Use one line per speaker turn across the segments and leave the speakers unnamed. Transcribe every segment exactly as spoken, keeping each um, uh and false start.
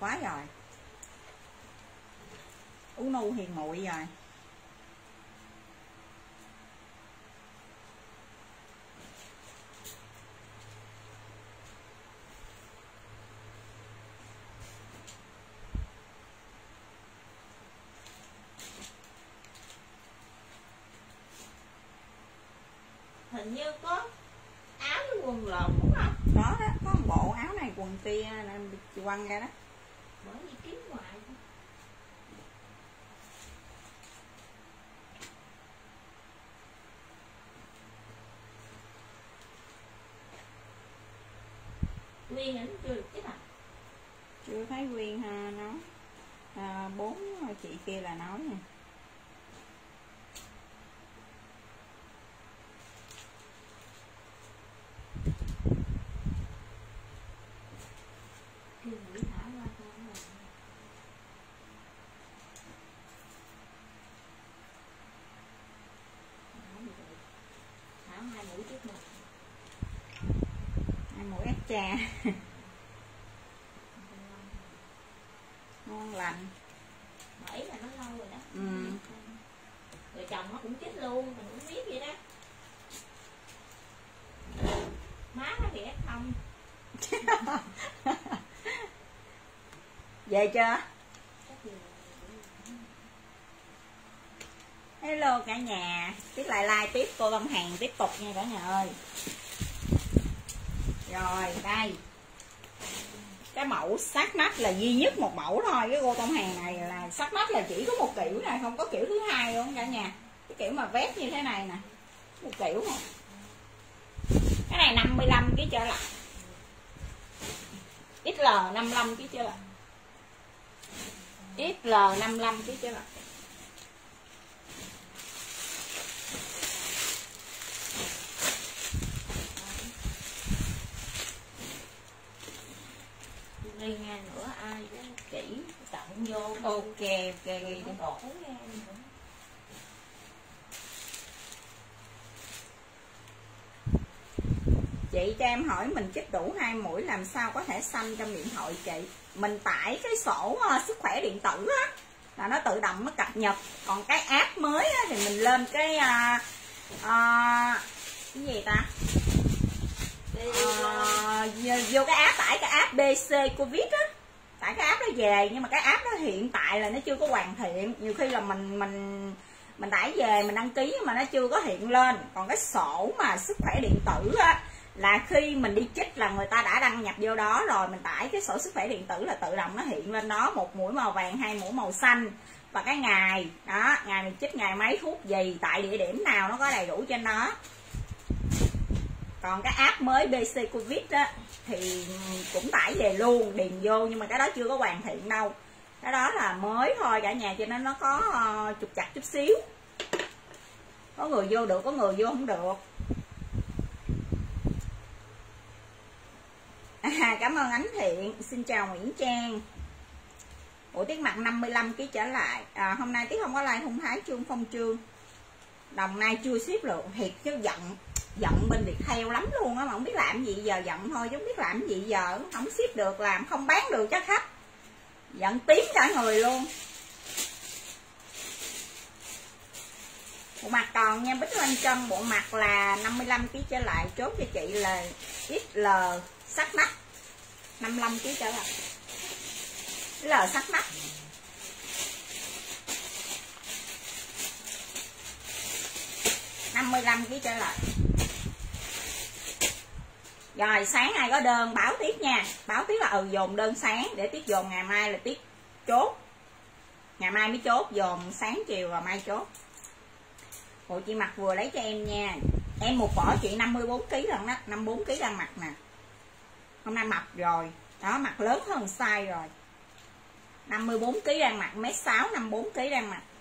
quá rồi. Ú nu hiền muội rồi.
Hình như có áo với quần lộn đúng không?
Có đó, có một bộ áo này quần kia nên chị quăng ra đó.
Bởi vì kiếm ngoài. Nguyên ảnh chưa được chứ nào?
Chưa thấy Nguyên ha, nói à, bốn chị kia là nói nè. Mũi ép trà ngon lành.
Bởi là nó lâu rồi đó.
Ừ.
Rồi chồng nó cũng chết luôn, mình cũng biết vậy đó. Má nó thì ép không.
Về chưa? Hello cả nhà, tiếp lại like tiếp cô Tâm Hàn tiếp tục nha cả nhà ơi. Rồi đây, cái mẫu sát nách là duy nhất một mẫu thôi. Cái cô Tâm Hàn này là sát nách là chỉ có một kiểu này, không có kiểu thứ hai luôn cả nhà. Cái kiểu mà vét như thế này nè, một kiểu này. Cái này năm mươi lăm ký trở lại, ích lờ năm mươi lăm ký trở lại, ích lờ năm mươi lăm ký trở lại.
Đi nghe nữa ai chỉ tặng vô.
Ok ok ghi đi. Chị cho em hỏi mình chích đủ hai mũi làm sao có thể xanh trong điện thoại chị? Mình tải cái sổ uh, sức khỏe điện tử á là nó tự động nó cập nhật. Còn cái app mới á, thì mình lên cái uh, uh, cái gì ta? Uh, vô cái app, tải cái app bê xê Covid á, tải cái app đó về. Nhưng mà cái app đó hiện tại là nó chưa có hoàn thiện. Nhiều khi là mình mình mình tải về mình đăng ký mà nó chưa có hiện lên. Còn cái sổ mà sức khỏe điện tử á là khi mình đi chích là người ta đã đăng nhập vô đó rồi, mình tải cái sổ sức khỏe điện tử là tự động nó hiện lên đó, một mũi màu vàng, hai mũi màu xanh và cái ngày đó, ngày mình chích ngày mấy, thuốc gì, tại địa điểm nào, nó có đầy đủ trên đó. Còn cái app mới bê xê Covid á thì cũng tải về luôn, điền vô, nhưng mà cái đó chưa có hoàn thiện đâu, cái đó là mới thôi cả nhà, cho nên nó có uh, trục trặc chút xíu, có người vô được, có người vô không được. À, cảm ơn Ánh Thiện, xin chào Nguyễn Trang. Ủa Tiết Mặt năm mươi lăm ký trở lại. À, hôm nay Tiết không có like Hung Thái Trương Phong Trương, Đồng Nai chưa ship được, thiệt chứ giận giận bên Viettel lắm luôn á, mà không biết làm gì giờ, giận thôi chứ không biết làm gì giờ, không ship được, làm không bán được cho khách, giận tím cả người luôn. Bộ mặt còn nha, Bích Loan Trân, bộ mặt là năm mươi lăm ký trở lại, chốt cho chị là ích lờ sắc nách năm mươi lăm ký trở lại, L sắc nách. năm mươi lăm ký trở lại. Rồi sáng ai có đơn báo Tiết nha, báo Tiết là ừ dồn đơn sáng để Tiết dồn ngày mai là Tiết chốt, ngày mai mới chốt, dồn sáng chiều và mai chốt. Bộ chị Mặt vừa lấy cho em nha, em một vỏ chị năm mươi bốn ký lần đó, năm mươi bốn ký đang mặc nè, hôm nay mập rồi đó, mặt lớn hơn size rồi, năm mươi bốn ký đang mặc, mét sáu, năm mươi bốn ký đang mặc.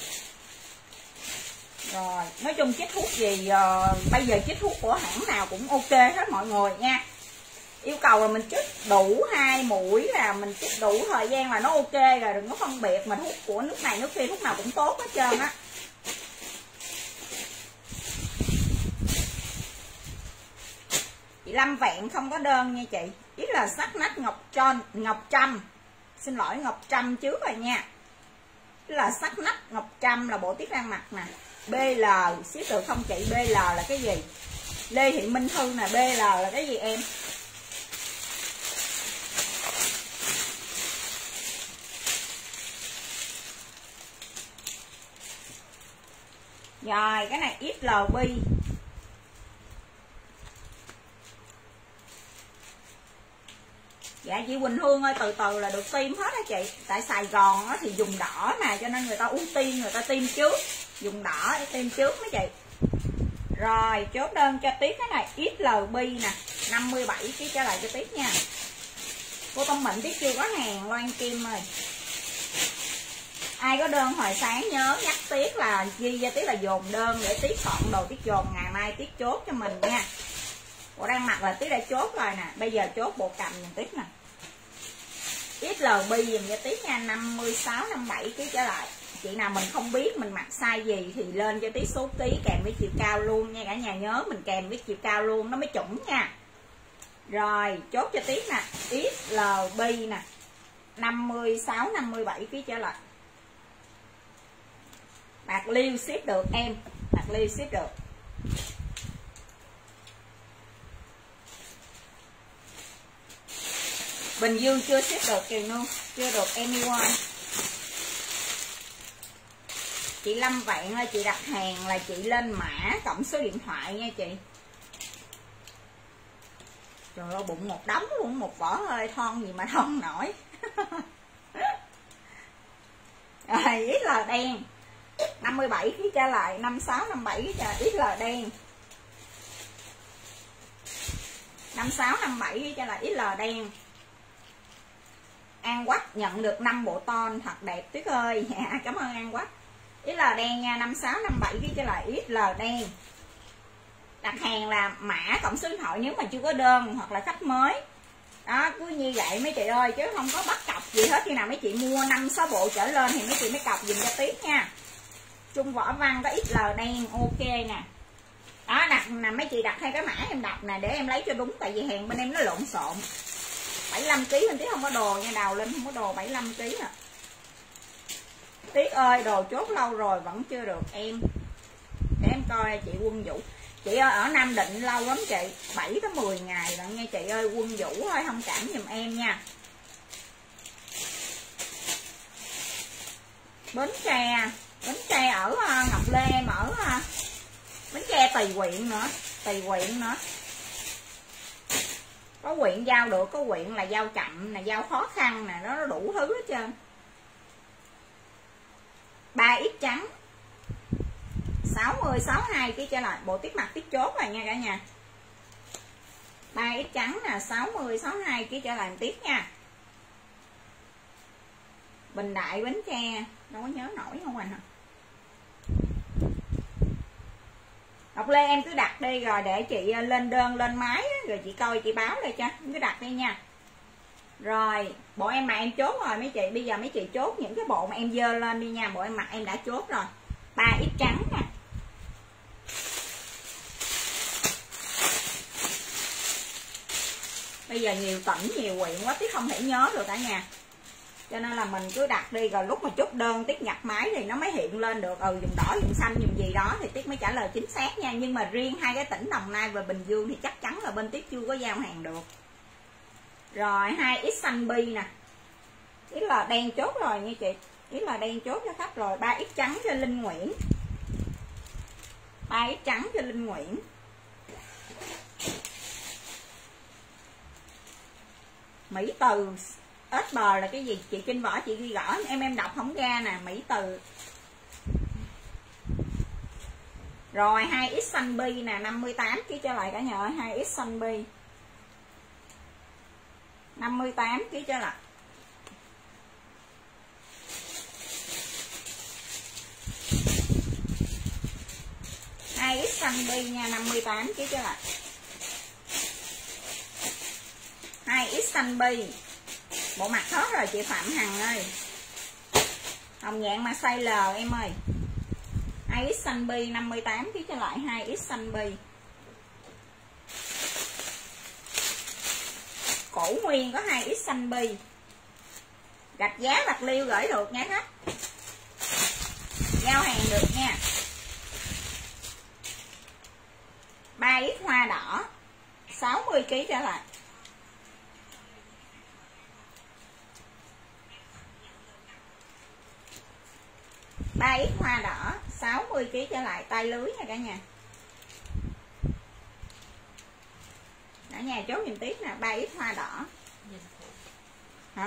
Rồi nói chung chích thuốc gì uh, bây giờ chích thuốc của hãng nào cũng ok hết mọi người nha, yêu cầu là mình chích đủ hai mũi là mình chích đủ thời gian là nó ok rồi, đừng có phân biệt mà thuốc của nước này nước kia thuốc nào cũng tốt hết trơn á. Chị Lâm Vẹn không có đơn nha chị, ít là sắc nách Ngọc Trân, Ngọc Trâm, xin lỗi, Ngọc Trâm trước rồi nha. Là sắc nách Ngọc Trâm là bộ tiết đang mặc nè. bê lờ ship được không chị? bê lờ là cái gì? Lê Thị Minh Thư nè, bê lờ là cái gì em? Rồi cái này ích lờ bê. Dạ chị Quỳnh Hương ơi, từ từ là được tiêm hết á chị. Tại Sài Gòn á thì dùng đỏ mà, cho nên người ta ưu tiên người ta tiêm trước. Dùng đỏ để tiêm trước mấy chị. Rồi chốt đơn cho Tuyết cái này ích lờ bê nè, năm mươi bảy ký trở lại cho Tuyết nha. Cô Tâm Mệnh Tuyết chưa có hàng Loan Kim ơi. Ai có đơn hồi sáng nhớ nhắc Tuyết là ghi ra Tuyết là dồn đơn để Tuyết chọn đồ Tuyết dồn ngày mai Tuyết chốt cho mình nha. Bộ đang mặc là Tuyết đã chốt rồi nè, bây giờ chốt bộ cầm dùm Tuyết nè. ích lờ bê dùm cho Tuyết nha, năm mươi sáu năm mươi bảy ký trở lại. Chị nào mình không biết mình mặc size gì thì lên cho Tuyết số ký kèm với chiều cao luôn nha cả nhà, nhớ mình kèm với chiều cao luôn nó mới chuẩn nha. Rồi chốt cho Tuyết nè, ích lờ bê nè, năm mươi sáu năm mươi bảy ký trở lại. Bạc Liêu ship được em, Bạc Liêu ship được. Bình Dương chưa ship được Kiều Nương, chưa được anyone. Chị Lâm Vạn ơi, chị đặt hàng là chị lên mã cộng số điện thoại nha chị. Trời ơi bụng một đống luôn, một vỏ hơi thon gì mà thon nổi. Rồi ích lờ đen năm mươi bảy ký trả lại, năm mươi sáu năm mươi bảy ký trả ích lờ đen. năm mươi sáu năm mươi bảy ký trả lại ích lờ đen. An Quách nhận được năm bộ ton thật đẹp Tuyết ơi. Dạ, cảm ơn An Quách. ích lờ đen nha, năm mươi sáu năm mươi bảy ký trả lại ích lờ đen. Đặt hàng là mã cộng số điện thoại nếu mà chưa có đơn hoặc là khách mới. Đó, cứ như vậy mấy chị ơi, chứ không có bắt cọc gì hết. Khi nào mấy chị mua năm sáu bộ trở lên thì mấy chị mới cọc dùm cho Tuyết nha. Trung Võ Văn có ích lờ đen, ok nè. Đó, đặt nè, mấy chị đặt theo cái mã em đặt nè để em lấy cho đúng, tại vì hàng bên em nó lộn xộn. bảy mươi lăm ký bên Tuyết không có đồ nha, đào lên không có đồ bảy mươi lăm ký à. Tuyết ơi, đồ chốt lâu rồi vẫn chưa được em. Để em coi chị Quân Vũ. Chị ơi, ở Nam Định lâu lắm chị, bảy tới mười ngày rồi nha chị ơi. Quân Vũ ơi, thông cảm giùm em nha. Bến Tre, Bến Tre ở Ngọc Lê, em ở Bến Tre tùy huyện nữa, tùy huyện nữa. Có huyện giao được, có huyện là giao chậm nè, giao khó khăn nè, nó đủ thứ hết trơn. ba x trắng sáu mươi sáu mươi hai ký trở lại, bộ Tuyết mặc Tuyết chốt rồi nha cả nhà. ba x trắng nè, sáu mươi sáu mươi hai ký trở lại Tuyết nha. Bình Đại Bến Tre, đâu có nhớ nổi không anh hả? Ngọc Lê em cứ đặt đi rồi để chị lên đơn lên máy rồi chị coi chị báo đây cho, em cứ đặt đi nha. Rồi bộ em mà em chốt rồi mấy chị, bây giờ mấy chị chốt những cái bộ mà em dơ lên đi nha. Bộ em mặc em đã chốt rồi, ba x trắng nè. Bây giờ nhiều tỉnh nhiều huyện quá Tuyết không thể nhớ được cả nhà, cho nên là mình cứ đặt đi rồi lúc mà chốt đơn Tuyết nhập máy thì nó mới hiện lên được. Ừ, dùng đỏ dùng xanh dùng gì đó thì Tuyết mới trả lời chính xác nha. Nhưng mà riêng hai cái tỉnh Đồng Nai và Bình Dương thì chắc chắn là bên Tuyết chưa có giao hàng được. Rồi hai x xanh bi nè, ý là đen chốt rồi nha chị, ý là đen chốt cho khách rồi. ba x trắng cho Linh Nguyễn, ba x trắng cho Linh Nguyễn. Mỹ Từ ét bờ là cái gì chị trên vỏ chị ghi rõ em em đọc không ra nè. Mỹ Từ. Rồi hai x xanh bi nè, năm mươi tám ký trở lại cả nhà ơi. hai x xanh bi năm mươi tám ký trở lại. hai x xanh bi nha, năm mươi tám ký trở lại. hai x xanh bi bộ mặt hết rồi chị Phạm Hằng ơi. Hồng nhạn mà size L em ơi. hai x xanh bi năm mươi tám ký trở lại, hai x xanh bi. Cổ Nguyên có hai x xanh bi. Gạch giá Bạc Liêu gửi được nha khách, giao hàng được nha. ba x hoa đỏ sáu mươi ki lô gam trở lại. ba x hoa đỏ sáu mươi ki lô gam trở lại, tay lưới nha cả nhà. Cả nhà chốt nhìn tiếp nè, ba x hoa đỏ. Hả?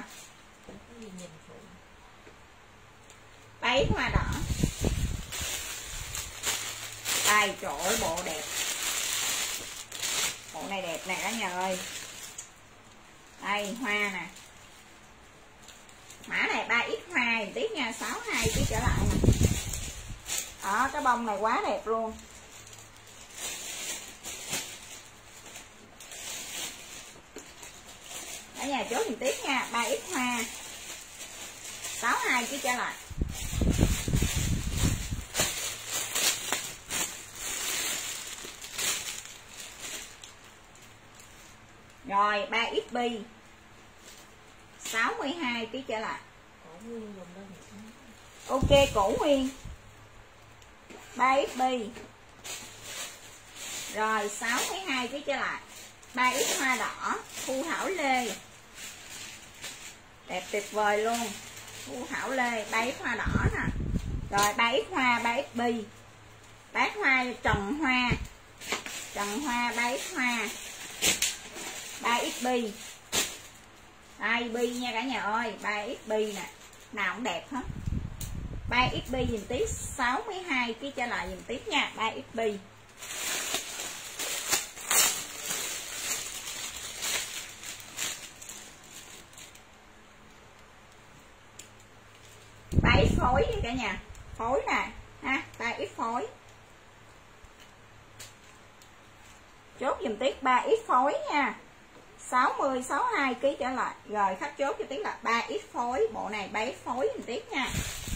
ba x hoa đỏ. Đây, trời ơi, bộ đẹp. Bộ này đẹp nè cả nhà ơi. Đây, hoa nè. Mã này ba x hoa nhìn tiếp nha, sáu mươi hai ki lô gam trở lại nè. Đó, cái bông này quá đẹp luôn. Cả nhà chốt nhìn tiếp nha, ba x hoa sáu mươi hai ki lô gam trở lại. Rồi ba x bi sáu mươi hai ki lô gam trở lại. Ok, cổ nguyên ba x bi. Rồi sáu mươi hai ki lô gam trở lại. ba x hoa đỏ Thu Thảo Lê. Đẹp tuyệt vời luôn. Thu Thảo Lê ba x hoa đỏ nè. Rồi ba x hoa ba x bi. ba x hoa Trần Hoa. Trần Hoa ba x hoa ba x bi. Đây bi nha cả nhà ơi, ba x bi nè. Nào cũng đẹp hết. ba x bi dùm tí sáu mươi hai ki lô gam trở lại dùm tiếp nha, ba x bi. ba x phối đi cả nhà. Phối nè, ha, ba x phối. Chốt dùm tiếp ba x phối nha. sáu mươi sáu mươi hai ki lô gam trở lại. Rồi khách chốt cho tiếp là ba x phối, bộ này ba x phối dùm tiếp nha.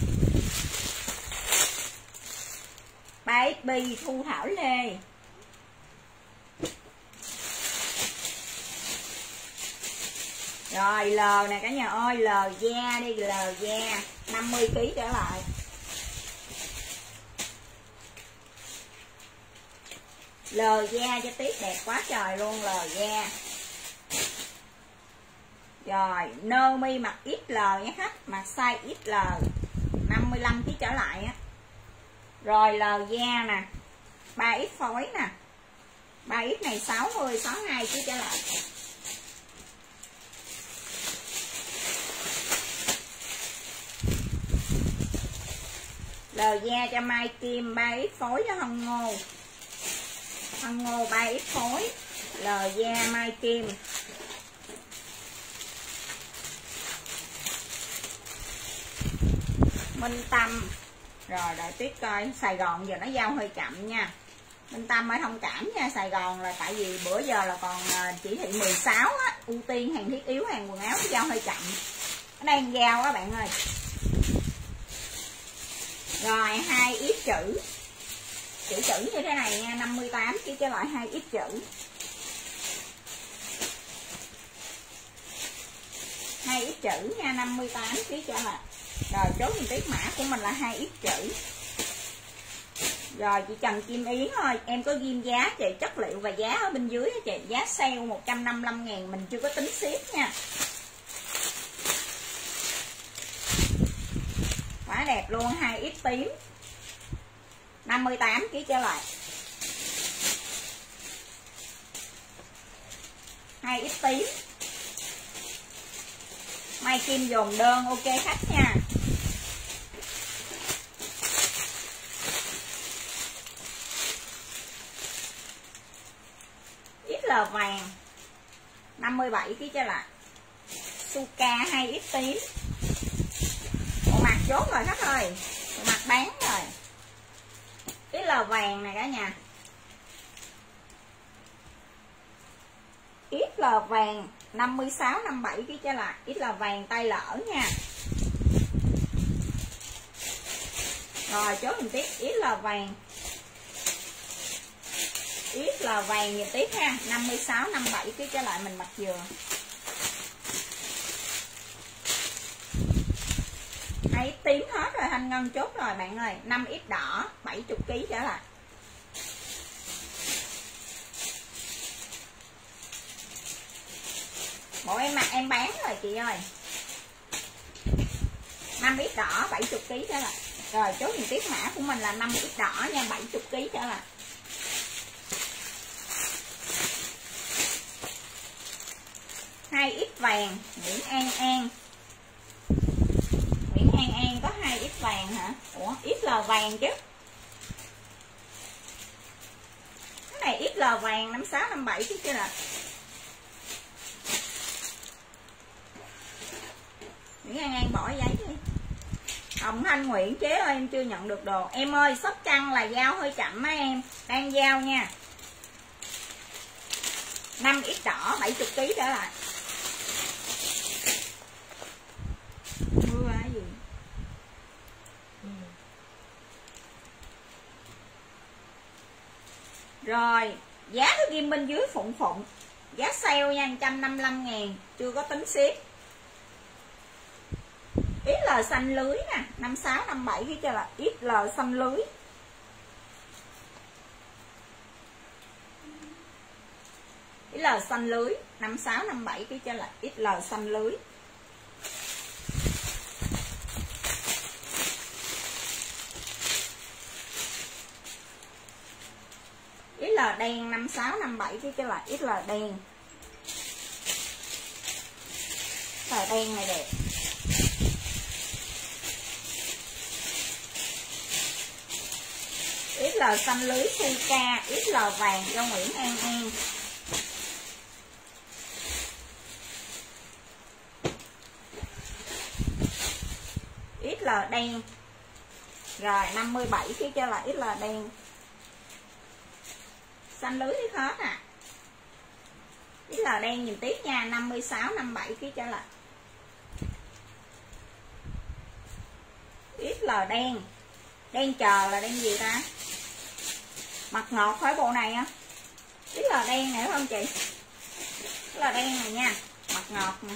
ba x bi Thu Thảo Lê. Rồi L nè cả nhà ơi, L da đi, L da năm mươi ki lô gam trở lại. L da cho tiếp đẹp quá trời luôn, L da. Rồi nơ mi mặc ích lờ nha khách, mặc size ích lờ năm mươi lăm ki lô gam trở lại á. Rồi L da nè, ba x phối nè. ba x này sáu mươi sáu mươi hai ki lô gam trở lại. L da cho Mai Kim ba x phối cho Hân Ngô. Hân Ngô ba x phối. L da Mai Kim. Minh Tâm. Rồi đợi tiếp coi, Sài Gòn giờ nó giao hơi chậm nha. Minh Tâm ơi thông cảm nha, Sài Gòn là tại vì bữa giờ là còn chỉ thị mười sáu á, ưu tiên hàng thiết yếu, hàng quần áo nó giao hơi chậm. Ở đây giao á bạn ơi. Rồi hai x chữ. Chữ chữ như thế này nha, năm mươi tám ki lô gam trở lại hai x chữ. hai x chữ nha, năm mươi tám ki lô gam trở lại. Rồi chốt mình tiếp mã của mình là hai x chữ. Rồi chị Trần Kim Yến ơi, em có ghim giá chị, chất liệu và giá ở bên dưới chị, giá sale một trăm năm mươi lăm ngàn, mình chưa có tính ship nha. Quá đẹp luôn, hai x tím năm mươi tám ki lô gam trở lại. hai x tím. Mai Kim dồn đơn ok khách nha. ích lờ vàng năm mươi bảy ki lô gam trở lại. Suka hai x tím. Bộ mặt chốt rồi khách ơi, bộ mặt bán rồi. ích lờ vàng này cả nhà. ích lờ vàng năm mươi sáu năm mươi bảy ki lô gam trở lại. ích lờ vàng tay lỡ nha. Rồi chốt mình tiếp ích lờ vàng. ích lờ vàng nhiều tiếp ha, năm mươi sáu năm mươi bảy ki lô gam trở lại mình mặc vừa. hai ít tím hết rồi, Thanh Ngân chốt rồi bạn ơi. Năm ít đỏ bảy mươi ký trở lại. Bộ em mặc em bán rồi chị ơi. Năm ít đỏ bảy mươi ký trở lại. Rồi chốt những tiếp mã của mình là năm ít đỏ nha, bảy mươi ký trở lại. Hai ít vàng Nguyễn An An. Nguyễn An An có hai ít vàng hả? Ủa ích lờ vàng chứ. Cái này ích lờ vàng năm sáu năm bảy chứ chứ là. Nguyễn An An bỏ giấy đi. Hồng Thanh Nguyễn chế ơi em chưa nhận được đồ. Em ơi Sóc Trăng là giao hơi chậm á em. Đang giao nha. Năm ít đỏ bảy mươi ký trở lại. Mưa hả gì? Ừ. Rồi giá thứ kim bên dưới Phụng Phụng. Giá sale nha, một trăm năm mươi lăm ngàn. Chưa có tính ship. ích lờ xanh lưới nè, năm sáu năm bảy cái cho là ích lờ xanh lưới. ích lờ xanh lưới năm sáu năm bảy cái cho là ích lờ xanh lưới. ích lờ đen năm sáu năm bảy cái cho là ích lờ đen. Tờ đen này đẹp. ích lờ xanh lưới Suka, ích lờ vàng cho Nguyễn An An. ích lờ đen. Rồi năm mươi bảy cái cho là ích lờ đen. Xanh lưới hết hết à. ích lờ đen nhìn tiếp nha, năm mươi sáu năm mươi bảy cái cho là ích lờ đen. Đen chờ là đen gì ta? Mặt ngọt khỏi bộ này á. ích lờ đen này phải không chị? ích lờ đen này nha, mặt ngọt nè.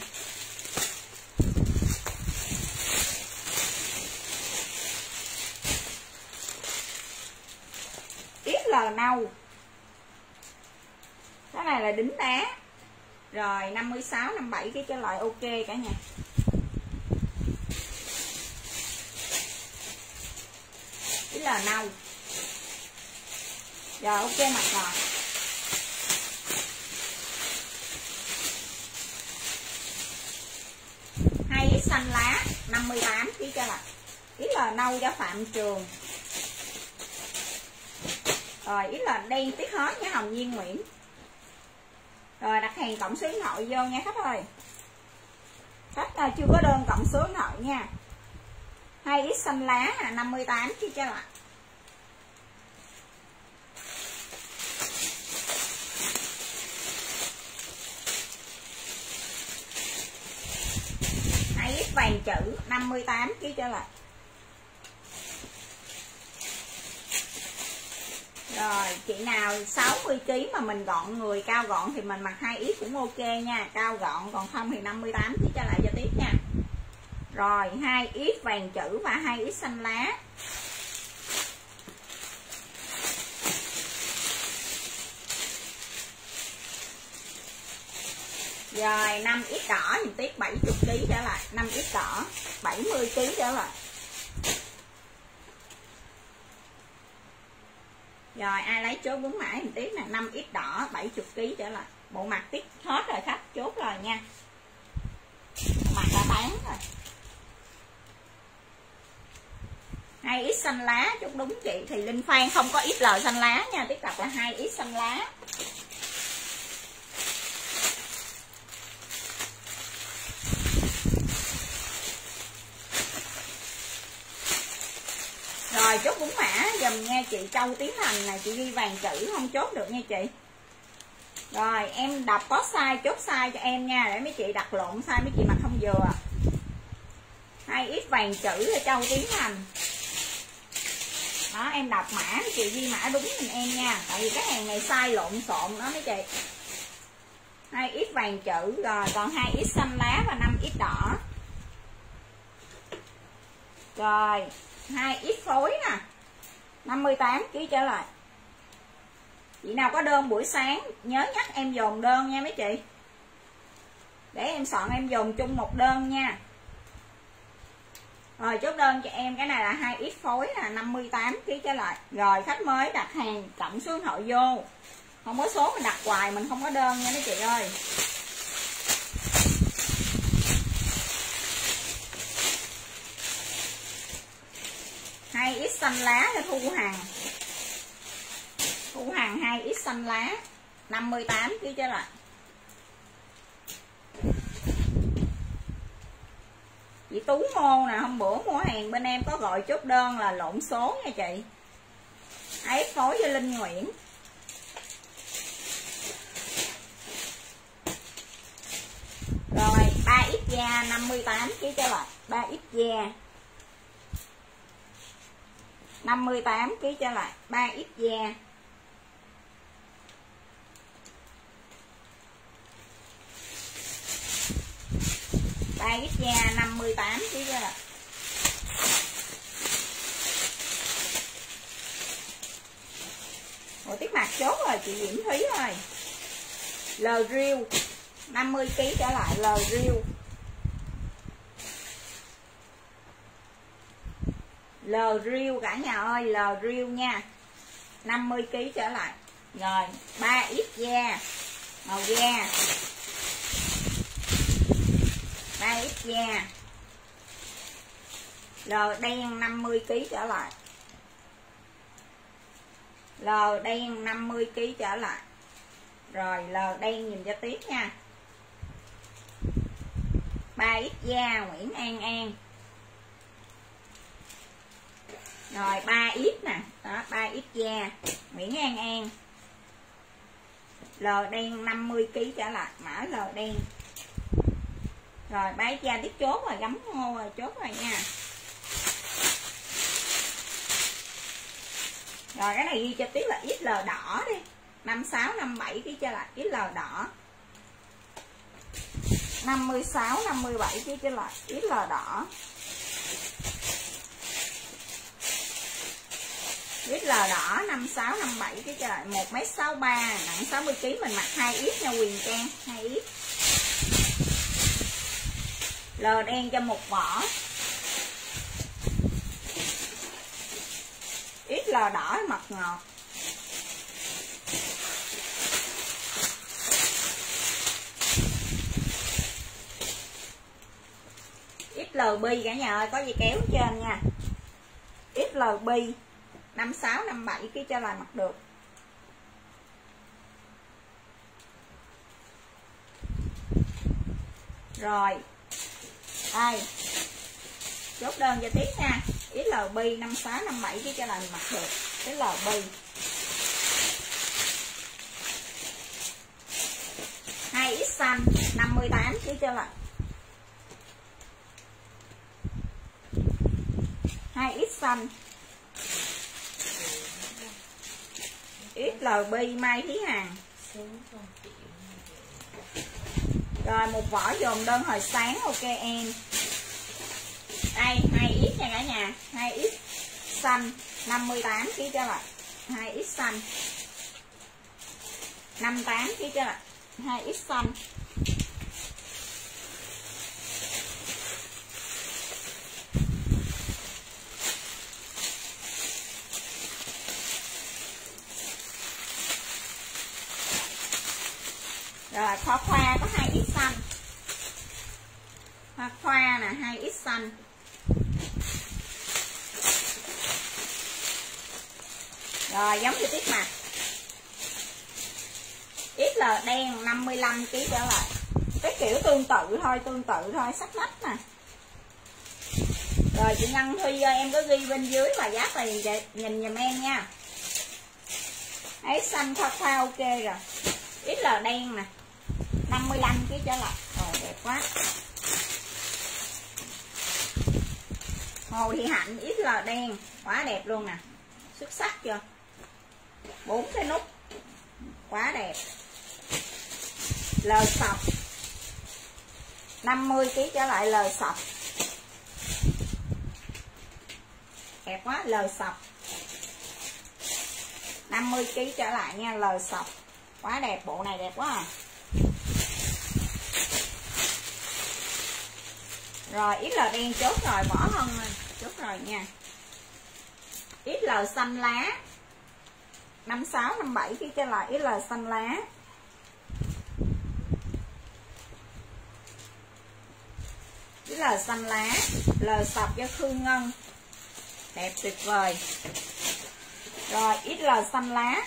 ích lờ nâu. Cái này là đính đá. Rồi năm mươi sáu năm mươi bảy cái cái loại ok cả nhà. ích lờ nâu. Rồi ok mặt ngọt. Hai ít xanh lá năm mươi tám ký cho là ích lờ nâu cho Phạm Trường. Rồi ích lờ đen tiếc hết nha Hồng Nhiên Nguyễn. Rồi đặt hàng cộng số điện thoại vô nha khách ơi. Khách à, chưa có đơn cộng số điện thoại nha. Hai ít xanh lá à, năm mươi tám ký cho lại. Hai ít vàng chữ năm mươi tám ký cho lại. Rồi chị nào sáu mươi ký mà mình gọn người cao gọn thì mình mặc hai ít cũng ok nha, cao gọn, còn không thì năm mươi tám ký cho lại cho tiếp nha. Rồi hai ít vàng chữ và hai ít xanh lá. Rồi năm ít đỏ nhìn tiếp bảy mươi ký trở lại, năm ít đỏ bảy mươi ký trở lại. Rồi ai lấy chốt bốn mã mình tiếp nè, năm ít đỏ bảy mươi ký trở lại. Bộ mặt tiếp hết rồi khách, chốt rồi nha. Mặt đã bán rồi. Hai ít xanh lá chốt đúng chị. Thì Linh Phan không có ít lời xanh lá nha, tiếp tục là hai ít xanh lá. Rồi chốt bốn mã dùm nha chị Châu Tiến Thành này, chị ghi vàng chữ không chốt được nha chị. Rồi em đọc có size chốt size cho em nha, để mấy chị đặt lộn size mấy chị mặc không vừa. Hai ít vàng chữ cho Châu Tiến Thành. Đó em đọc mã chị ghi mã đúng giùm em nha, tại vì cái hàng này size lộn xộn đó mấy chị. Hai ít vàng chữ rồi còn hai ít xanh lá và năm ít đỏ. Rồi hai x phối nè, năm mươi tám ki lô gam trở lại. Chị nào có đơn buổi sáng nhớ nhắc em dồn đơn nha mấy chị, để em soạn em dồn chung một đơn nha. Rồi chốt đơn cho em, cái này là hai x phối là năm mươi tám ki lô gam trở lại. Rồi khách mới đặt hàng cộng số điện thoại vô, không có số mình đặt hoài mình không có đơn nha mấy chị ơi. hai x xanh lá cho Thu Hằng. Thu Hằng hai x xanh lá năm mươi tám ki lô gam trở lại. Chị Tú Mô nè, hôm bữa mua hàng bên em có gọi chốt đơn là lộn số nha chị. Ấy phối cho Linh Nguyễn. Rồi ba x da năm mươi tám ki lô gam trở lại. ba x da năm mươi tám ki lô gam trở lại. ba x da ba x da năm mươi tám ki lô gam trở lại. Ủa tiết mặt chốt rồi chị Diễm Thúy ơi. L riêu năm mươi ki lô gam trở lại. L riêu L riêu cả nhà ơi, L riêu nha, năm mươi ki lô gam trở lại. Rồi ba x da màu da, ba x da L đen năm mươi ki lô gam trở lại. L đen năm mươi ki lô gam trở lại. Rồi L đen nhìn cho tiếp nha. ba x da Nguyễn An An. Rồi ba x nè, đó ba x da Nguyễn An An. L đen năm mươi ki lô gam trở lại, mã L đen. Rồi ba x da tiếp chốt rồi, gắm ngô rồi, chốt rồi nha. Rồi cái này ghi cho tiếp là ích lờ đỏ đi, năm sáu năm bảy ký cho lại ích lờ đỏ, năm mươi sáu năm mươi bảy ký cho lại ích lờ đỏ, ích lờ đỏ năm sáu năm bảy ký cho lại một mét sáu ba, nặng sáu mươi ký, mình mặc hai x nha Quyền Trang, hai x. Lờ đen cho một vỏ, ít lờ đỏ mật ngọt. ích lờ bê cả nhà ơi, có dây kéo trên nha. ích lờ bê năm sáu năm bảy ký cho lại mặc được. Rồi đây chốt đơn cho tiếp nha. ích lờ bê năm sáu năm bảy ký cho lại mặc được. ích lờ bê hai x xanh năm mươi tám ký cho lại, hai x xanh. ích lờ bê Mai Thí Hằng. Rồi một vỏ dồn đơn hồi sáng, ok em. Đây hai x nha cả nhà, hai x xanh năm mươi tám ký cho lại, hai x xanh năm mươi tám ký cho lại, hai x xanh. Rồi khoa khoa có hai x xanh, khoa khoa nè hai x xanh. Rồi giống như tiếp mặt, ích lờ đen năm mươi lăm ký trở lại, cái kiểu tương tự thôi, tương tự thôi, sắc nách nè. Rồi chị Ngân Thuy ơi, em có ghi bên dưới và giá tiền chị nhìn giùm em nha. Ấy xanh khoa khoa ok rồi. ích lờ đen nè năm mươi lăm ký trở lại. Rồi đẹp quá. Hồ Thị Hạnh ích lờ đen quá đẹp luôn nè, xuất sắc chưa, bốn cái nút quá đẹp. Lờ sọc năm mươi ký trở lại, lờ sọc đẹp quá. Lời sọc năm mươi ki lô gam trở lại nha. Lời sọc quá đẹp, bộ này đẹp quá à. Rồi ích lờ đen chốt rồi, bỏ hơn chốt rồi nha. ích lờ xanh lá năm sáu năm bảy ki lô gam trở lại. ích lờ xanh lá ích lờ xanh lá. Lời sọc cho Khương Ngân, đẹp tuyệt vời. Rồi ích lờ xanh lá.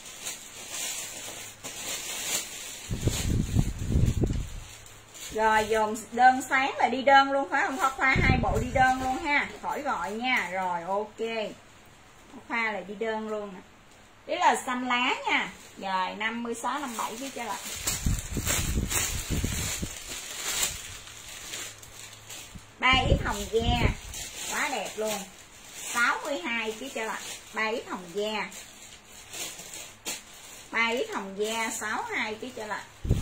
Rồi dồn đơn sáng là đi đơn luôn phải không? Khoa hai bộ đi đơn luôn ha, khỏi gọi nha. Rồi ok, khoa là đi đơn luôn nè. Đấy là xanh lá nha. Rồi năm mươi sáu năm mươi bảy cái cho lại. ba ít hồng da quá đẹp luôn. sáu mươi hai cái cho lại. ba ít hồng da. ba ít hồng da sáu mươi hai cái cho lại.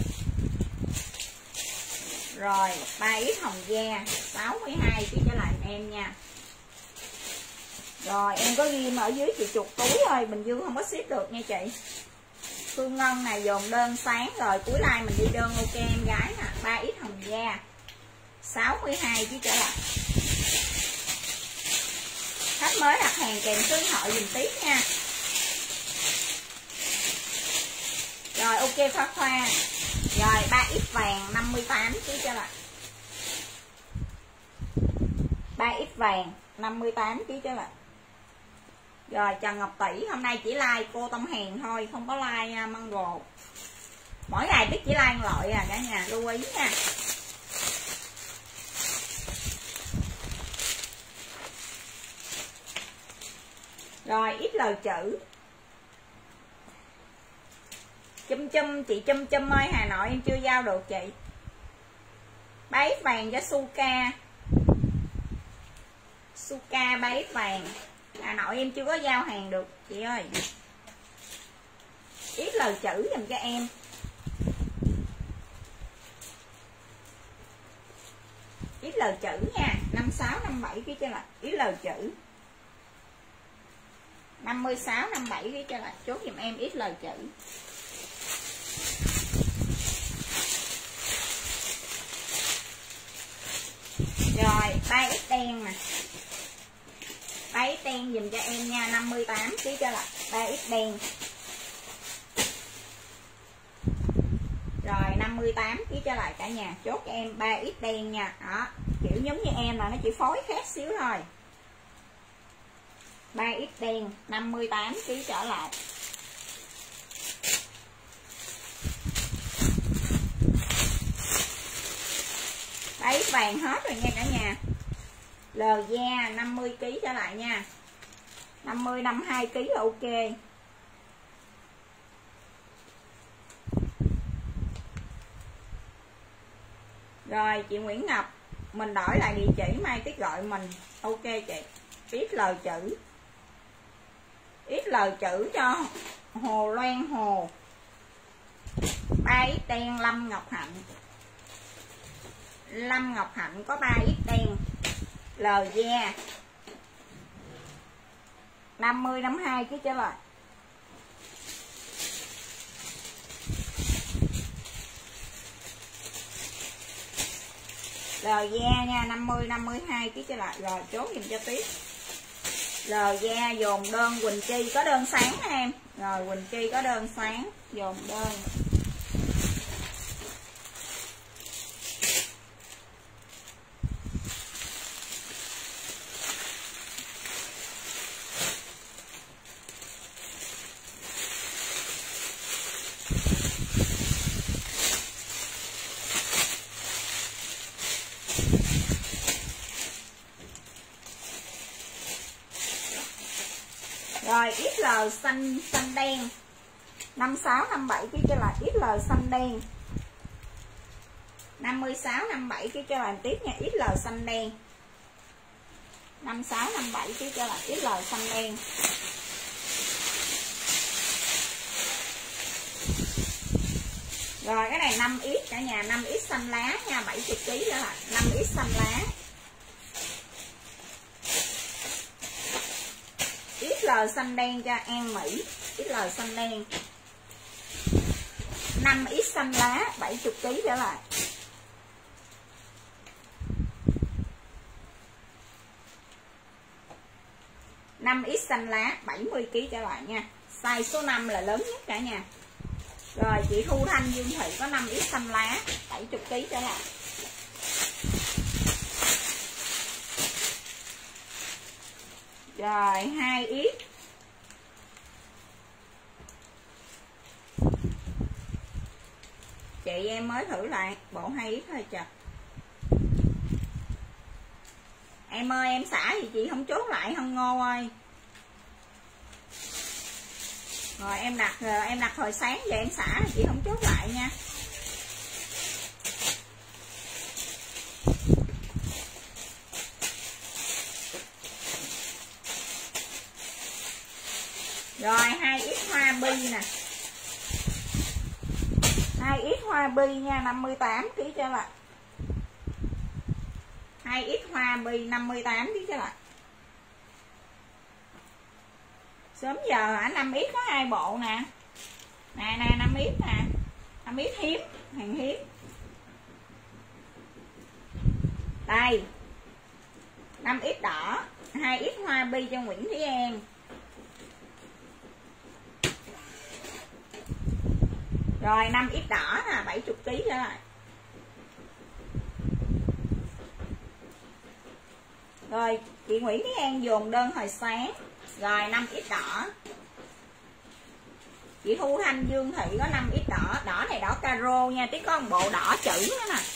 Rồi ba ít hồng da sáu mươi hai cái trở lại em nha. Rồi em có ghim ở dưới chị chuột túi thôi, Bình Dương không có ship được nha chị. Phương Ngân này dồn đơn sáng rồi, cuối like mình đi đơn ok em gái nè. ba ít hồng da sáu mươi hai cái trở lại. Khách mới đặt hàng kèm số điện thoại dùm tí nha. Rồi ok Khoa Khoa. Rồi ba ít vàng năm mươi tám cái cho lại. ba ít vàng năm mươi tám cái cho lại. Rồi Trần Ngọc Tỷ, hôm nay chỉ like cô Tâm Hèn thôi, không có like uh, măng gồ. Mỗi ngày biết chỉ like loại à cả nhà lưu ý nha. Rồi ít lời chữ. Chum chum chị chum chum ơi, Hà Nội em chưa giao được chị. ba ít vàng cho Suka. Suka ba ít vàng. Hà Nội em chưa có giao hàng được chị ơi. Ít lời chữ dùm cho em. Ít lời chữ nha. năm sáu năm bảy cái cho lại. Ít lời chữ năm mươi sáu năm bảy cái cho lại. Chốt dùm em ít lời chữ. Rồi ba ít đen nè. ba ít đen dùm cho em nha. năm mươi tám ký cho lại. ba ít đen. Rồi năm mươi tám ký cho lại cả nhà. Chốt cho em ba ít đen nha. Đó, kiểu giống như em là nó chỉ phối khác xíu thôi. ba ít đen năm mươi tám ký trở lại. ba ít vàng hết rồi nha cả nhà. Lờ da năm mươi ký trở lại nha. năm mươi năm mươi hai ký là ok. Rồi chị Nguyễn Ngọc, mình đổi lại địa chỉ mai tiết gọi mình. Ok chị. Ít lời chữ. Ít lời chữ cho Hồ Loan Hồ. ba ít đen Lâm Ngọc Hạnh. Lâm Ngọc Hạnh có ba ít đen. Lờ da năm mươi năm mươi hai cái trở lại. Lờ da nha, năm mươi năm mươi hai cái trở lại. Rồi chốt dùm cho tiếp. Lờ da dồn đơn Quỳnh Chi có đơn sáng em. Rồi Quỳnh Chi có đơn sáng, dồn đơn. Rồi ích lờ xanh xanh đen năm sáu năm bảy cái cho là ích lờ xanh đen. năm mươi sáu năm mươi bảy cái cho làm tiếp nha. ích lờ xanh đen năm sáu năm mươi bảy cái cho là ích lờ xanh đen. Rồi cái này năm ít cả nhà, năm ít xanh lá nha, bảy mươi ký đó là năm ít xanh lá. lờ xanh đen cho An Mỹ, ích lờ xanh đen. năm x xanh lá bảy mươi ký trở lại. năm x xanh lá bảy mươi ký trở lại nha. Size số năm là lớn nhất cả nhà. Rồi chị Thu Thanh Dương Thị có năm x xanh lá bảy mươi ký trở lại. Rồi hai x. Chị em mới thử lại bộ hai x thôi trời. Em ơi em xả thì chị không chốt lại Hân Ngô ơi. Rồi em đặt em đặt hồi sáng giờ em xả chị không chốt lại nha. Rồi hai x hoa bi nè. hai x hoa bi nha, năm mươi tám ký trở lại. hai x hoa bi năm mươi tám ký trở lại. Sớm giờ hả? năm x có hai bộ nè. Nè nè năm x nè. năm x hiếm, hàng hiếm. Đây. năm x đỏ, hai x hoa bi cho Nguyễn Thúy An. Rồi năm x đỏ nè, bảy mươi ký trở lại. Rồi chị Nguyễn Thúy An dồn đơn hồi sáng. Rồi năm x đỏ. Chị Thu Thanh Dương Thị có năm x đỏ. Đỏ này đỏ caro nha, tí có một bộ đỏ chữ nữa nè.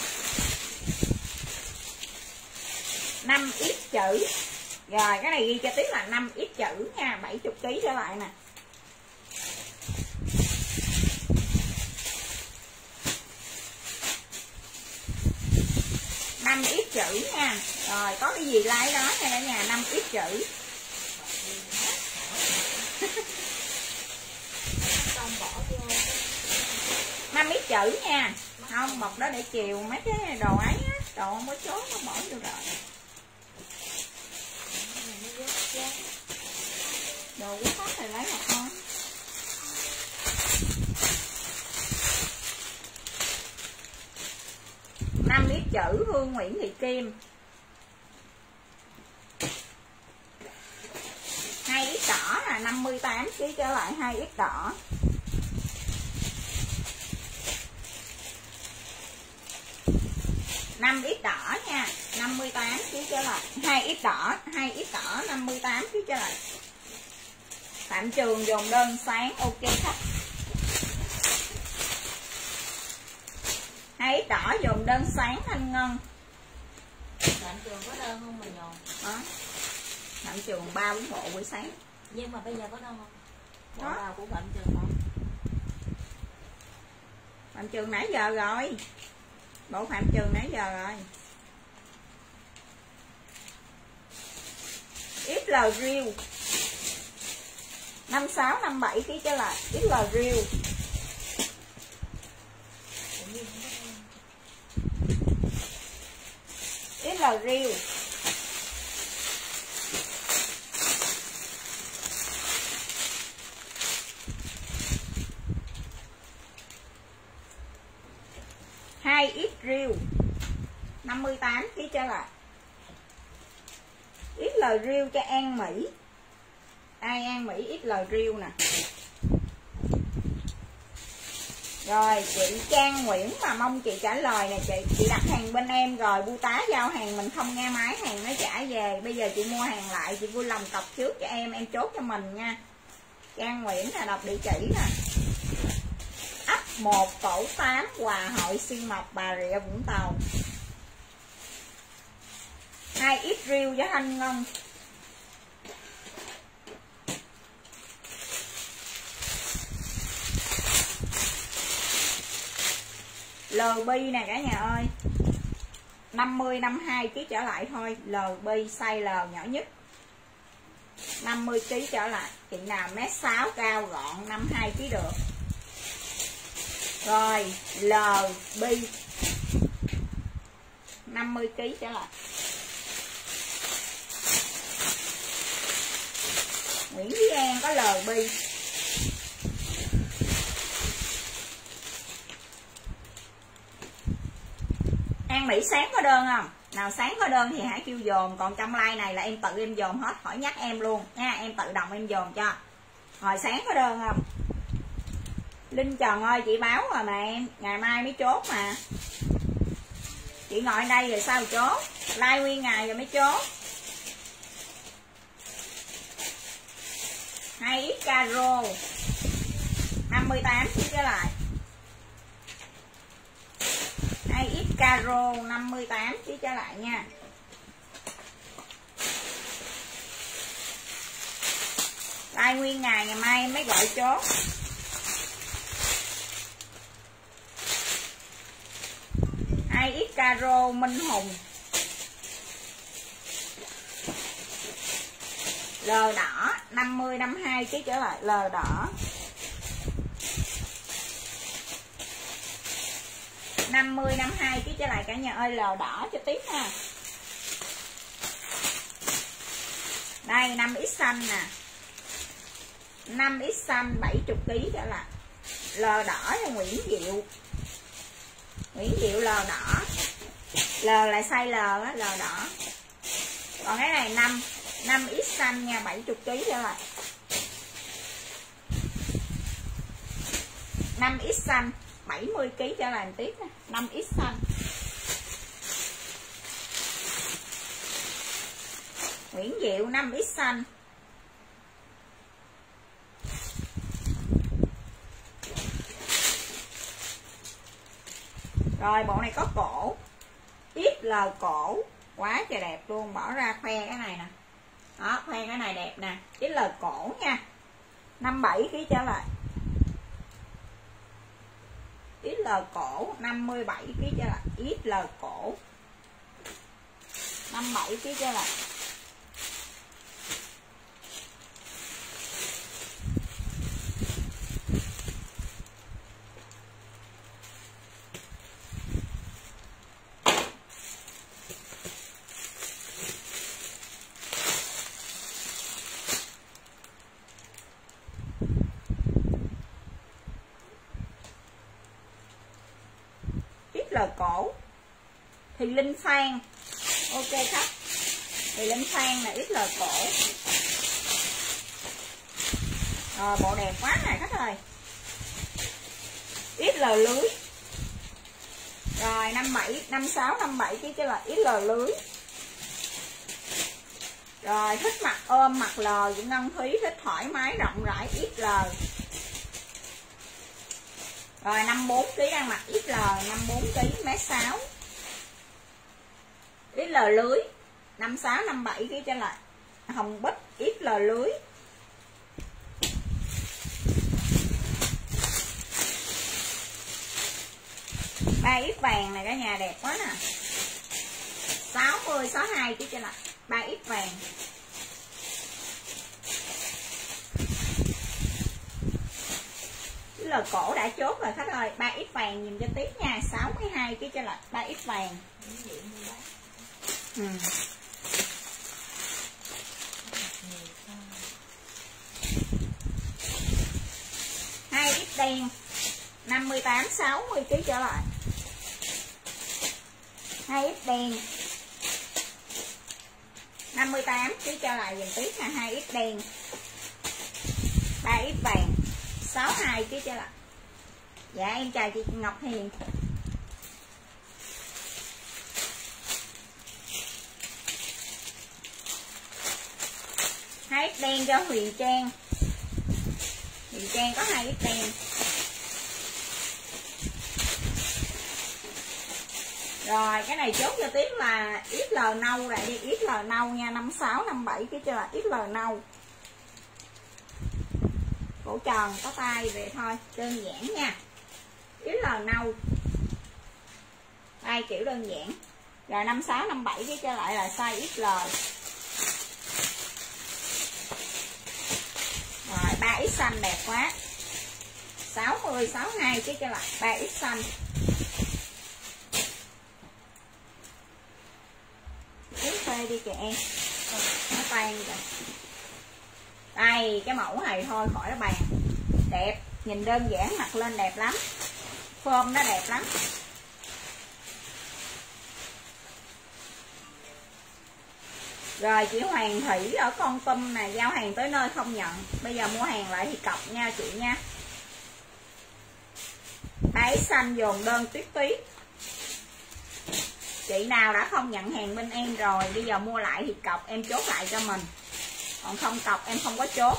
năm x chữ. Rồi cái này ghi cho tí là năm x chữ nha, bảy mươi ký trở lại nè. năm x chữ nha. Rồi có cái gì like đó nha cả nhà, năm x chữ. năm x chữ nha. Không, bọc đó để chiều mấy cái đồ ấy á, đồ không có chốt nó bỏ vô rồi. Đồ quá khó thì lấy một thôi. năm x chữ Hương Nguyễn Thị Kim. hai x đỏ là năm mươi tám ký trở lại, hai x đỏ. năm x đỏ nha, năm mươi tám ký trở lại. hai x đỏ, hai x đỏ năm mươi tám ký trở lại. Phạm Trường dồn đơn sáng, ok khách. hai x đỏ dồn đơn sáng Thanh Ngân.
Phạm Trường có đơn không mà nhồn?
Đó. Phạm Trường ba bốn bộ buổi sáng.
Nhưng mà bây giờ có đơn không? Bộ
Có.
nào của Phạm Trường không?
Phạm Trường nãy giờ rồi. Bộ Phạm Trường nãy giờ rồi. ích lờ Real năm sáu năm bảy ký trở lại. ích lờ Real ích lờ Real hai x Real năm mươi tám ký trở lại. ích lờ Real cho An Mỹ. Ai An Mỹ ích lờ Real nè. Rồi chị Trang Nguyễn mà mong chị trả lời nè chị. Chị đặt hàng bên em rồi bưu tá giao hàng mình không nghe máy, hàng nó trả về. Bây giờ chị mua hàng lại, chị vui lòng cọc trước cho em, em chốt cho mình nha. Trang Nguyễn là đọc địa chỉ nè. ấp một tổ tám Hòa Hội Xuyên Mộc, Bà Rịa Vũng Tàu. hai x Real cho Thanh Ngân. lờ bê nè cả nhà ơi. năm mươi năm mươi hai ký trở lại thôi. lờ bê size L nhỏ nhất. năm mươi ký trở lại. Chị nào mét sáu cao gọn năm mươi hai ký được. Rồi lờ bê năm mươi ký trở lại. Nguyễn Thúy An có lờ bi. An Mỹ sáng có đơn không? Nào sáng có đơn thì hãy kêu dồn. Còn trong like này là em tự em dồn hết, hỏi nhắc em luôn nha. Em tự động em dồn cho. Hồi sáng có đơn không? Linh Trần ơi, chị báo rồi mà em, ngày mai mới chốt mà. Chị ngồi đây rồi sao chốt? Like nguyên ngày rồi mới chốt. hai ít caro năm mươi tám ký trở lại. hai ít caro năm mươi tám ký trở lại nha. Like nguyên ngày, ngày mai em mới gọi chốt. hai ít caro Minh Hùng. Lờ đỏ năm mươi năm mươi hai ký trở lại. Lờ đỏ năm mươi năm mươi hai ký trở lại cả nhà ơi. Lờ đỏ cho tiếp ha. Đây năm ít xanh nè, năm ít xanh bảy mươi ký trở lại. Lờ đỏ cho Nguyễn Diệu. Nguyễn Diệu lờ đỏ. Lờ là size L á, lờ đỏ. Còn cái này năm năm ít xanh nha, bảy mươi ký trở lại. năm ít xanh bảy mươi ký trở lại tiếp nè, năm ít xanh. Nguyễn Diệu năm ít xanh. Rồi bộ này có cổ, ít lờ cổ, quá trời đẹp luôn, bỏ ra khoe cái này nè. Đó, khoe cái này đẹp nè, ít lờ cổ nha. năm mươi bảy ký trở lại. Ít lờ cổ năm mươi bảy ký trở lại. Ít lờ cổ năm mươi bảy ký trở lại. Lờ cổ thì Linh Phan. Ok khách, thì Linh Phan là ít lờ cổ. Rồi bộ đẹp quá này khách ơi. Ít lờ lưới. Rồi năm bảy năm sáu năm bảy chứ chứ là ít lờ lưới. Rồi thích mặt ôm mặt lờ với Ngân Thúy, thích thoải mái rộng rãi ít lờ. Rồi năm mươi bốn ký đang mặc ích lờ, năm mươi bốn ký mét sáu. ích lờ lưới năm mươi sáu năm mươi bảy ký trở lại. Hồng Bích ích lờ lưới. ba ít vàng này cả nhà đẹp quá nè. sáu mươi sáu mươi hai ký trở lại. ba ít vàng. Là cổ đã chốt rồi khách ơi. ba ít vàng nhìn cho tiếp nha. sáu mươi hai ký trở lại. ba ít vàng. Ừ. hai ít đen năm mươi tám sáu mươi ký trở lại. hai ít đen năm mươi tám ký trở lại dùm tiếp là hai ít đen. ba ít vàng sáu mươi hai ký trở lại. Dạ em chào chị Ngọc Hiền. hai ít đen cho Huyền Trang. Huyền Trang có hai ít đen. Rồi cái này chốt cho tiếp là ích lờ nâu lại đi. ích lờ nâu nha, năm mươi sáu năm mươi bảy ký cho là ích lờ nâu. Cổ tròn có tay về thôi, đơn giản nha. ích lờ nâu. Đây kiểu đơn giản. Rồi năm mươi sáu năm mươi bảy ký cho lại là size ích lờ. Rồi ba ít xanh đẹp quá. sáu mươi sáu mươi hai ký cho lại ba ít xanh. Tiếp phê đi kìa em. Nó tan rồi. Đây cái mẫu này thôi khỏi nó bàn. Đẹp, nhìn đơn giản mặc lên đẹp lắm. Form nó đẹp lắm. Rồi chị Hoàng Thủy ở Con Tum này, giao hàng tới nơi không nhận. Bây giờ mua hàng lại thì cọc nha chị nha. Đáy xanh dồn đơn tuyết tuyết. Chị nào đã không nhận hàng bên em rồi, bây giờ mua lại thì cọc em chốt lại cho mình. Còn không cọc em không có chốt.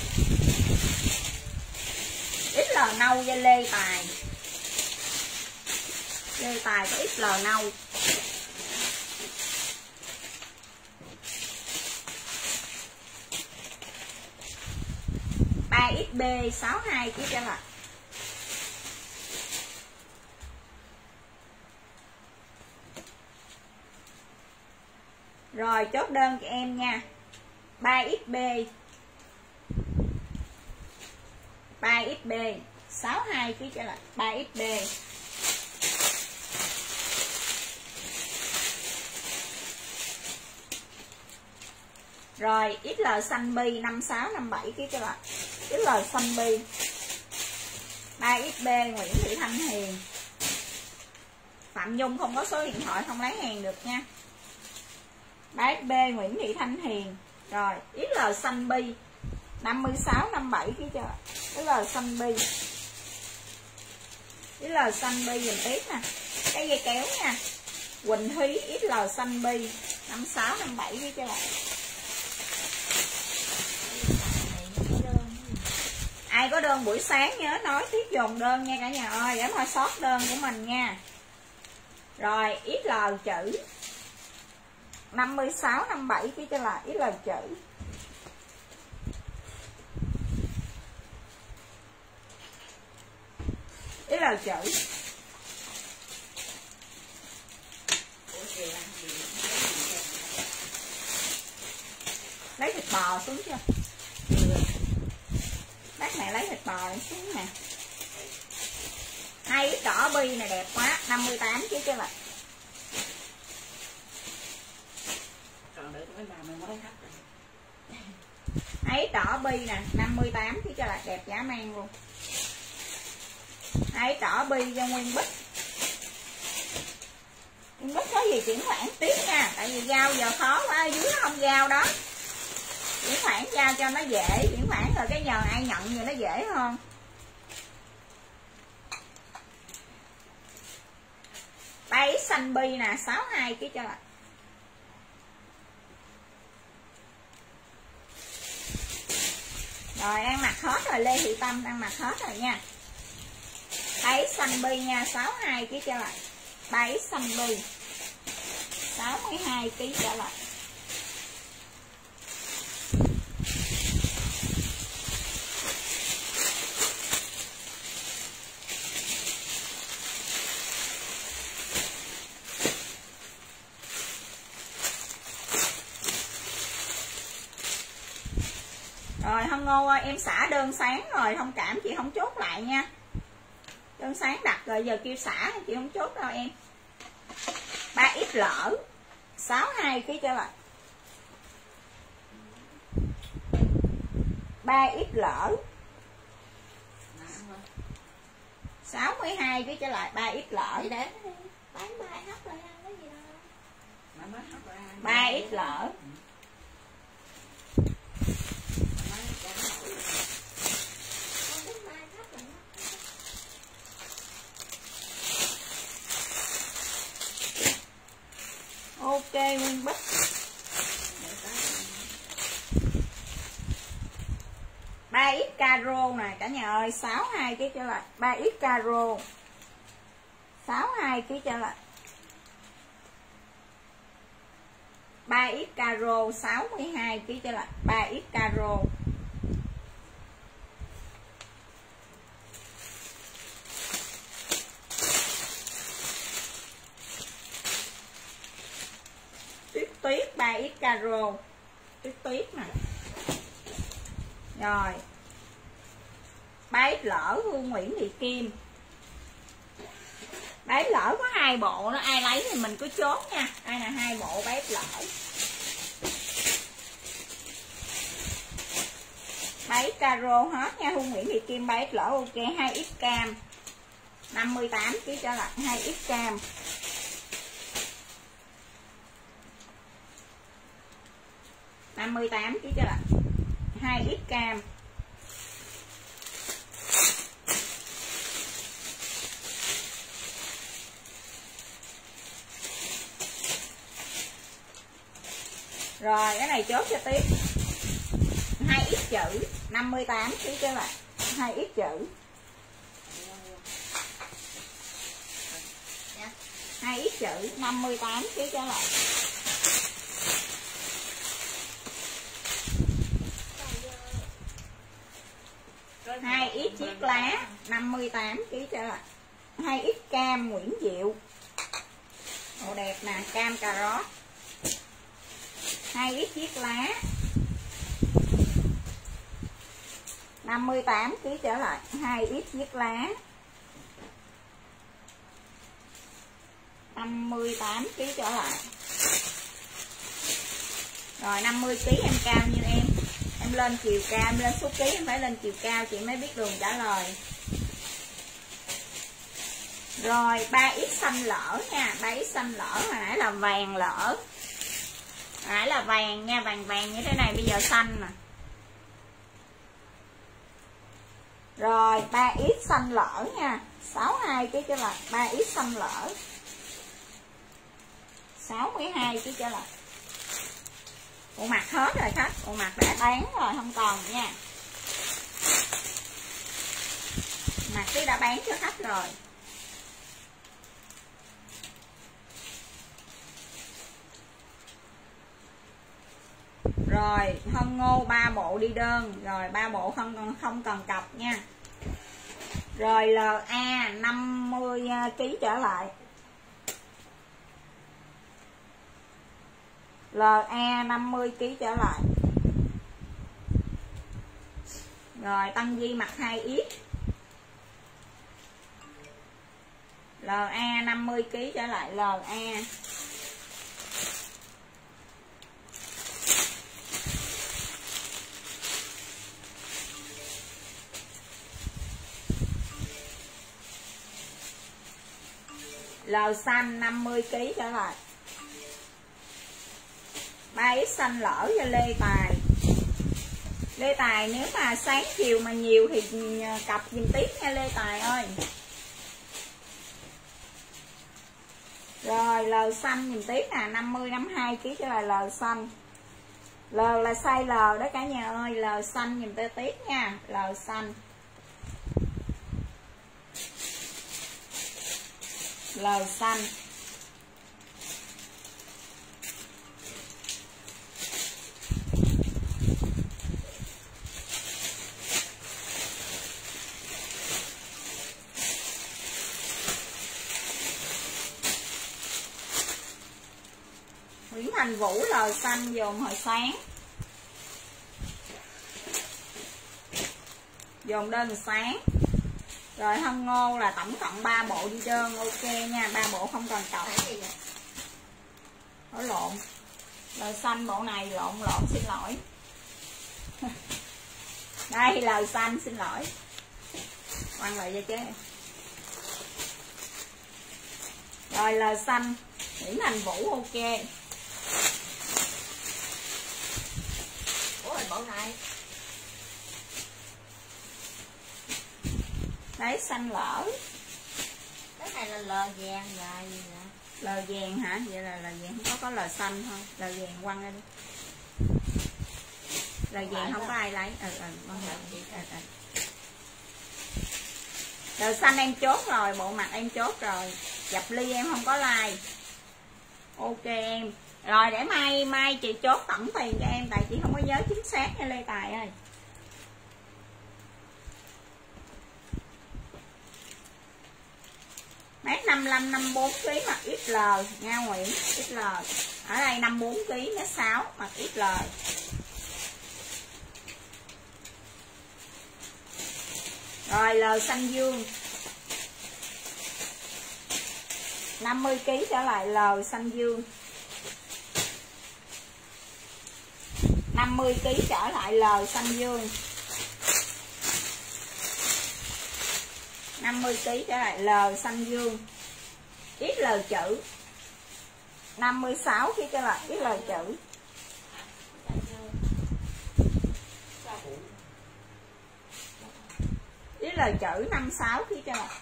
ích lờ nâu dây lê tài. Lê tài có ích lờ nâu. ba ích bê sáu hai ký cho là. Rồi chốt đơn cho em nha. ba ích bê ba ích bê sáu hai ký cho là ba ích bê. Rồi ích lờ xanh bi năm sáu năm bảy ký cho là ích lờ xanh bi. ba ích bê Nguyễn Thị Thanh Hiền. Phạm Dung không có số điện thoại không lấy hàng được nha. ba ích bê Nguyễn Thị Thanh Hiền. Rồi ích lờ xanh bi năm sáu năm bảy ký cho ích lờ xanh bi. ích lờ xanh bi dùm tiếp nè. Cái dây kéo nha. Quỳnh Thúy ích lờ xanh bi năm sáu năm bảy ký cho lại. Ai có đơn buổi sáng nhớ nói tiếp dồn đơn nha cả nhà ơi, để thôi sót đơn của mình nha. Rồi ích lờ chữ năm sáu năm bảy ký cho là ích lờ chữ. ích lờ chữ. Lấy thịt bò xuống chưa? Bác này lấy thịt bò này xuống nè. Hai ít đỏ bi này đẹp quá, năm mươi tám ký cho là. Hai ít đỏ bi nè, năm mươi tám ký cho là đẹp giá mang luôn. Hai ít đỏ bi cho Nguyên Bích. Nguyên Bích có gì chuyển khoản tiếp nha, tại vì giao giờ khó quá, ở dưới nó không giao đó. Chuyển khoản giao cho nó dễ, chuyển khoản rồi cái nhờ ai nhận thì nó dễ hơn. ba ít xanh bi nè, sáu hai ký cho lại. Rồi đang mặc hết rồi, Lê Thị Tâm đang mặc hết rồi nha. ba ít xanh bi nha, sáu hai ký cho lại. ba ít xanh bi sáu mươi hai ký trở lại. Rồi Hân Ngô ơi, em xả đơn sáng rồi, thông cảm chị không chốt lại nha. Đơn sáng đặt rồi giờ kêu xả chị không chốt đâu em. ba ít lỡ sáu hai ký trở lại. ba ít lỡ sáu mươi hai ký trở lại, ba ít lỡ.
Chị để bán ba hấp lại ăn cái gì đâu.
ba ít lỡ. Ok Nguyên Bích. ba ít caro nè cả nhà ơi, sáu hai ký trở lại. ba ít caro sáu hai ký trở lại. ba ít caro sáu mươi hai ký trở lại. ba ít caro. Tuyết tuyết ba ít caro. Tuyết tuyết nè. Rồi ba ít lỡ Hương Nguyễn Thị Kim. ba ít lỡ có hai bộ nó, ai lấy thì mình cứ chốt nha. Đây là hai bộ ba ít lỡ. ba ích caro hết nha. Hương Nguyễn Thị Kim ba ích lỗ ok. Hai ích cam năm mươi tám ký trở lại. Hai ích cam năm mươi tám ký trở lại. Hai ích cam rồi. Cái này chốt cho tiếp. Hai ít chữ năm mươi tám ký trở lại. Hai ít chữ hai ít chữ năm mươi tám ký trở lại. Hai ít chiếc lá năm mươi tám ký trở lại. Hai ít cam Nguyễn Diệu. Ồ đẹp nè, cam cà rốt. Hai ít chiếc lá năm mươi tám ký trở lại. Hai ít chiếc lá năm mươi tám ký trở lại. Rồi năm mươi ký em cao như em. Em lên chiều cao, em lên số ký em phải lên chiều cao chị mới biết đường trả lời. Rồi ba ít xanh lỡ nha. Ba ít xanh lỡ, hồi nãy là vàng lỡ. Hồi nãy là vàng nha, vàng vàng như thế này, bây giờ xanh nè. Rồi ba ít xanh lỡ nha. sáu mươi hai ký trở lại. Ba ít xanh lỡ sáu mươi hai ký trở lại. Bộ mặt hết rồi khách. Bộ mặt đã bán rồi không còn nha. Mặt tí đã bán cho khách rồi. Rồi Hân Ngô ba bộ đi đơn. Rồi ba bộ không không cần cọc nha. Rồi lờ a năm mươi ký trở lại. lờ a năm mươi ký trở lại. Rồi Tân Di mặt hai ít. lờ a năm mươi ký trở lại. lờ a lờ xanh năm mươi ký trở lại. ba ít xanh lỡ cho Lê Tài. Lê Tài nếu mà sáng chiều mà nhiều thì cặp giùm tiếp nha Lê Tài ơi. Rồi lờ xanh giùm tiếp nè. Năm mươi năm mươi hai ký cho là lờ xanh. L là size L đó cả nhà ơi. Lờ xanh giùm tê tiếp nha. Lờ xanh. Lờ xanh. Nguyễn Thành Vũ lờ xanh dồn hồi sáng. Dồn đơn sáng. Rồi Hân Ngô là tổng cộng ba bộ đi đơn ok nha. Ba bộ không cần cọc. Có lộn. Lờ xanh bộ này lộn lộn xin lỗi. Đây lờ xanh xin lỗi. Quăng lại cho chế. Rồi lờ xanh Nguyễn Thành Vũ ok.
Ủa bộ này.
Đấy xanh lỡ.
Cái này là lờ vàng là gì nè?
Lờ vàng hả? Vậy là lờ vàng không có có lờ xanh thôi. Lờ vàng quăng ra đi. Lờ vàng không có ai lấy. Ừ ừ quăng ra đi. Ừ, ừ. Lờ xanh em chốt rồi, bộ mặt em chốt rồi. Dập ly em không có like. Ok em. Rồi để mai mai chị chốt tổng tiền cho em tại chị không có nhớ chính xác nha Lê Tài ơi. Mét năm mươi lăm năm mươi bốn ký mặt ích lờ nha Nguyễn. ích lờ. Ở đây năm mươi bốn ký mét sáu mặt ích lờ. Rồi lờ xanh dương. năm mươi ký trở lại lờ xanh dương. năm mươi ký trở lại lờ xanh dương. năm mươi ki trở lại. L xanh dương ích lờ chữ năm mươi sáu ki trở lại. ích lờ chữ ích lờ chữ năm mươi sáu ki trở lại.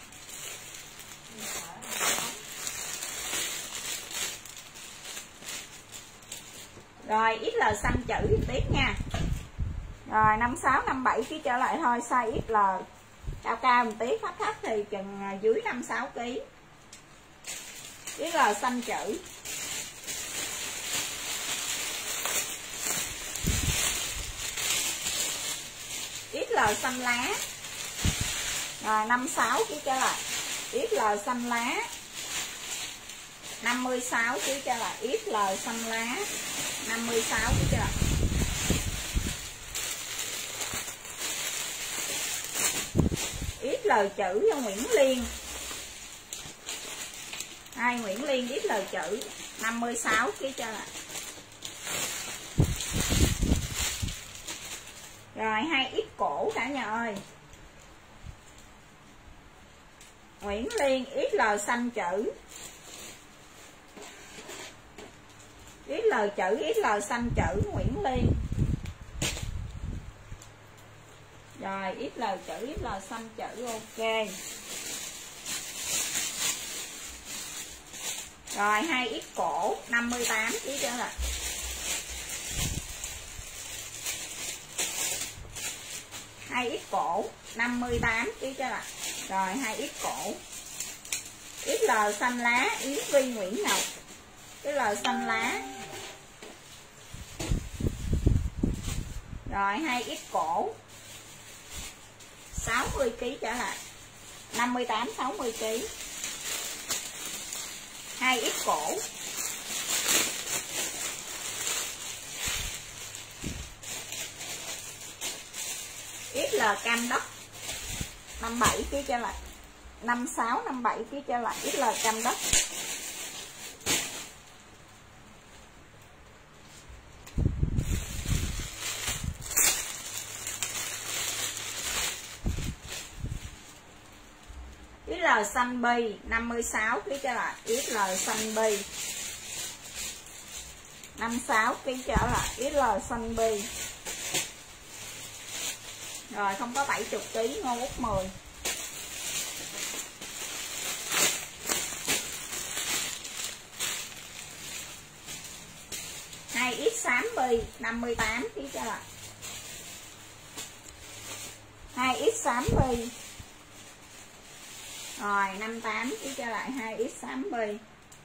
Rồi ích lờ xanh chữ tiếp nha. Rồi năm mươi sáu năm mươi bảy ký trở lại thôi. Size ích lờ cao cao một tí, thấp thấp thì chừng dưới năm mươi sáu ký. ích lờ xanh chữ. ích lờ xanh lá. Rồi năm mươi sáu ký trở lại. ích lờ xanh lá. năm mươi sáu ký trở lại. ích lờ xanh lá. năm mươi sáu ký trở lại. ích lờ chữ cho Nguyễn Liên. Hai Nguyễn Liên ích lờ chữ năm mươi sáu ký trở lại. Rồi hai ít cổ cả nhà ơi. Nguyễn Liên ích lờ xanh chữ. ích lờ chữ ích lờ xanh chữ Nguyễn Liên. Rồi ích lờ chữ ích lờ xanh chữ ok. Rồi hai ít cổ năm mươi tám ký trở lại. Hai ít cổ năm mươi tám ký trở lại. Rồi hai ít cổ. ích lờ xanh lá Yến Vi Nguyễn Ngọc. ích lờ xanh lá. Rồi hai ít cổ sáu mươi ký trở lại. năm mươi tám sáu mươi ký. Hai ít cổ. ích lờ cam đất năm mươi bảy ký trở lại. năm mươi sáu năm mươi bảy ký trở lại. ích lờ cam đất. ích lờ xanh bi năm mươi sáu ký trở lại. ích lờ xanh bi năm mươi sáu ký trở lại. ích lờ xanh bi. Rồi không có bảy mươi ký Ngô Út mười. hai ít xám bi năm mươi tám ký trở lại. hai ít xám bi. Rồi năm mươi tám ký trở lại. hai ít xám bi.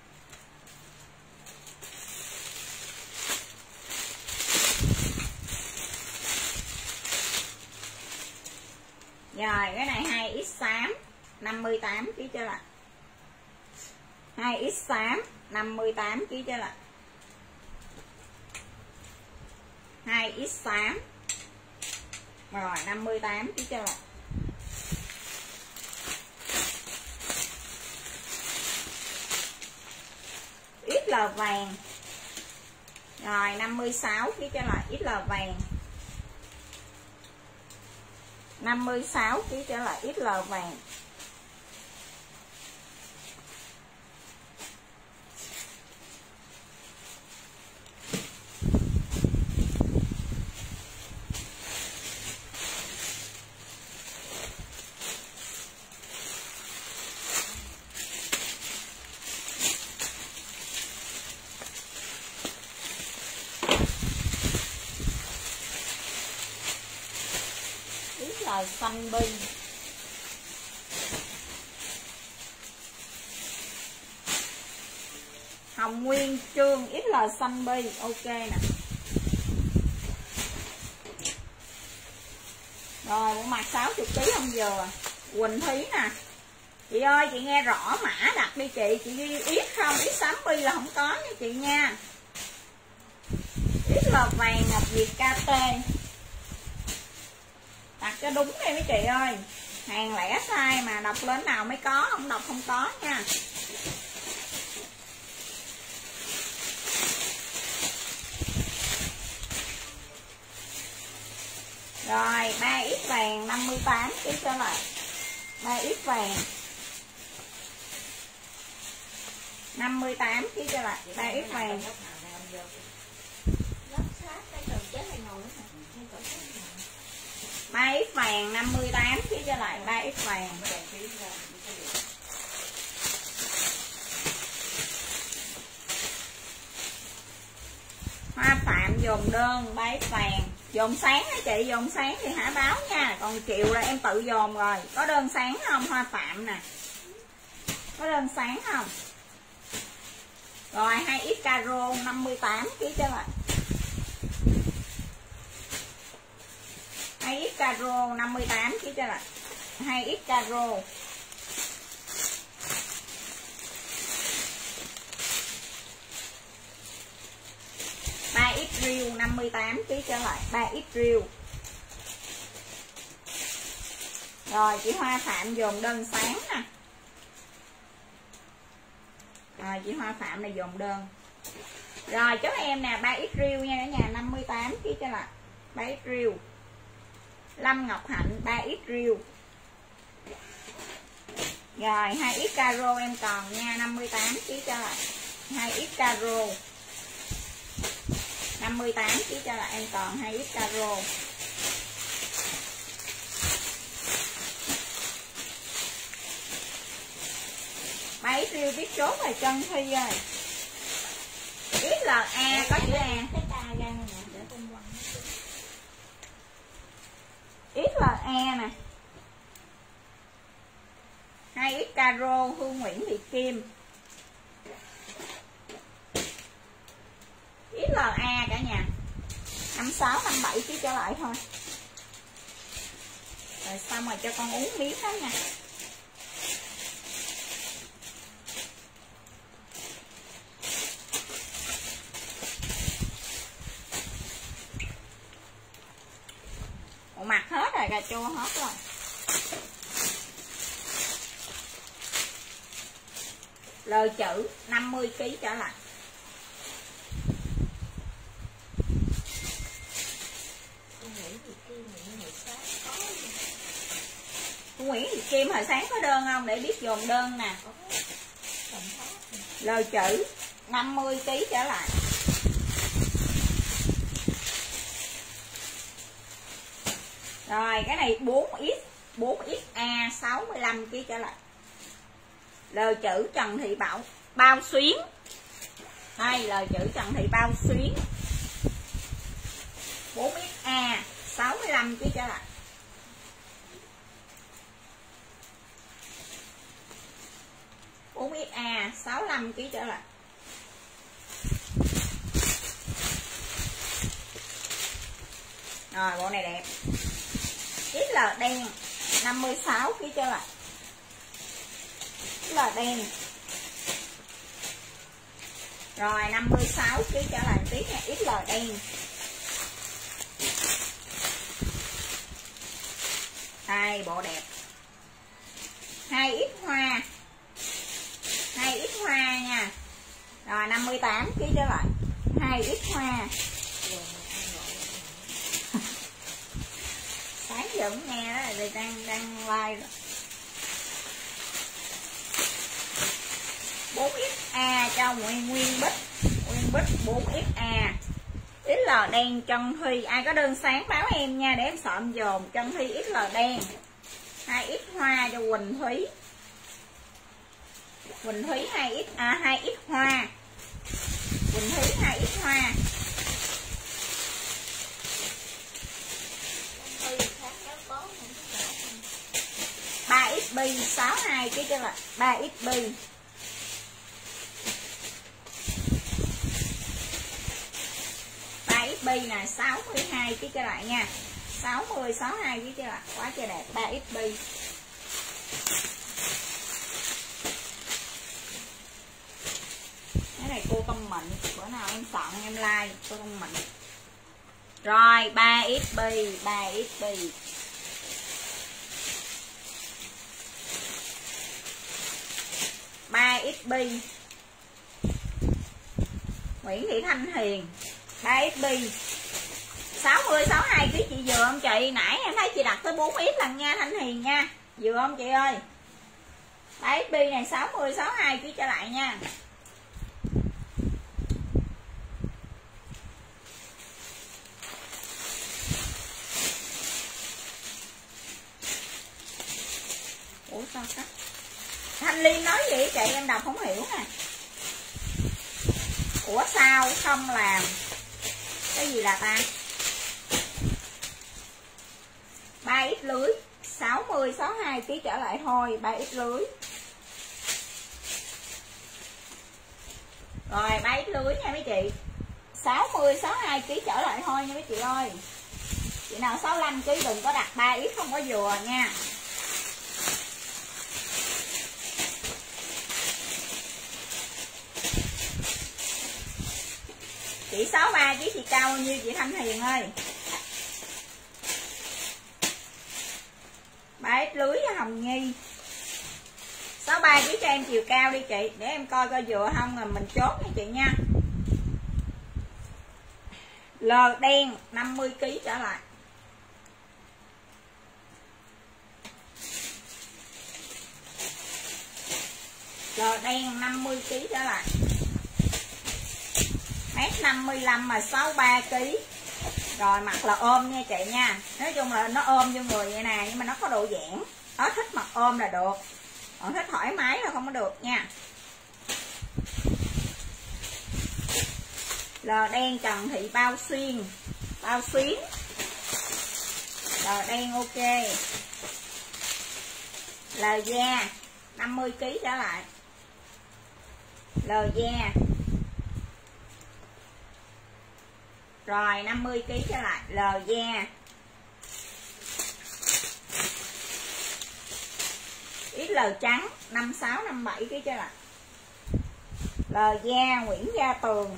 Rồi cái này hai ít xám năm mươi tám ký trở lại. hai ít xám năm mươi tám ký trở lại. hai ít xám. Rồi năm mươi tám ký trở lại. ích lờ vàng. Rồi năm mươi sáu ký trở lại. ích lờ vàng. năm mươi sáu ký trở lại. ích lờ vàng. Xanh bi. Hồng Nguyên Trương ích lờ xanh bi ok nè. Rồi bộ mặt sáu mươi ký không dừa. Quỳnh Thúy nè. Chị ơi chị nghe rõ mã đặt đi chị. Chị ghi ít không, ít xám bi là không có nha chị nha. ích lờ vàng Ngọc Việt ca tê. Đặt cho đúng đi mấy chị ơi. Hàng lẻ sai mà đọc lên nào mới có, không đọc không có nha. Rồi ba ít vàng năm mươi tám ký trở lại. ba x vàng năm mươi tám ký cho lại ba x vàng. ba x vàng năm mươi tám ký cho lại ba x vàng. Hoa Phạm dồn đơn ba x vàng. Dồn sáng hả chị? Dồn sáng thì hả báo nha. Còn chiều là em tự dồn rồi. Có đơn sáng không Hoa Phạm nè? Có đơn sáng không? Rồi hai x caro năm mươi tám ký cho lại. hai x caro năm mươi tám ký cho lại. hai x caro. ba x riêu năm mươi tám ký trở lại. ba x riêu. Rồi chị Hoa Phạm dồn đơn sáng nè. Rồi chị Hoa Phạm này dồn đơn. Rồi chốt em nè, ba x riêu nha cả nhà, năm mươi tám ký trở lại. ba x riêu. Lâm Ngọc Hạnh ba x riêu. Rồi hai x caro em còn nha, năm mươi tám ký trở lại. hai x caro năm mươi tám ký cho lại em còn hai x caro. ba x riêu biết chốt rồi Trân Thi ơi. ích lờ a có chữ A. ích lờ a nè. hai x caro Hương Nguyễn Thị Kim. ích lờ a cả nhà năm sáu năm bảy ký trở lại thôi. Rồi xong rồi cho con uống miếng đó nha. Một mặt hết rồi, cà chua hết rồi. Lời chữ năm mươi ký trở lại. Nguyễn Thị Kim hồi sáng có đơn không để biết dồn đơn nè. Lời chữ năm mươi ký trở lại. Rồi cái này bốn x bốn x a sáu mươi lăm ký trở lại. Lời chữ Trần Thị Bảo Bao Xuyến. Đây lời chữ Trần Thị Bao Xuyến. bốn x a sáu mươi lăm ký trở lại. bốn x a sáu mươi lăm ký trở lại. Rồi bộ này đẹp. ích lờ đen năm mươi sáu ký trở lại. ích lờ đen. Rồi năm mươi sáu ký trở lại tí nha. ích lờ đen. Đây bộ đẹp. hai x hoa. hai x hoa nha. Rồi năm mươi tám ký trở lại. hai x hoa. Sáng giờ cũng nghe đó, thì đang đang like rồi. bốn x a cho Nguyên Nguyên Bích. Nguyên Bích bốn x a. ích lờ đen Trân Thi. Ai có đơn sáng báo em nha để em sợ em dồn. Trân Thi ích lờ đen. hai x hoa cho Quỳnh Thúy. Quỳnh Thúy hai x à hai x hoa. Quỳnh Thúy hai x hoa. ba x bi sáu mươi hai ký cho là ba x bi. ba x bi nè sáu mươi hai ký cho lại nha. sáu mươi sáu mươi hai ký cho lại quá trời đẹp. ba x bi. Cái này cô Tâm Mịn, bữa nào em soạn em like cô Tâm Mịn. Rồi ba x bi, ba x bi. ba x bi. Nguyễn Thị Thanh Hiền ba x bi. sáu mươi sáu mươi hai ký chị vừa không chị? Nãy em thấy chị đặt tới bốn x lần nha Thanh Hiền nha. Vừa không chị ơi? ba ích pê này sáu mươi sáu mươi hai ký trở lại nha. Ủa sao cắt? Thanh Liên nói gì chị em đọc không hiểu nè. Ủa sao không làm? Cái gì là ta? ba x lưới sáu mươi sáu mươi hai ký trở lại thôi, ba x lưới. Rồi ba x lưới nha mấy chị. sáu mươi sáu mươi hai ký trở lại thôi nha mấy chị ơi. Chị nào sáu mươi lăm ký đừng có đặt ba x không có vừa nha. Chị sáu mươi ba ký chị cao bao nhiêu chị Thanh Hiền ơi? ba x lưới với Hồng Nhi. sáu mươi ba ký cho em chiều cao đi chị, để em coi coi vừa không rồi mình chốt nha chị nha. L đen năm mươi ký trở lại. L đen năm mươi ký trở lại. Mét năm mươi lăm mà sáu mươi ba ký. Rồi mặt là ôm nha chị nha. Nói chung là nó ôm vô người vậy nè, nhưng mà nó có độ giãn. Nó thích mặt ôm là được. Còn thích thoải mái là không có được nha. L đen Trần Thị bao xuyên, bao xuyến. L đen ok. L da năm mươi ký trở lại. L da. Rồi năm mươi ký trở lại. L da. X L trắng năm sáu năm bảy ký trở lại. L da Nguyễn Gia Tường.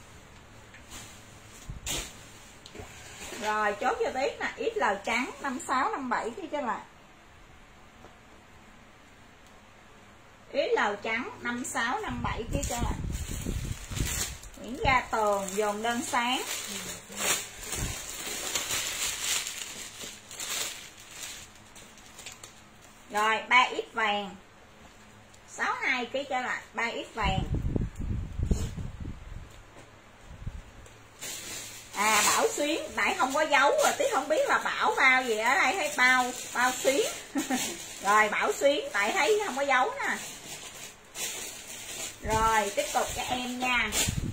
Rồi chốt cho tiếp nè, X L trắng năm sáu năm bảy ký trở lại. X L trắng năm sáu năm bảy ký trở lại. Nguyễn Gia Tường dồn đơn sáng. Rồi ba x vàng sáu mươi hai ký trở lại. ba x vàng. À Bảo Xuyến, tại không có dấu rồi tí không biết là Bảo bao gì ở đây, thấy bao bao Xuyến. Rồi Bảo Xuyến, tại thấy không có dấu nè. Rồi tiếp tục cho em nha.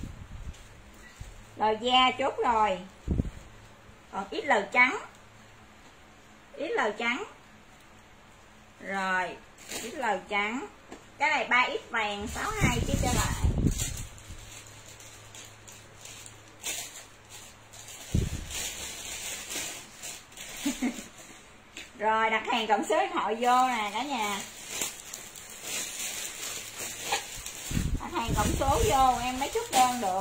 L da chốt rồi. Còn X L trắng. X L trắng. Rồi X L trắng. Cái này ba x vàng sáu mươi hai ký trở lại. Rồi đặt hàng cộng số điện thoại vô nè cả nhà. Đặt hàng cộng số vô em mới chốt đơn được.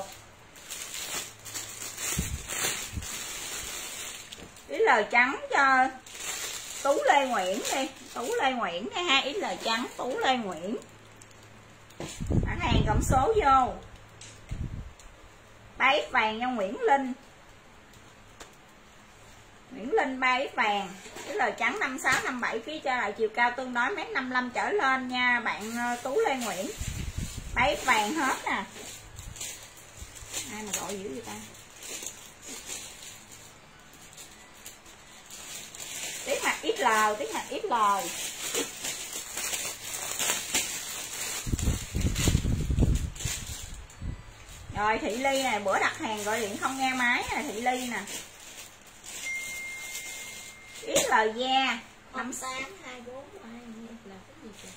X L trắng cho Tú Lê Nguyễn đi. Tú Lê Nguyễn hay hai X L trắng Tú Lê Nguyễn. Đặt hàng cộng số vô. ba x vàng cho Nguyễn Linh. Nguyễn Linh ba x vàng. X L trắng năm sáu năm bảy ký cho lại chiều cao tương đối mét năm mươi lăm trở lên nha bạn Tú Lê Nguyễn. ba x vàng hết nè. Ai mà gọi dữ vậy ta? Tiếp mặt ích lờ, tiếp mặt ích lờ. Rồi Thị Ly này, bữa đặt hàng gọi điện không nghe máy nè, Thị Ly nè. ích lờ da năm
tám hai bốn hai là cái gì vậy?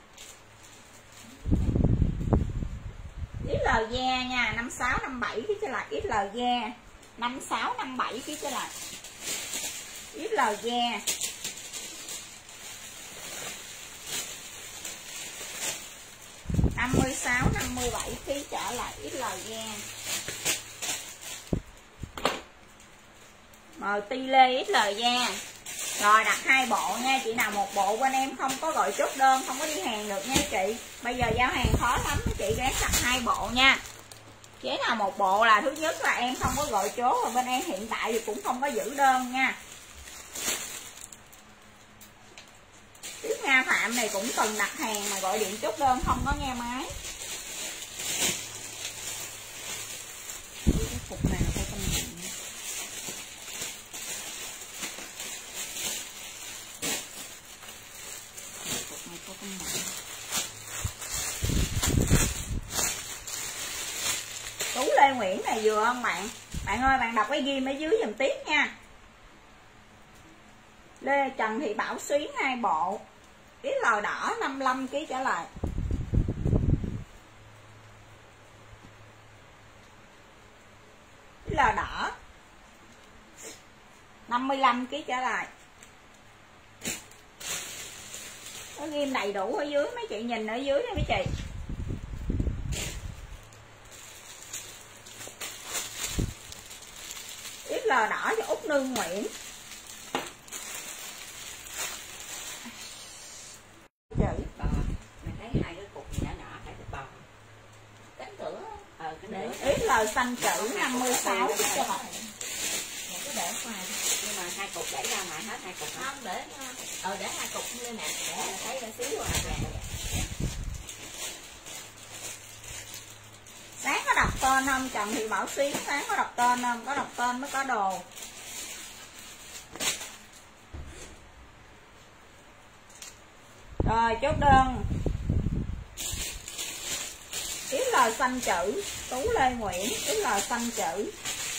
ích lờ da nha, năm sáu năm bảy ký trở lại. ích lờ da năm sáu năm bảy ký trở lại. ích lờ da năm mươi sáu năm mươi bảy ký trở lại. ích lờ da mờ ti lê ích lờ da. Rồi đặt hai bộ nha, chị nào một bộ bên em không có gọi chốt đơn, không có đi hàng được nha chị. Bây giờ giao hàng khó lắm, chị gán đặt hai bộ nha. Chế nào một bộ là thứ nhất là em không có gọi chốt, và bên em hiện tại thì cũng không có giữ đơn nha. Phạm này cũng cần đặt hàng mà gọi điện chốt đơn không có nghe máy. Cái cục nào phải công nhận. Cục này có công nhận. Tú Lê Nguyễn này vừa không bạn? Bạn ơi, bạn đọc cái ghim ở dưới giùm tiếp nha. Lê Trần Thị Bảo Xuyến hai bộ. Cái lò đỏ năm mươi lăm ký trở lại. Cái lò đỏ năm mươi lăm ký trở lại. Có ghim đầy đủ ở dưới, mấy chị nhìn ở dưới nha mấy chị. Ít lò đỏ cho Út Nương Nguyễn. Chữ
bò. Mày thấy hai cái cục nhỏ nhỏ phải thịt bò. Cánh cửa. Ờ cánh cửa.
ít lò xanh chữ năm mươi sáu cho bạn.
Cái để ngoài. Nhưng mà hai cục để ra ngoài hết hai cục. Không để ờ để hai cục lên nè, để thấy ra xíu rồi.
Sáng có đọc tên không? Trần Thị Bảo Xuyến sáng có đọc tên không? Có đọc tên mới có đồ. Rồi chốt đơn. Ít lò xanh chữ Tú Lê Nguyễn, ít lò xanh chữ.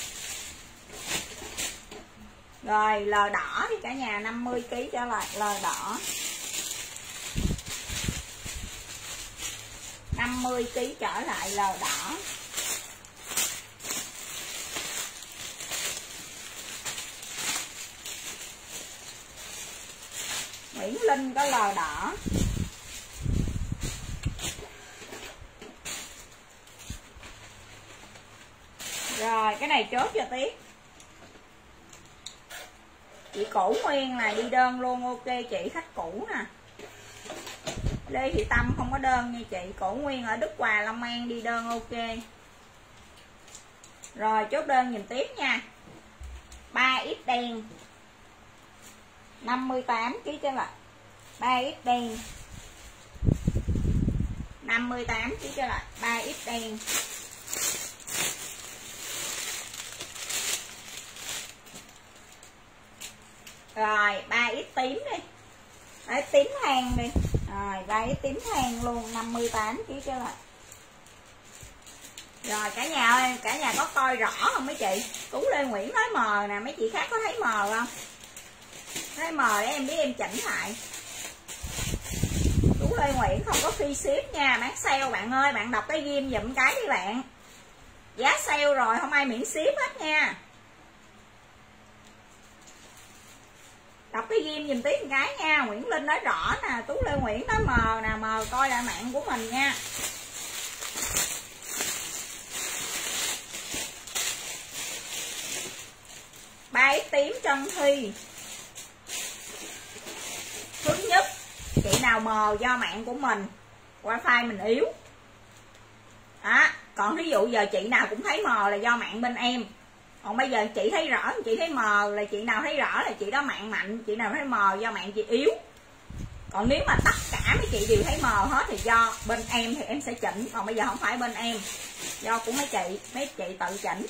Rồi lò đỏ thì cả nhà năm mươi ký trở lại. Lò đỏ năm mươi ký trở lại lò đỏ. Nguyễn Linh có lò đỏ. Rồi cái này chốt cho tiếp. Chị Cũ Nguyên là đi đơn luôn, ok chị, khách cũ nè. Lê Thị Tâm không có đơn nha chị. Cổ Nguyên ở Đức Hòa Long An đi đơn ok. Rồi chốt đơn nhìn tiếp nha. ba x đen năm mươi tám ký trở lại. ba x đen năm mươi tám ký trở lại. ba x đen. Rồi ba x tím đi. ba x tím than đi. Rồi ba x tím than luôn năm mươi tám ký trở lại. Rồi cả nhà ơi, cả nhà có coi rõ không mấy chị? Tú Lê Nguyễn nói mờ nè, mấy chị khác có thấy mờ không? Thấy mờ để em biết em chỉnh lại. Tú Lê Nguyễn không có free ship nha, bán sale bạn ơi, bạn đọc cái ghim giùm cái đi bạn. Giá sale rồi không ai miễn ship hết nha. Đọc cái ghim dùm tí một cái nha. Nguyễn Linh nói rõ nè, Tú Lê Nguyễn nói mờ nè, mờ coi lại mạng của mình nha. ba x tím Trân Thi. Thứ nhất, chị nào mờ do mạng của mình, wifi mình yếu đó. Còn ví dụ giờ chị nào cũng thấy mờ là do mạng bên em. Còn bây giờ chị thấy rõ, chị thấy mờ là chị nào thấy rõ là chị đó mạng mạnh. Chị nào thấy mờ do mạng chị yếu. Còn nếu mà tất cả mấy chị đều thấy mờ hết thì do bên em thì em sẽ chỉnh. Còn bây giờ không phải bên em, do của mấy chị, mấy chị tự chỉnh.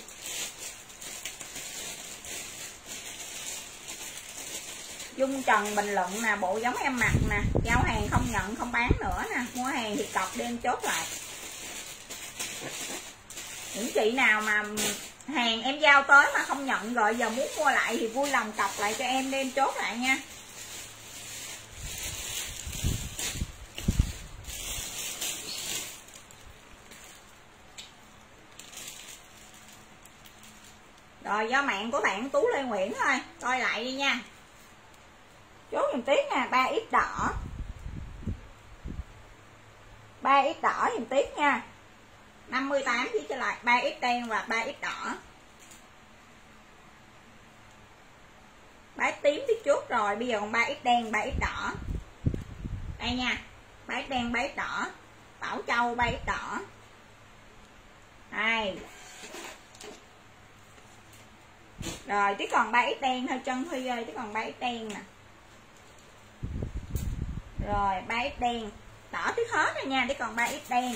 Dung Trần bình luận nè, bộ giống em mặc nè, giao hàng không nhận không bán nữa nè, mua hàng thì cọc đem chốt lại. Những chị nào mà hàng em giao tới mà không nhận rồi giờ muốn mua lại thì vui lòng cọc lại cho em đem chốt lại nha. Rồi do mạng của bạn Tú Lê Nguyễn thôi, coi lại đi nha. Chốt dùm tiếp nè, ba x đỏ. ba x đỏ dùm tiếp nha. năm mươi tám ký trở lại, ba x đen và ba x đỏ. ba x tím thì chốt rồi, bây giờ còn ba x đen, ba x đỏ. Đây nha, ba x đen, ba x đỏ. Bảo Châu ba x đỏ. Đây. Rồi tí còn ba x đen thôi Trân Huy ơi, tí còn ba x đen nè. Rồi ba x đen, đỏ tiếc hết rồi nha, để còn ba x đen.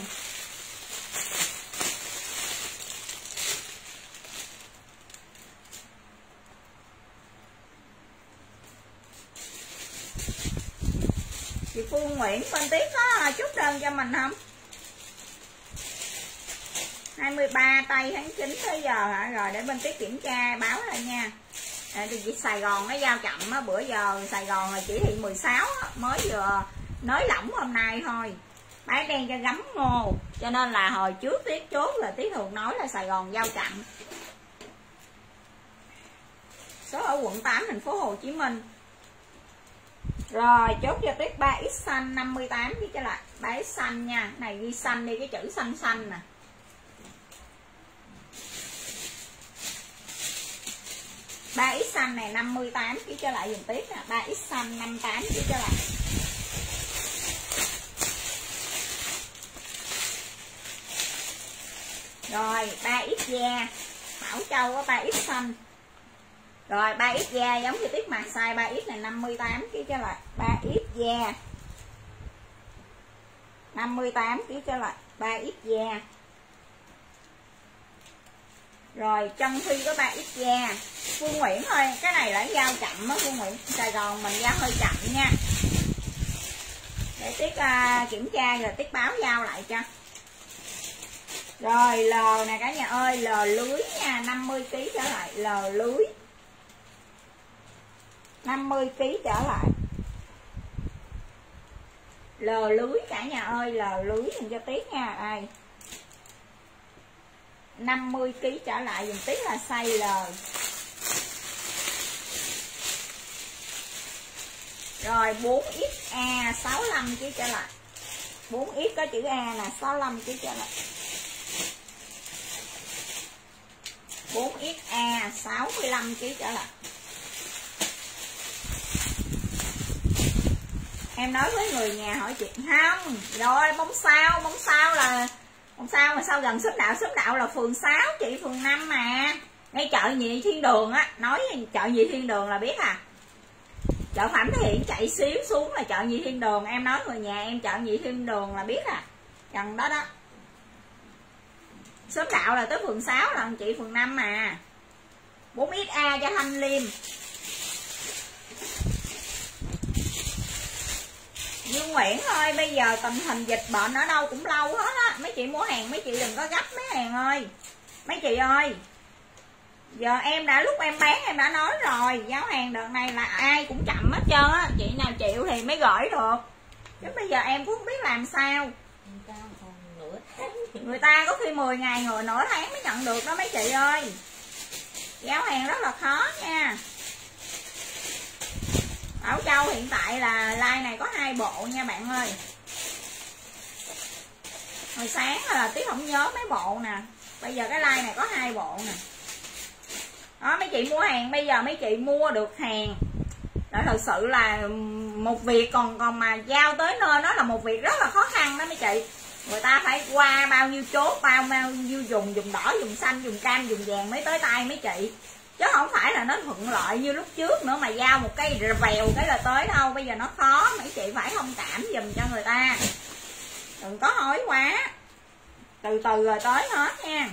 Chị Phương Nguyễn bên Tiếp có chốt đơn cho mình không? hai mươi ba tây tháng chín tới giờ hả? Rồi để bên Tiếp kiểm tra báo lại nha. À, thì Sài Gòn nó giao chậm á, bữa giờ Sài Gòn là chỉ thị mười sáu á, mới vừa nới lỏng hôm nay thôi. Bán đen cho gấm ngô, cho nên là hồi trước Tiết chốt là Tiết thường nói là Sài Gòn giao chậm. Số ở quận tám thành phố Hồ Chí Minh. Rồi chốt cho Tiết ba x xanh năm mươi tám chứ cho lại ba x xanh nha. Này ghi xanh đi, cái chữ xanh xanh nè. ba x xanh này năm mươi tám ký cho lại dùm Tiếp nè, ba x xanh năm mươi tám ký cho lại. Rồi ba x da, Bảo Châu có ba x xanh. Rồi ba x da giống như Tiếp mặt size ba x này năm mươi tám ký cho lại, ba x da năm mươi tám ký cho lại, ba x da. Rồi Trân Thi có ba x da. Phương Nguyễn thôi, cái này là giao chậm á Phương Nguyễn, Sài Gòn mình giao hơi chậm nha. Để Tiết uh, kiểm tra rồi Tiết báo giao lại cho. Rồi L nè cả nhà ơi, L lưới nha, năm mươi ký trở lại, L lưới năm mươi ký trở lại. L lưới cả nhà ơi, L lưới dùm cho Tiết nha. Ai năm mươi ký trở lại dùm Tiết là size L. Rồi bốn x A sáu mươi lăm ký trở lại. bốn x có chữ A là sáu mươi lăm ký trở lại. bốn x A sáu mươi lăm ký trở lại. Em nói với người nhà hỏi chị không. Rồi bóng sao, bóng sao là bóng sao mà sao gần xóm đạo, xóm đạo là phường sáu chị, phường năm mà. Ngay chợ Nhị Thiên Đường á, nói chợ Nhị Thiên Đường là biết à. Chợ Phạm Thế Hiển chạy xíu xuống là chợ Nhị Thiên Đường. Em nói người nhà em chợ Nhị Thiên Đường là biết à. Gần đó đó. Xóm đạo là tới phường sáu là chị, phường năm mà. bốn x A cho Thanh Liêm. Dương Nguyễn ơi, bây giờ tình hình dịch bệnh ở đâu cũng lâu hết á. Mấy chị mua hàng mấy chị đừng có gấp mấy hàng ơi. Mấy chị ơi, giờ em đã lúc em bán em đã nói rồi, giao hàng đợt này là ai cũng chậm hết trơn á. Chị nào chịu thì mới gửi được, chứ bây giờ em cũng không biết làm sao. Người ta có khi mười ngày người nửa tháng mới nhận được đó mấy chị ơi. Giao hàng rất là khó nha. Bảo Châu hiện tại là like này có hai bộ nha bạn ơi. Hồi sáng là Tiết không nhớ mấy bộ nè. Bây giờ cái like này có hai bộ nè. Đó mấy chị mua hàng, bây giờ mấy chị mua được hàng đó thật sự là một việc, còn còn mà giao tới nơi nó là một việc rất là khó khăn đó mấy chị. Người ta phải qua bao nhiêu chốt, bao bao nhiêu dùng, dùng đỏ, dùng xanh, dùng cam, dùng vàng mới tới tay mấy chị. Chứ không phải là nó thuận lợi như lúc trước nữa mà giao một cây vèo cái là tới đâu. Bây giờ nó khó, mấy chị phải thông cảm giùm cho người ta. Đừng có hối quá. Từ từ rồi tới hết nha.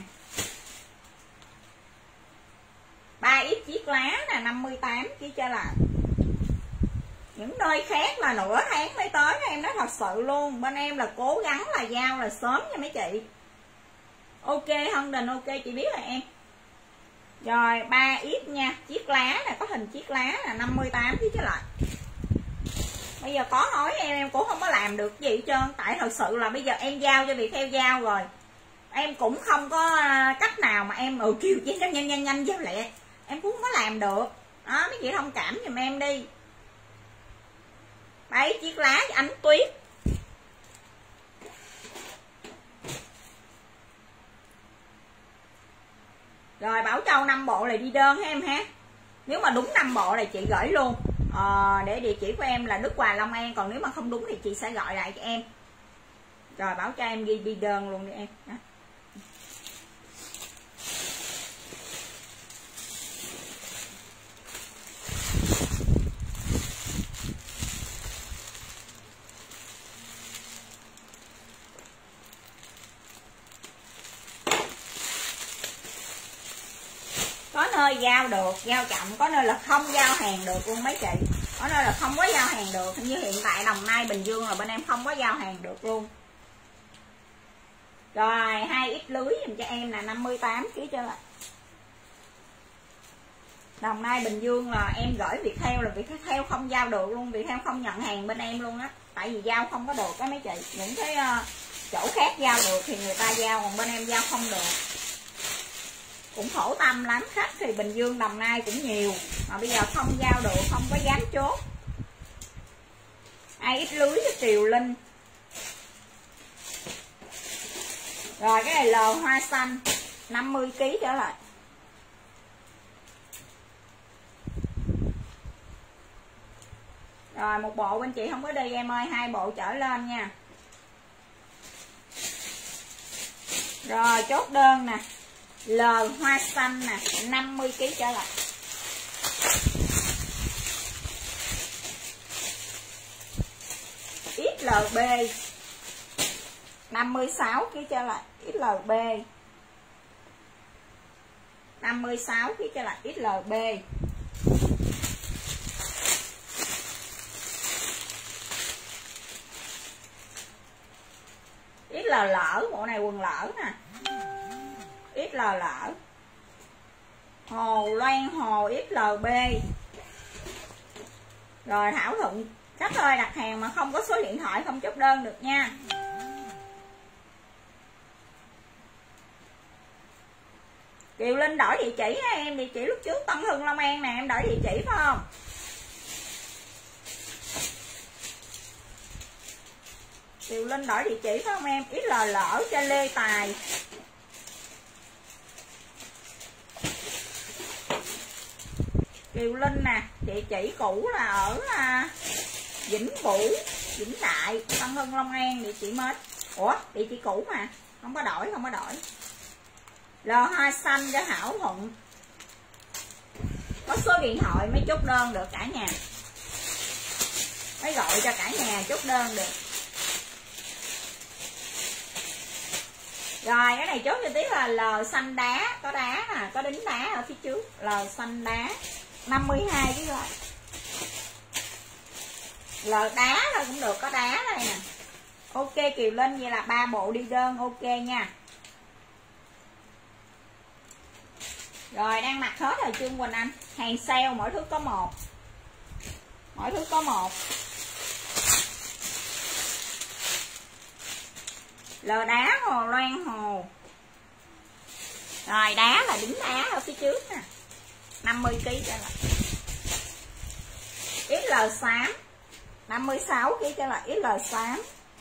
ba x chiếc lá là năm mươi tám ký cho là. Những nơi khác là nửa tháng mới tới, em nói thật sự luôn. Bên em là cố gắng là giao là sớm nha mấy chị. Ok Hân Đình, ok chị biết rồi em. Rồi ba x nha, chiếc lá nè, có hình chiếc lá là năm mươi tám ký cho lại. Bây giờ có hỏi em em cũng không có làm được gì hết trơn. Tại thật sự là bây giờ em giao cho việc theo giao rồi, em cũng không có cách nào mà em ừ kêu nhanh nhanh nhanh nhanh giao lẹ, em cũng không có làm được đó. Mấy chị thông cảm giùm em đi. Bảy chiếc lá Ánh Tuyết. Rồi Bảo Châu năm bộ này đi đơn ha em ha. Nếu mà đúng năm bộ này chị gửi luôn. Ờ, để địa chỉ của em là Đức Hòa Long An, còn nếu mà không đúng thì chị sẽ gọi lại cho em. Rồi Bảo cho em ghi đi đơn luôn đi em. Đó. nơi giao được, giao chậm, có nơi là không giao hàng được luôn mấy chị. Có nơi là không có giao hàng được, như hiện tại Đồng Nai, Bình Dương là bên em không có giao hàng được luôn. Rồi hai ít lưới dùm cho em là năm mươi tám ký trở lại. Đồng Nai, Bình Dương là em gửi Viettel là Viettel không giao được luôn, Viettel không nhận hàng bên em luôn á, tại vì giao không có được á mấy chị. Những cái uh, chỗ khác giao được thì người ta giao, còn bên em giao không được. Cũng khổ tâm lắm, khách thì Bình Dương, Đồng Nai cũng nhiều mà bây giờ không giao được, không có dám chốt. Ai ít lưới cho Triều Linh. Rồi cái này L hoa xanh năm mươi ký trở lại. Rồi một bộ bên chị không có đi em ơi, hai bộ trở lên nha. Rồi chốt đơn nè, L hoa xanh nè, năm mươi ký trở lại. ích lờ bê năm mươi sáu ký trở lại, ích lờ bê năm mươi sáu ký trở lại, ích lờ bê. ích lờ lỡ, bộ này quần lỡ nè. ích lờ lỡ. Hồ Loan Hồ ích lờ bê. Rồi thảo thuận khách ơi, đặt hàng mà không có số điện thoại không chốt đơn được nha. Kiều Linh đổi địa chỉ nha em, địa chỉ lúc trước Tân Hưng Long An nè, em đổi địa chỉ phải không? Kiều Linh đổi địa chỉ phải không em? ích lờ lỡ cho Lê Tài. Kiều Linh nè, địa chỉ cũ là ở à, Vĩnh Vũ, Vĩnh Đại, Tân Hưng Long An, địa chỉ mới. Ủa, địa chỉ cũ mà, không có đổi, không có đổi. L hoa xanh cho Hảo Thuận. Có số điện thoại mới chốt đơn được cả nhà, mới gọi cho cả nhà chốt đơn được. Rồi cái này chốt cho tí là L xanh đá, có đá nè, có đính đá ở phía trước. L xanh đá năm mươi hai cái rồi. L đá thôi cũng được, có đá đây nè. Ok Kiều Linh, vậy là ba bộ đi đơn ok nha. Rồi đang mặc hết rồi Trương Quỳnh Anh. Hàng sale mỗi thứ có một, mỗi thứ có một. L đá Hồ Loan Hồ. Rồi đá là đính đá ở phía trước nè, năm mươi ký trở lại. ích lờ xám năm mươi sáu ký trở lại, ích lờ xám.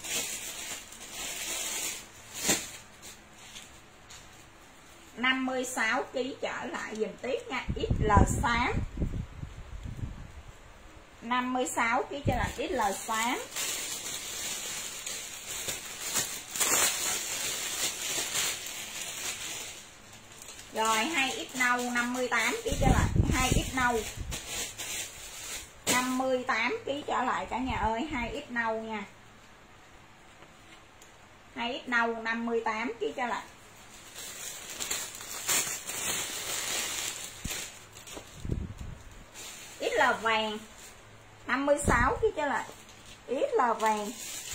năm mươi sáu ký trở lại dùm tiếp nha, ích lờ xám. năm mươi sáu ký trở lại, ích lờ xám. Rồi hai ít nâu năm mươi tám ký trở lại, hai ít nâu năm mươi tám ký trở lại cả nhà ơi, hai ít nâu nha. hai ít nâu năm mươi tám ký trở lại. ích lờ vàng năm mươi sáu ký trở lại, ích lờ vàng.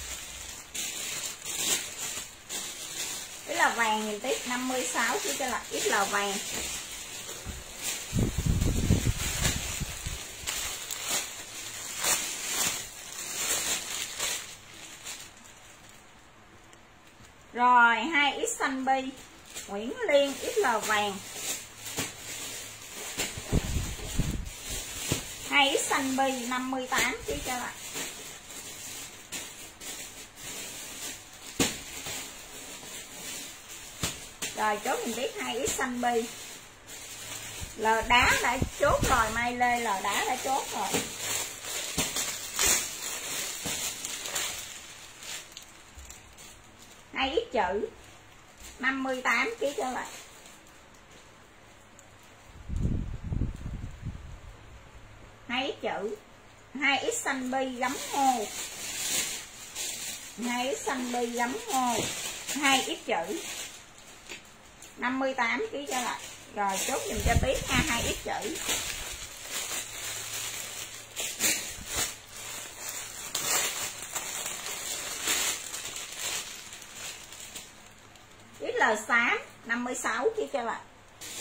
ích lờ vàng nhìn tiếp năm mươi sáu ký trở lại, ích lờ vàng. Rồi hai ít xanh bi Nguyễn Liên, ích lờ vàng. hai ít xanh bi năm mươi tám ký trở lại. Rồi chốt mình biết hai ít xanh bi. L đá đã chốt rồi, Mai Lê L đá đã chốt rồi. hai ít chữ năm mươi tám ký trở lại. hai ít chữ, hai ít xanh bi gấm ngô. hai ít xanh bi gấm ngô, hai ít chữ năm mươi tám ký trở lại. Rồi chốt dùm cho Tuyết nha, hai ít chữ. ích lờ xám năm mươi sáu ký cho bạn.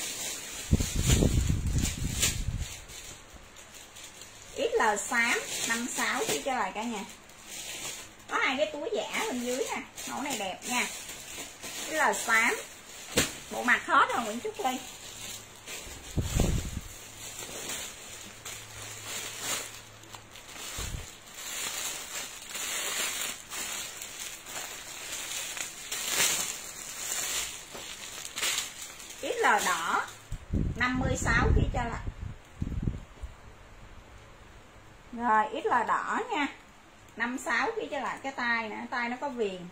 ích lờ xám năm mươi sáu ký cho lại cả nhà. Có hai cái túi giả bên dưới nè, mẫu này đẹp nha. ích lờ xám. Bộ mặt hết rồi Nguyễn Trúc Ly. ích lờ đỏ năm mươi sáu ký cho lại. Rồi ích lờ đỏ nha, năm mươi sáu ký cho lại cái tay nè, tay nó có viền.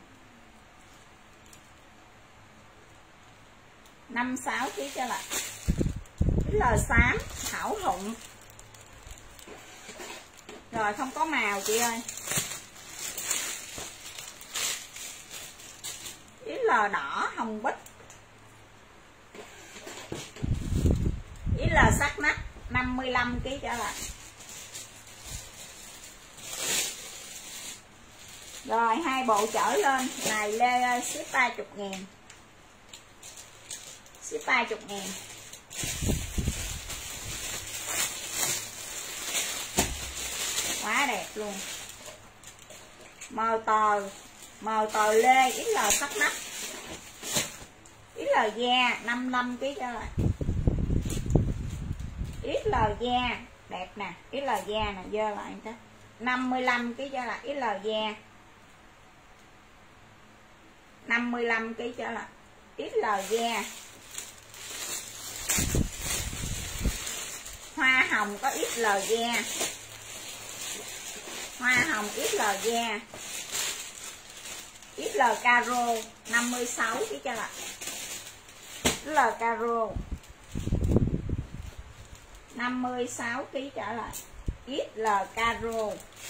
năm mươi sáu ký cho lại. ích lờ xám thảo hụng. Rồi không có màu chị ơi. ích lờ đỏ hồng bích. ích lờ sắc nách năm mươi lăm ký trở lại. Rồi hai bộ trở lên này lê ship ba mươi ngàn. Ship ba mươi ngàn. Quá đẹp luôn. Màu tờ màu tờ lê ích lờ sắc nách. ích lờ da năm mươi lăm ký trở lại. ích lờ da đẹp nè, ích lờ da nè, dơ lại cái năm mươi lăm ký trở lại. ích lờ da năm mươi lăm ký trở lại. ích lờ da hoa hồng có ích lờ da. Hoa hồng ích lờ da. ích lờ caro năm mươi sáu ký trở lại. ích lờ caro năm mươi sáu ký trở lại. ích lờ caro.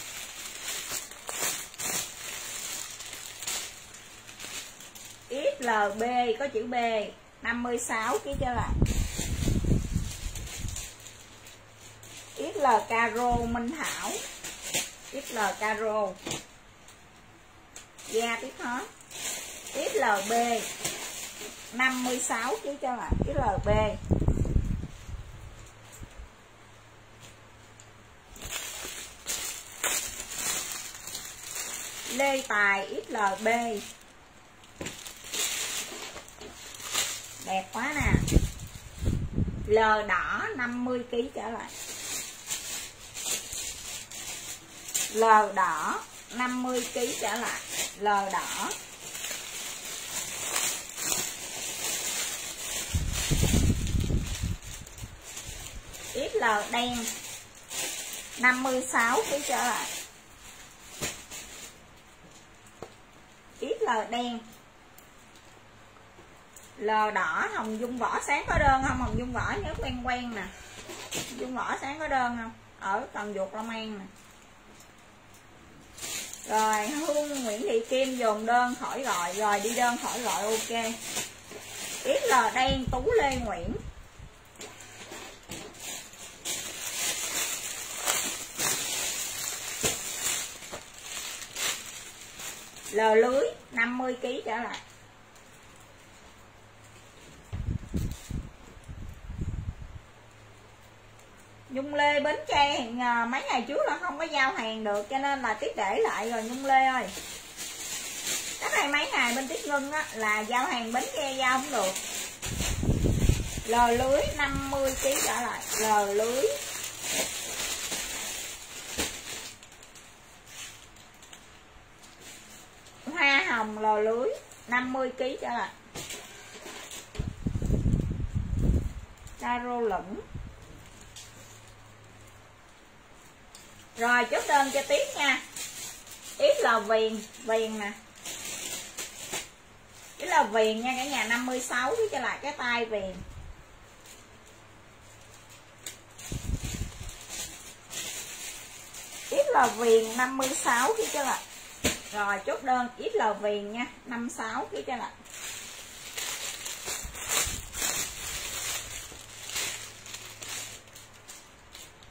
ích lờ bê có chữ B năm mươi sáu ký trở lại. ích lờ caro Minh Thảo. ích lờ caro da tiếp hết. ích lờ bê năm mươi sáu ký cho lại. ích lờ bê Lê Tài ích lờ bê đẹp quá nè. L đỏ năm mươi ký trở lại. L đỏ năm mươi ký trở lại. L đỏ ích lờ đen năm mươi sáu ký trở lại. ích lờ đen. L đỏ hồng dung vỏ sáng có đơn không? Hồng dung vỏ nhớ quen quen nè. Dung vỏ sáng có đơn không? Ở Cần Duột Long An nè. Rồi Hương Nguyễn Thị Kim dồn đơn khỏi gọi. Rồi đi đơn khỏi gọi ok. ích lờ đen Tú Lê Nguyễn. L lưới năm mươi ký trở lại. Nhung Lê Bến Tre hiện mấy ngày trước là không có giao hàng được cho nên là Tiết để lại rồi Nhung Lê ơi. Cái này mấy ngày bên Tiết Ngân á là giao hàng Bến Tre giao không được. L lưới năm mươi ký trở lại. L lưới hoa hồng L lưới năm mươi ký trở lại. Caro lửng. Rồi chốt đơn cho Tiết nha. ích lờ viền, viền nè. ích lờ viền nha cả nhà, năm mươi sáu ký cho lại cái tay viền. ích lờ viền năm mươi sáu ký cho lại. Rồi chốt đơn ích lờ viền nha, năm mươi sáu ký cho lại.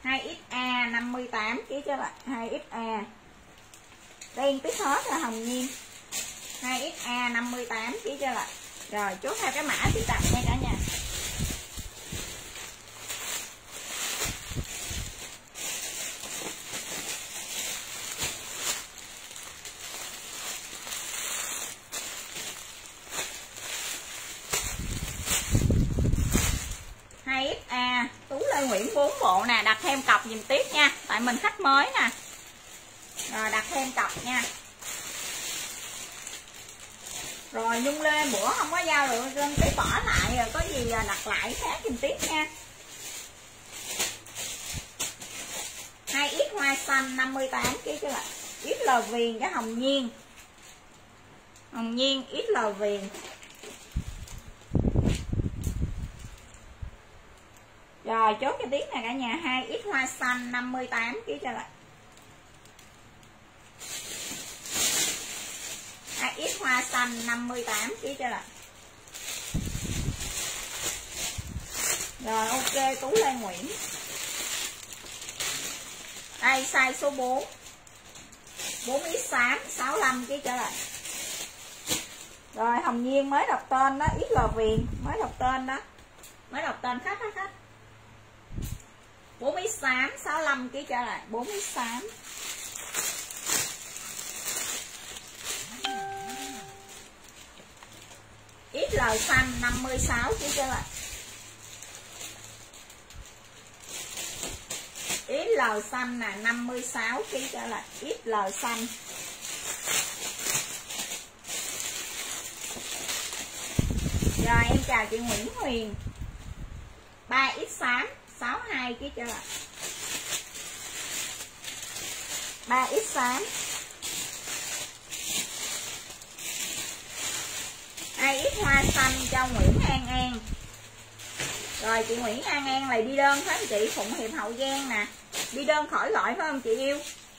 hai ích a năm mươi tám ký cho bạn. hai ích a đen tít hết là hồng nhiên. hai ích a năm mươi tám ký cho bạn. Rồi chốt theo cái mã chị tập nha cả nhà. hai ích a Tú Lê Nguyễn bốn bộ nè, đặt thêm cọc dùm tiếp nha, tại mình khách mới nè. Rồi đặt thêm cọc nha. Rồi Nhung Lê bữa không có giao được nên cái bỏ lại, rồi có gì đặt lại khác dùm tiếp nha. hai ích hoa xanh năm mươi tám ký cho bạn. ích lờ viền cái hồng nhiên. Hồng nhiên ích lờ viền. Rồi chốt cái tiếp này cả nhà. hai ích hoa xanh năm mươi tám ký cho bạn. hai ích hoa xanh năm mươi tám ký cho bạn. Rồi ok Tú Lê Nguyễn. Đây size số bốn. bốn ích xám sáu mươi lăm ký cho bạn. Rồi hồng nhiên mới đọc tên đó, ích lờ viền mới đọc tên đó. Mới đọc tên khách đó khách. bốn ích xám sáu mươi lăm ký trở lại. bốn ích xám. ích lờ xanh năm mươi sáu ký trở lại. ích lờ xanh là năm mươi sáu ký trở lại. ích lờ xanh. Rồi em chào chị Nguyễn Huyền. ba ích xám sáu mươi hai ký cho lại. ba ích xám. hai ích hoa xanh cho Nguyễn An An. Rồi chị Nguyễn An An này đi đơn phải không chị? Phụng Hiệp Hậu Giang nè. Đi đơn khỏi loại phải không chị yêu?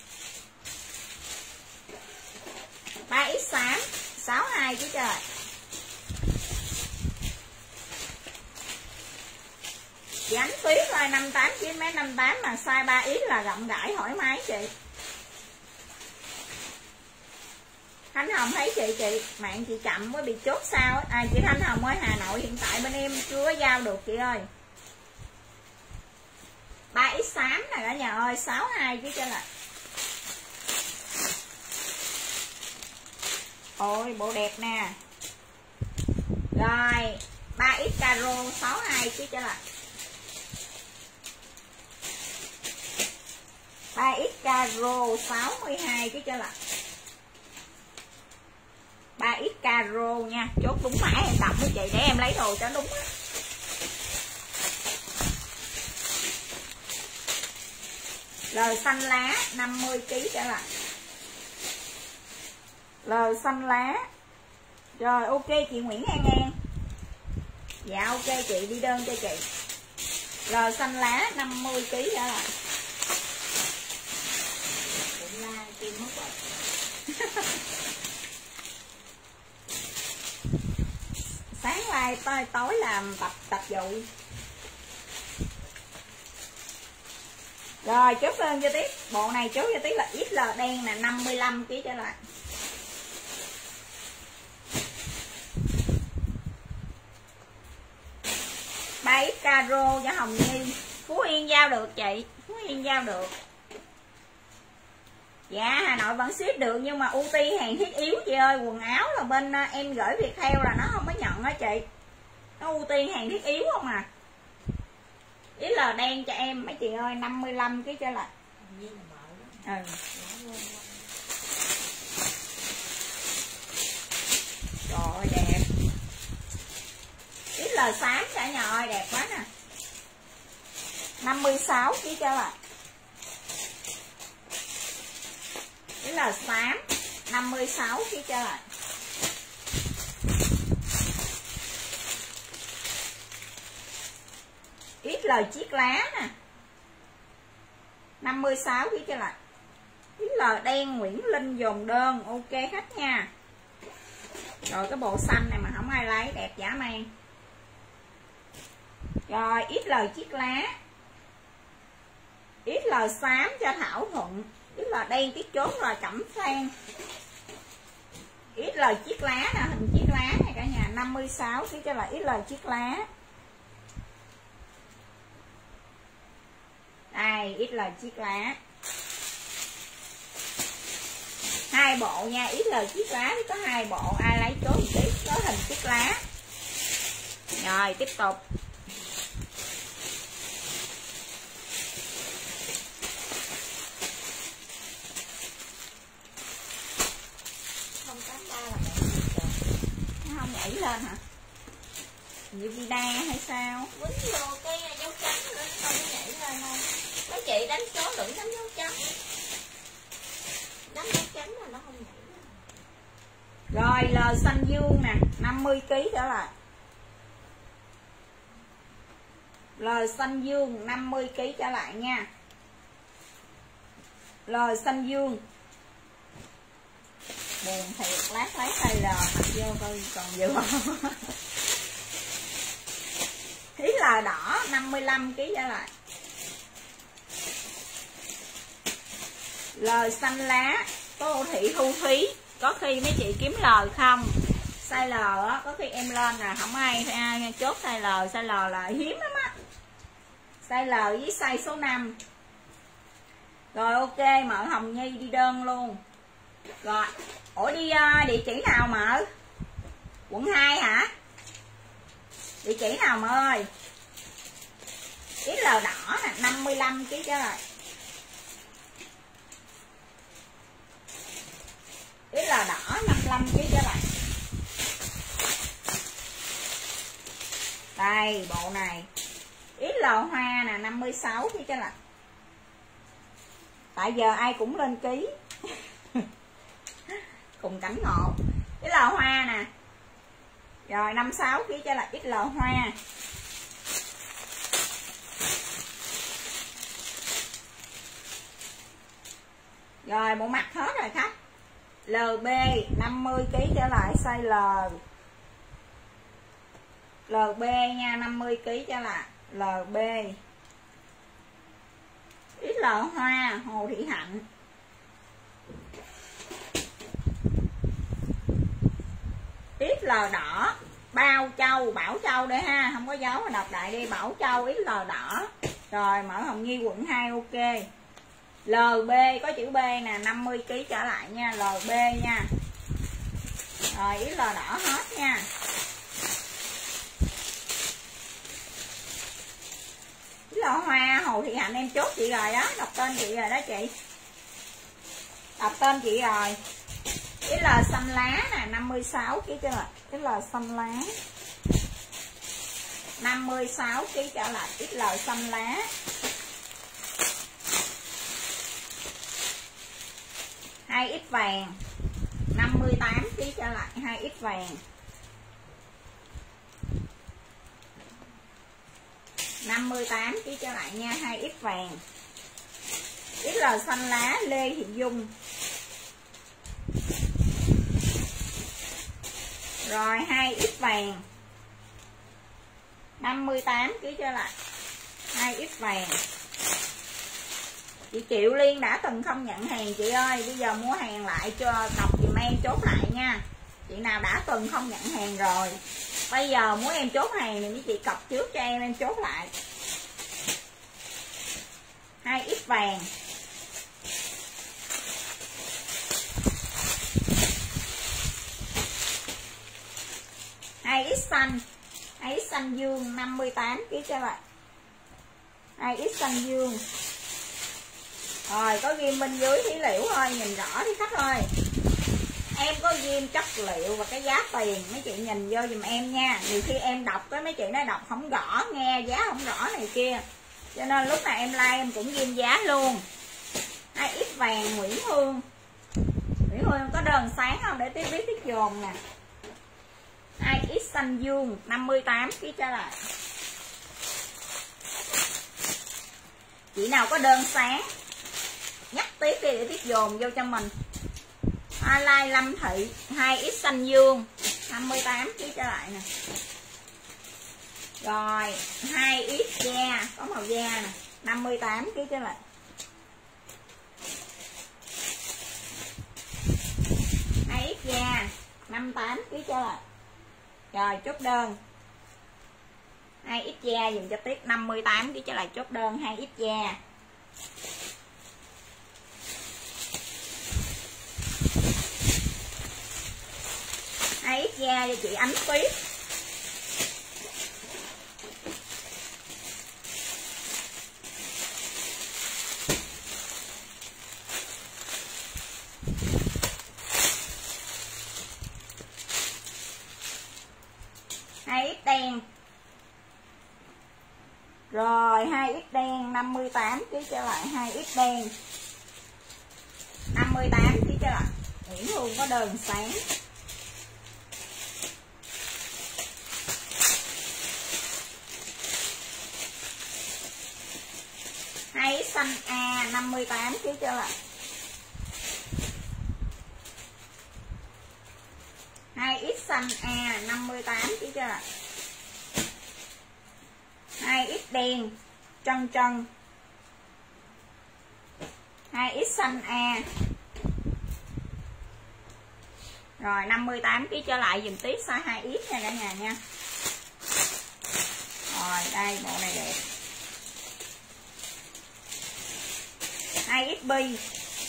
ba ích xám sáu mươi hai ký cho lại. Chị Ánh Tuyết là năm mươi tám chín mét năm mươi tám mà size ba ích là rộng rãi thoải mái chị. Thanh Hồng thấy chị chị mạng chị chậm mới bị chốt sao á. À chị Thanh Hồng ơi, Hà Nội hiện tại bên em chưa có giao được chị ơi. ba ích xám nè cả nhà ơi, sáu mươi hai chứ cho là. Ôi bộ đẹp nè. Rồi ba ích caro sáu mươi hai chứ cho là. ba ích caro sáu mươi hai chứ cho là. ba ích caro nha, chốt đúng mã em đọc với chị để em lấy đồ cho đúng á. Lời xanh lá năm mươi ký trở lại. Lời xanh lá. Rồi ok chị Nguyễn An An. Dạ ok chị, đi đơn cho chị. Lời xanh lá năm mươi ký trở lại. La kim mất rồi. Sáng lai tối, tối làm tập tập vụ. Rồi chốt đơn cho tiếp. Bộ này chốt cho tiếp là ích lờ đen là năm mươi lăm ký trở lại. ba ích caro cho Hồng Nhi. Phú Yên giao được chị. Phú Yên giao được. Dạ Hà Nội vẫn ship được nhưng mà ưu tiên hàng thiết yếu chị ơi. Quần áo là bên em gửi việc theo là nó không có nhận á chị. Nó ưu tiên hàng thiết yếu không à. Ý là đen cho em mấy chị ơi, năm mươi lăm cái cho lại. Ừ. Rồi đẹp. Ít lời xám cả nhà ơi, đẹp quá nè. năm mươi sáu ký cho lại. Ít lời xám năm mươi sáu ký cho lại. Ít lời chiếc lá nè. năm mươi sáu ký cho lại. Ít lời đen Nguyễn Linh dồn đơn, ok khách nha. Rồi cái bộ xanh này mà không ai lấy, đẹp dã man. Rồi ít lời chiếc lá. ích lờ xám cho Thảo Thuận, ích lờ đen tiết chốt rồi Cẩm Phan, ích lờ chiếc lá nè, hình chiếc lá này cả nhà, năm mươi sáu ký cho là ích lờ chiếc lá. Đây, ích lờ chiếc lá. Hai bộ nha, ích lờ chiếc lá thì có hai bộ, ai lấy chốt một tí, có hình chiếc lá. Rồi, tiếp tục. Không nhảy lên hả? Như Vida hay sao?
Quýnh vô cái dấu chấm nữa, không có nhảy lên không? Mấy chị đánh số đừng đánh dấu chấm. Đánh dấu chấm là nó không nhảy lên.
Rồi L xanh dương nè, năm mươi ký trở lại. L xanh dương năm mươi ký trở lại nha. L xanh dương. Buồn thiệt, lát lấy tay L mặc vô coi còn vừa không. Ý là đỏ năm mươi lăm ký trở lại. L xanh lá, Tô Thị Thu Thúy, có khi mấy chị kiếm L không? Size L á, có khi em lên là không ai, ai chốt size L, size L là hiếm lắm á. Size L với size số năm. Rồi ok, mợ Hồng Nhi đi đơn luôn. Rồi, ủa đi uh, địa chỉ nào mợ? Quận hai hả? Địa chỉ nào mợ ơi? Cái L đỏ nè, năm mươi lăm ký trở lại. Cái L đỏ năm mươi lăm ký trở lại. Đây, bộ này. Cái L hoa nè, năm mươi sáu ký trở lại. Tại giờ ai cũng lên ký. Cùng cảnh ngộ. Cái L hoa nè. Rồi năm mươi sáu ký trở lại ích lờ hoa. Rồi bộ mặt hết rồi khách. lờ bê năm mươi ký trở lại size L. lờ bê nha, năm mươi ký trở lại lờ bê. ích lờ hoa Hồ Thị Hạnh. ích lờ đỏ Bao Châu, Bảo Châu để ha, không có dấu mà đọc đại đi, Bảo Châu ích lờ đỏ. Rồi Mợ Hồng Nhi quận hai ok. lờ bê có chữ B nè, năm mươi ký trở lại nha, lờ bê nha. Rồi ích lờ đỏ hết nha. ích lờ hoa Hồ Thị Hạnh em chốt chị rồi đó, đọc tên chị rồi đó chị. Đọc tên chị rồi. Cái L xanh lá nè, năm mươi sáu ký trở lại. Cái L xanh lá năm mươi sáu ký trở lại. Cái L xanh lá. hai ít vàng năm mươi tám ký trở lại. hai ít vàng năm mươi tám ký trở lại nha. hai ít vàng. Cái L xanh lá Lê Thị Dung. Rồi hai ít vàng năm mươi tám ký trở lại. hai ít vàng. Chị Triệu Liên đã từng không nhận hàng chị ơi, bây giờ mua hàng lại cho đọc dùm em chốt lại nha. Chị nào đã từng không nhận hàng rồi, bây giờ muốn em chốt hàng thì mấy chị cọc trước cho em, em chốt lại. hai ít vàng. hai ít xanh. hai ít xanh dương năm mươi tám ký trở lại. hai ít xanh dương. Rồi có ghim bên dưới phí liễu thôi, nhìn rõ đi khách ơi. Em có ghim chất liệu và cái giá tiền, mấy chị nhìn vô giùm em nha. Nhiều khi em đọc cái mấy chị nói đọc không rõ, nghe giá không rõ này kia, cho nên lúc này em like em cũng ghim giá luôn. hai ít vàng Nguyễn Hương. Nguyễn Hương có đơn sáng không để tiếp biết tiếp dồn nè. hai ít xanh dương năm mươi tám ký trở lại. Chị nào có đơn sáng nhắc tiếp đi để tiếp dồn vô cho mình. Highlight Lâm Thị hai ít xanh dương năm mươi tám ký trở lại nè. Rồi hai ít da có màu da nè, năm mươi tám ký trở lại. da năm mươi tám ký trở lại. Rồi chốt đơn hai ít da dùm cho Tuyết năm mươi tám ký trở lại, chốt đơn hai ít da. hai ít da cho chị Ánh Tuyết. hai ít đen. Rồi hai ít đen năm mươi tám ký trở lại, hai ít đen năm mươi tám ký trở lại. Nguyễn Hương có đơn sáng. hai ít xanh A năm mươi tám ký trở lại. hai ít xanh A năm mươi tám ký trở lại. hai ít đen chân chân. hai ít xanh A. Rồi năm mươi tám ký trở lại dùm Tuyết size hai ít nha cả nhà nha. Rồi đây bộ này đẹp. hai ít bi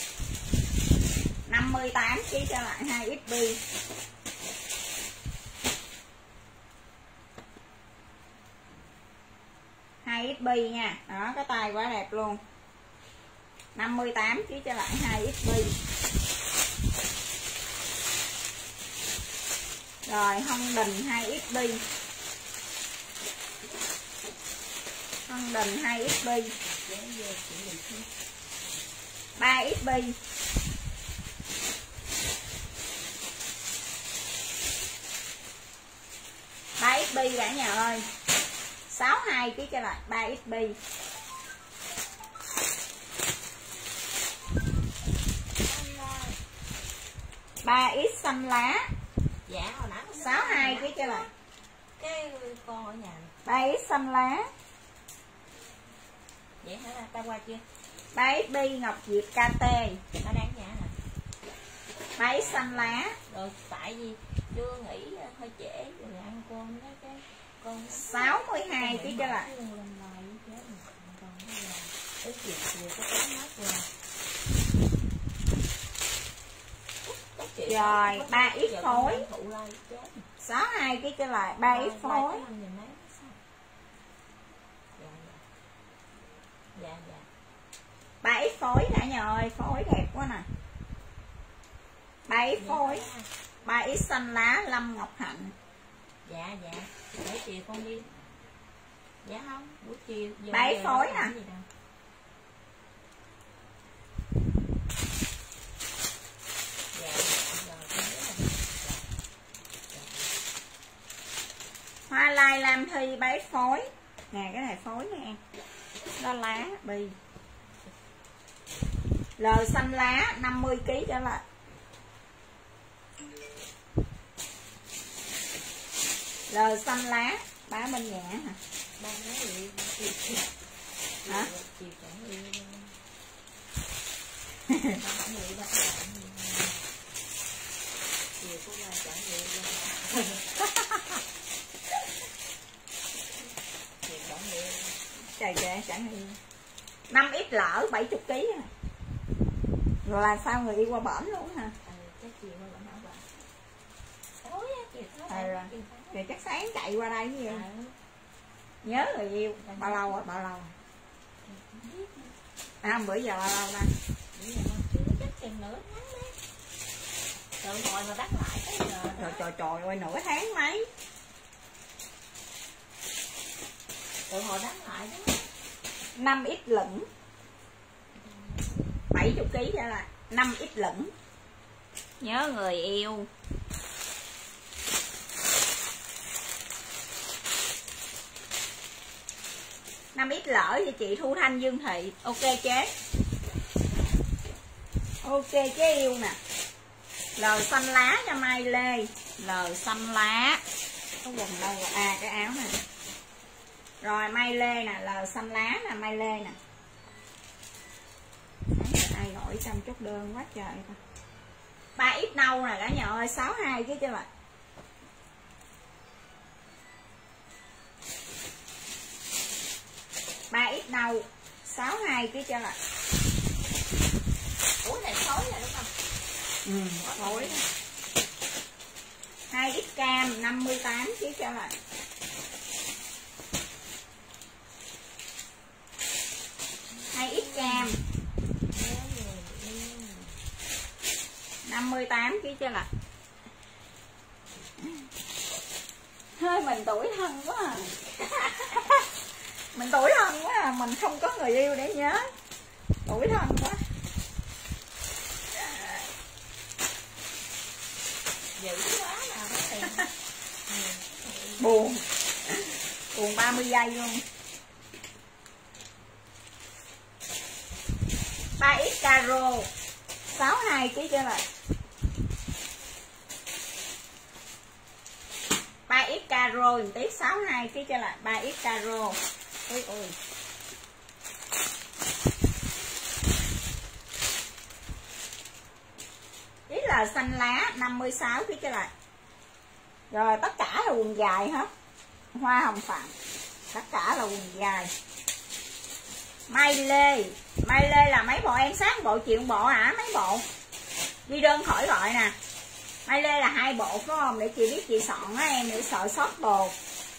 năm mươi tám ký trở lại, hai ít bi. hai ít bi nha. Đó cái tay quá đẹp luôn. năm mươi tám ký trở lại, hai ít bi. Rồi Hồng Đình hai ít bi. Hồng Đình hai ít bi. ba ít bi. ba ít bi cả nhà ơi. sáu mươi hai ký trở lại, ba ít bi. ba ít xanh lá.
Dạ hồi nãy
sáu mươi hai ký trở lại.
Cái con ở nhà.
ba ít xanh lá.
Vậy hả? Ta qua chưa?
ba ít bi Ngọc Diệp ca tê.
Ta đang nhà hả?
ba ít xanh lá.
Rồi tại vì chưa nghỉ hơi trễ rồi ăn cơm đó cái con
sáu mươi hai ký trở lại. Rồi ba ít phối. sáu mươi hai ký trở lại, ba ít phối. ba ít phối cả nhà ơi, phối đẹp quá nè. ba ít phối. ba ít xanh lá Lâm Ngọc Hạnh.
Dạ dạ. Để chiều con đi. Dạ không, buổi chiều
ba ít phối nè. Hoa Lai Lam Thi ba ít phối. Nè cái này phối nè. Đó lá bi. Lời xanh lá năm mươi ký trở lại. Lời xanh lá bá bên nhà hả?
Ba nói gì?
Hả?
Chiều chẳng đi. Chiều có qua chẳng đi. Chiều chẳng đi.
Trời trời chẳng đi. năm ít lỡ bảy mươi ký nè. Rồi là sao người yêu qua bển luôn hả?
Ừ, chắc chiều qua bển hả bà? Tối á, chiều tối.
À, rồi. Rồi chắc sáng chạy qua đây với em.
Ừ.
Nhớ người yêu. Bao lâu rồi? Bao lâu rồi? À, bữa giờ bao lâu đây?
Bữa giờ chưa chắc chừng nửa tháng đấy. Từ hồi mà đắt lại tới giờ.
Trời trời trời ơi, nửa tháng mấy?
Từ hồi đắt lại đó.
năm ít lửng. bảy mươi ký trở lại. năm ít lửng. Nhớ người yêu. năm ít lỡ cho chị Thu Thanh Dương Thị. Ok chế. Ok chế yêu nè. Lờ xanh lá cho Mai Lê. Lờ xanh lá. Có quần đâu rồi? À cái áo này. Rồi Mai Lê nè. Lờ xanh lá nè. Mai Lê nè. Ai gọi xong chốt đơn quá trời ta. ba x nâu nè cả nhà ơi, sáu mươi hai ký cho lại. ba x nâu sáu mươi hai ký cho lại.
Ủa này khối là đúng không?
Ừ, khối. hai x cam năm mươi tám ký cho lại. hai x cam năm mươi tám ký cho lại. Hơi mình tuổi thân quá à. Mình tuổi thân quá à, mình không có người yêu để nhớ. Tuổi thân quá.
Dữ quá mà có tiền.
Buồn. Buồn ba mươi giây luôn. ba x caro sáu mươi hai ký cho lại. ba x caro một tí sáu mươi hai ký cho lại. ba x caro. Ôi ôi. Ý là xanh lá năm mươi sáu ký cho lại. Rồi tất cả là quần dài hết. Hoa hồng phạm. Tất cả là quần dài. Mai lê. Mai lê là mấy bộ em sát bộ chịu bộ hả? Mấy bộ đi đơn khỏi gọi nè. Mai lê là hai bộ phải không? Để chị biết chị soạn á em, để sợ sót bột.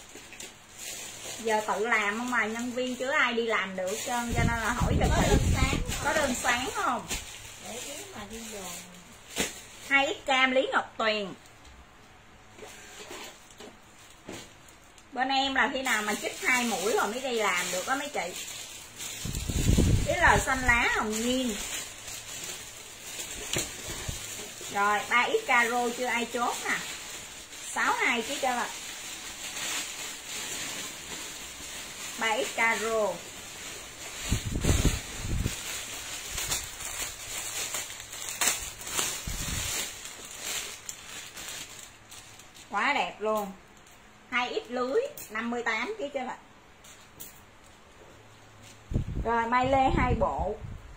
Giờ tự làm không mà nhân viên chứ ai đi làm được trơn, cho nên là hỏi cho
Có
chị.
đơn sáng
Có đơn sáng không?
để biết mà đi dồn.
hai x cam Lý Ngọc Tuyền. Bên em là khi nào mà chích hai mũi rồi mới đi làm được đó mấy chị. Cái là xanh lá hồng nhiên. Rồi ba x caro chưa ai chốt nè. sáu mươi hai ký cho là ba x caro. Quá đẹp luôn. hai x lưới năm mươi tám ký cho lại. Rồi mai lê hai bộ.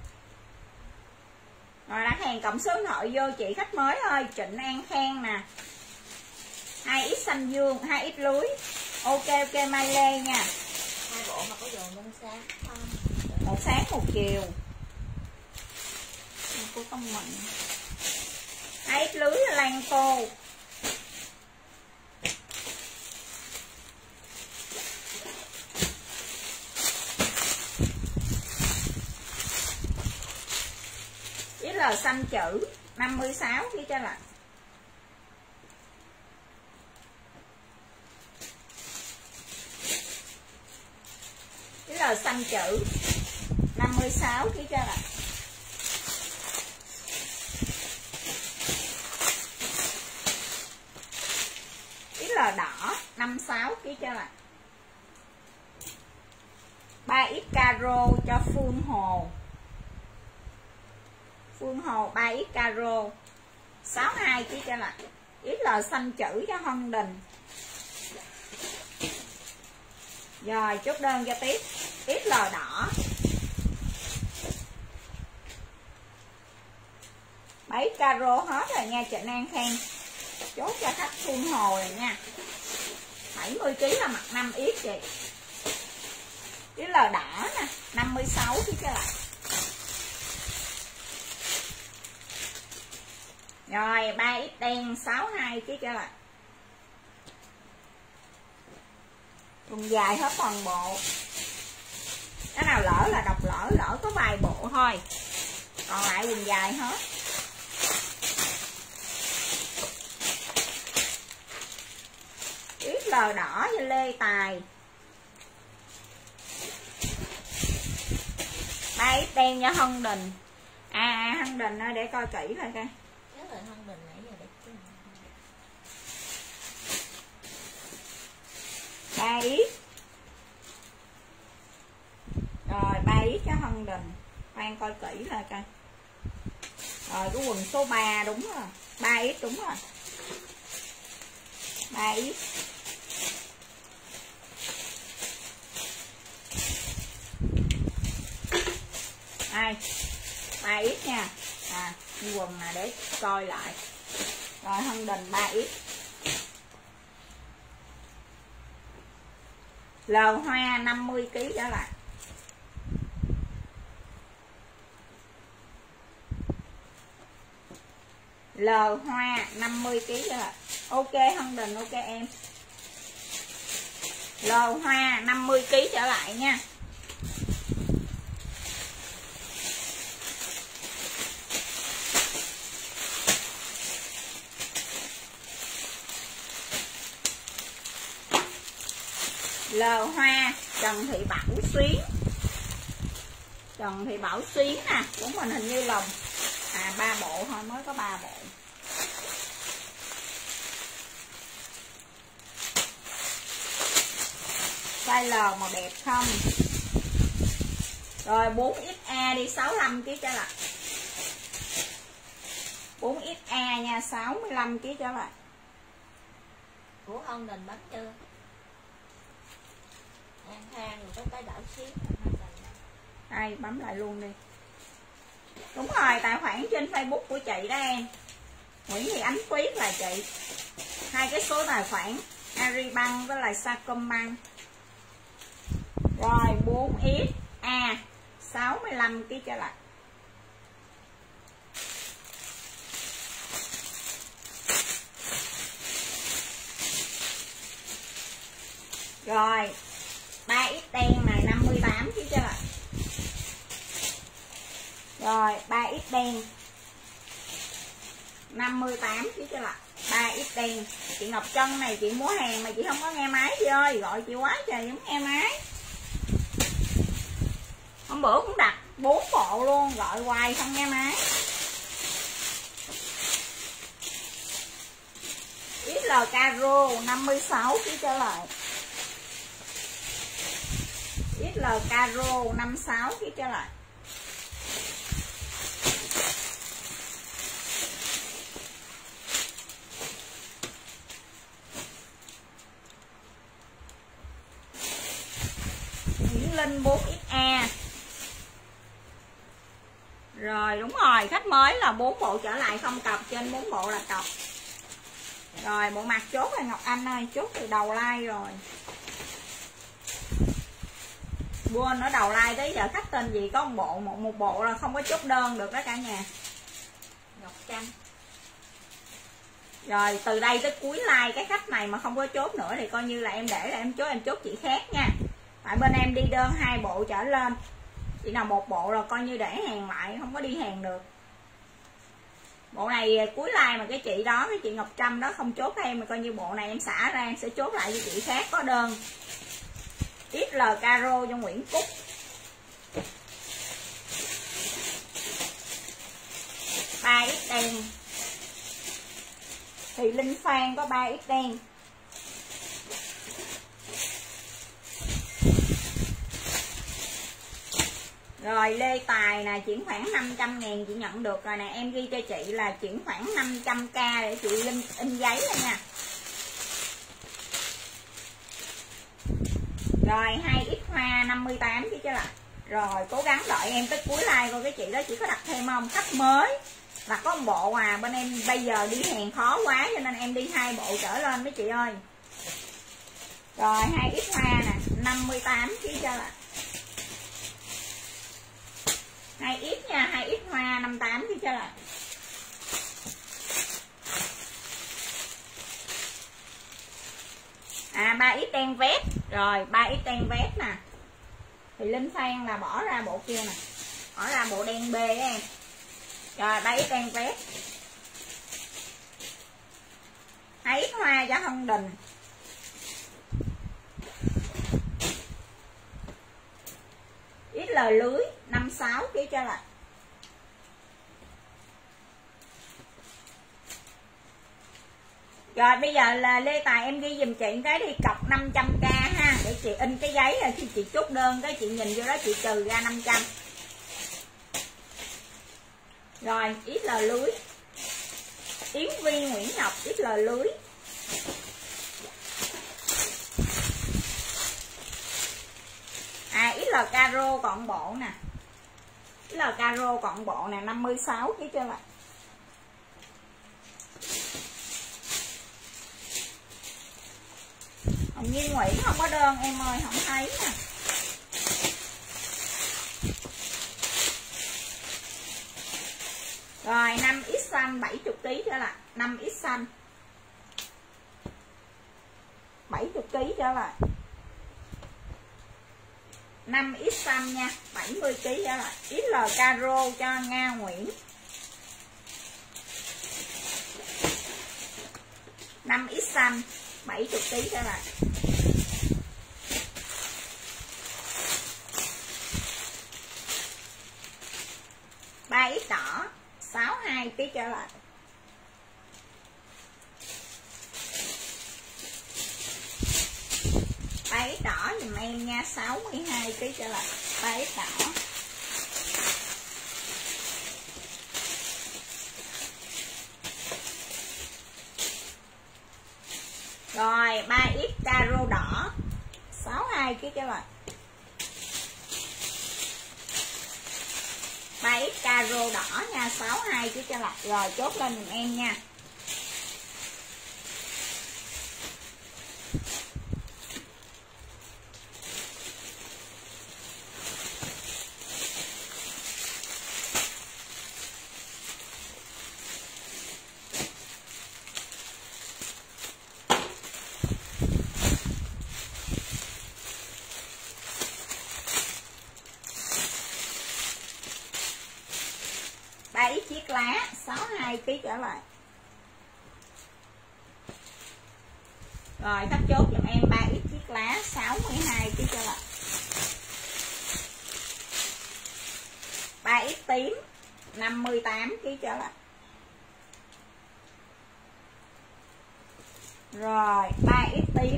Rồi đặt hàng cộng số điện thoại vô chị khách mới ơi. Trịnh An Khang nè. hai x xanh dương, hai x lưới. Ok ok mai lê nha.
Hai bộ mà có dồn đơn sáng không?
Một sáng một chiều. Cô không mình. hai x lưới là Lan Tô. Là xanh chữ năm mươi sáu ký cho lại. Cái là xanh chữ năm mươi sáu ký cho lại. Cái là đỏ năm mươi sáu ký cho lại. ba x caro cho Phương Hồ. Phương Hồ ba x caro sáu mươi hai ký cho lại. Ít là xanh chữ cho Hân Đình. Rồi chốt đơn cho tiếp. Ít là đỏ ba x caro hết rồi nha Trịnh An Khang. Chốt cho khách Phương Hồ này nha. bảy mươi ký là mặt năm x vậy. Ít là đỏ nè năm mươi sáu ký cho lại. Rồi ba x đen sáu mươi hai ký cho lại. Quần dài hết toàn bộ. Cái nào lỡ là đọc lỡ, lỡ có vài bộ thôi. Còn lại quần dài hết. Ít lờ đỏ với Lê Tài. ba x đen cho Hân Đình. À, à Hân Đình ơi để coi kỹ thôi coi.
Hân Đình nãy giờ để
ba x. Rồi ba x cho Hân Đình. Khoan coi kỹ lại coi. Rồi cái quần số ba đúng rồi. ba x đúng rồi. ba x. Đây. ba x nha. À quần nè để coi lại. Rồi Hân Đình ba x. L Hoa năm mươi ki lô gam trở lại. L Hoa năm mươi ki lô gam trở lại. Ok Hân Đình, ok em. L Hoa năm mươi ki lô gam trở lại nha. L Hoa Trần Thị Bảo Xuyến. Trần Thị Bảo Xuyến nè, của mình hình như là à ba bộ thôi, mới có ba bộ. Size L màu đẹp không? Rồi bốn ích a đi sáu mươi lăm ki lô gam trở lại. bốn ích a nha, sáu mươi lăm ki lô gam trở lại.
Của Hân Đình bấm chưa? An Khang rồi có cái đảo xíu.
Đây bấm lại luôn đi. Đúng rồi, tài khoản trên Facebook của chị đó em. Nguyễn Thị Ánh Tuyết là chị. Hai cái số tài khoản Agribank với lại Sacombank. Rồi bốn ích a sáu mươi lăm ki lô gam trở lại. Rồi ba ích đen này năm mươi tám ki lô gam trở lại. Rồi ba ích đen năm mươi tám ki lô gam trở lại. ba ích đen. Chị Ngọc Trân này chị mua hàng mà chị không có nghe máy chị ơi, gọi chị quá trời không nghe máy. Hôm bữa cũng đặt bốn bộ luôn, gọi hoài không nghe máy. ích lờ Caro năm mươi sáu ki lô gam trở lại. ích lờ Caro năm mươi sáu ki lô gam trở lại. Nguyễn Linh bốn ích a. Rồi đúng rồi, khách mới là bốn bộ trở lại không cọc, trên bốn bộ là cọc. Rồi bộ mặt chốt là Ngọc Anh ơi, chốt từ đầu like rồi. Quên ở đầu like tới giờ khách tên gì có một bộ, một một bộ là không có chốt đơn được đó cả nhà.
Ngọc Trâm.
Rồi từ đây tới cuối like cái khách này mà không có chốt nữa thì coi như là em để là em chốt, em chốt chị khác nha. Tại bên em đi đơn hai bộ trở lên, chị nào một bộ là coi như để hàng lại, không có đi hàng được. Bộ này cuối like mà cái chị đó, cái chị Ngọc Trâm đó không chốt em mà coi như bộ này em xả ra, em sẽ chốt lại cho chị khác có đơn. ích lờ Caro cho Nguyễn Cúc. ba ích đen. Thì Linh Phan có ba ích đen. Rồi Lê Tài nè, chuyển khoản năm trăm ngàn chị nhận được rồi nè. Em ghi cho chị là chuyển khoản năm trăm k để chị Linh in giấy lên nha. Rồi hai ích hoa năm mươi tám chứ trở lại. Rồi cố gắng đợi em tới cuối like coi cái chị đó chỉ có đặt thêm không. Khách mới là có một bộ à, bên em bây giờ đi hàng khó quá cho nên em đi hai bộ trở lên mấy chị ơi. Rồi hai ích hoa nè năm mươi tám chứ trở lại. hai ích nha, hai ích hoa năm mươi tám chứ trở lại. À ba ích đen vét. Rồi ba ích đen vét nè. Thì Linh Phan là bỏ ra bộ kia nè, bỏ ra bộ đen B á em. Rồi ba ích đen vét. hai ích hoa cho Hân Đình. ích lờ lưới năm mươi sáu ký cho lại. Rồi bây giờ là Lê Tài em ghi dùm chị cái đi, cọc năm trăm k ha, để chị in cái giấy rồi khi chị chốt đơn cái chị nhìn vô đó chị trừ ra năm trăm. Rồi ích lờ lưới. Yến Vi Nguyễn Ngọc ích lờ lưới. À ích lờ Caro còn bộ nè. ích lờ Caro còn bộ nè năm mươi sáu ký cho lại. Hồng Nhi Nguyễn không có đơn em ơi, không thấy nè. Rồi năm x xanh bảy mươi ký trở lại, năm x xanh bảy mươi ký trở lại, năm x xanh nha, bảy mươi ký trở lại. ích lờ caro cho Nga Nguyễn. năm x xanh bảy mươi ký trở lại. ba x đỏ sáu mươi hai ký trở lại. ba x đỏ dùm em nha, sáu mươi hai ký trở lại. ba x đỏ. Rồi ba x caro đỏ sáu mươi hai ký trở lại. ba x caro đỏ nha, sáu mươi hai ký trở lại. Rồi chốt lên dùm em nha. ba x chiếc lá sáu mươi hai ký trở lại. Rồi thắt chốt giùm em ba x chiếc lá sáu mươi hai ký trở lại. ba x tím năm mươi tám ký trở lại. Rồi ba x tím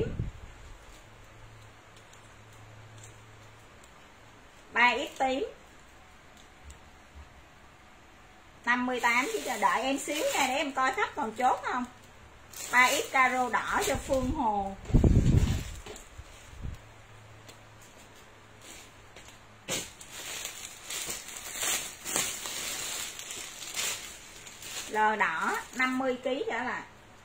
ba x tím năm mươi tám ký trở. Đợi em xíu nha để em coi khách còn chốt không. ba x caro đỏ cho Phương Hồ. L đỏ năm mươi ký trở lại.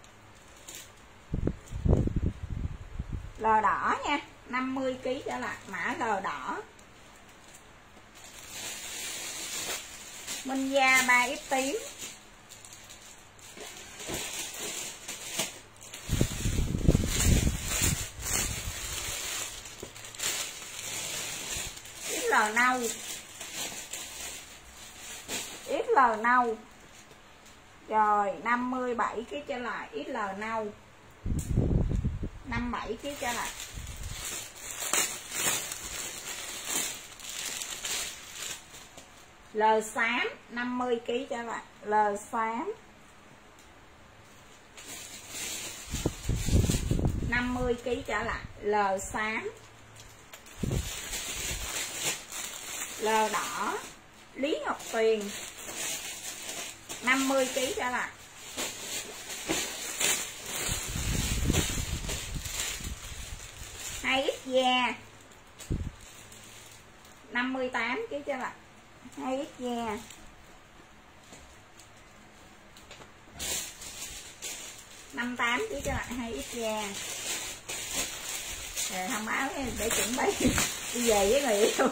L đỏ nha, năm mươi ký trở lại, mã L đỏ. Minh Gia ba x tím. ích lờ nâu. ích lờ nâu. Rồi năm mươi bảy ký trở lại, ích lờ nâu. năm mươi bảy ký trở lại. L xám năm mươi ký trở lại. L xám năm mươi ký trở lại. L xám. L đỏ Lý Ngọc Tuyền năm mươi ký trở lại. hai x da năm mươi tám ký trở lại. hai x da. năm mươi tám ký trở lại hai x da. Rồi thông báo để chuẩn bị đi về với người yêu.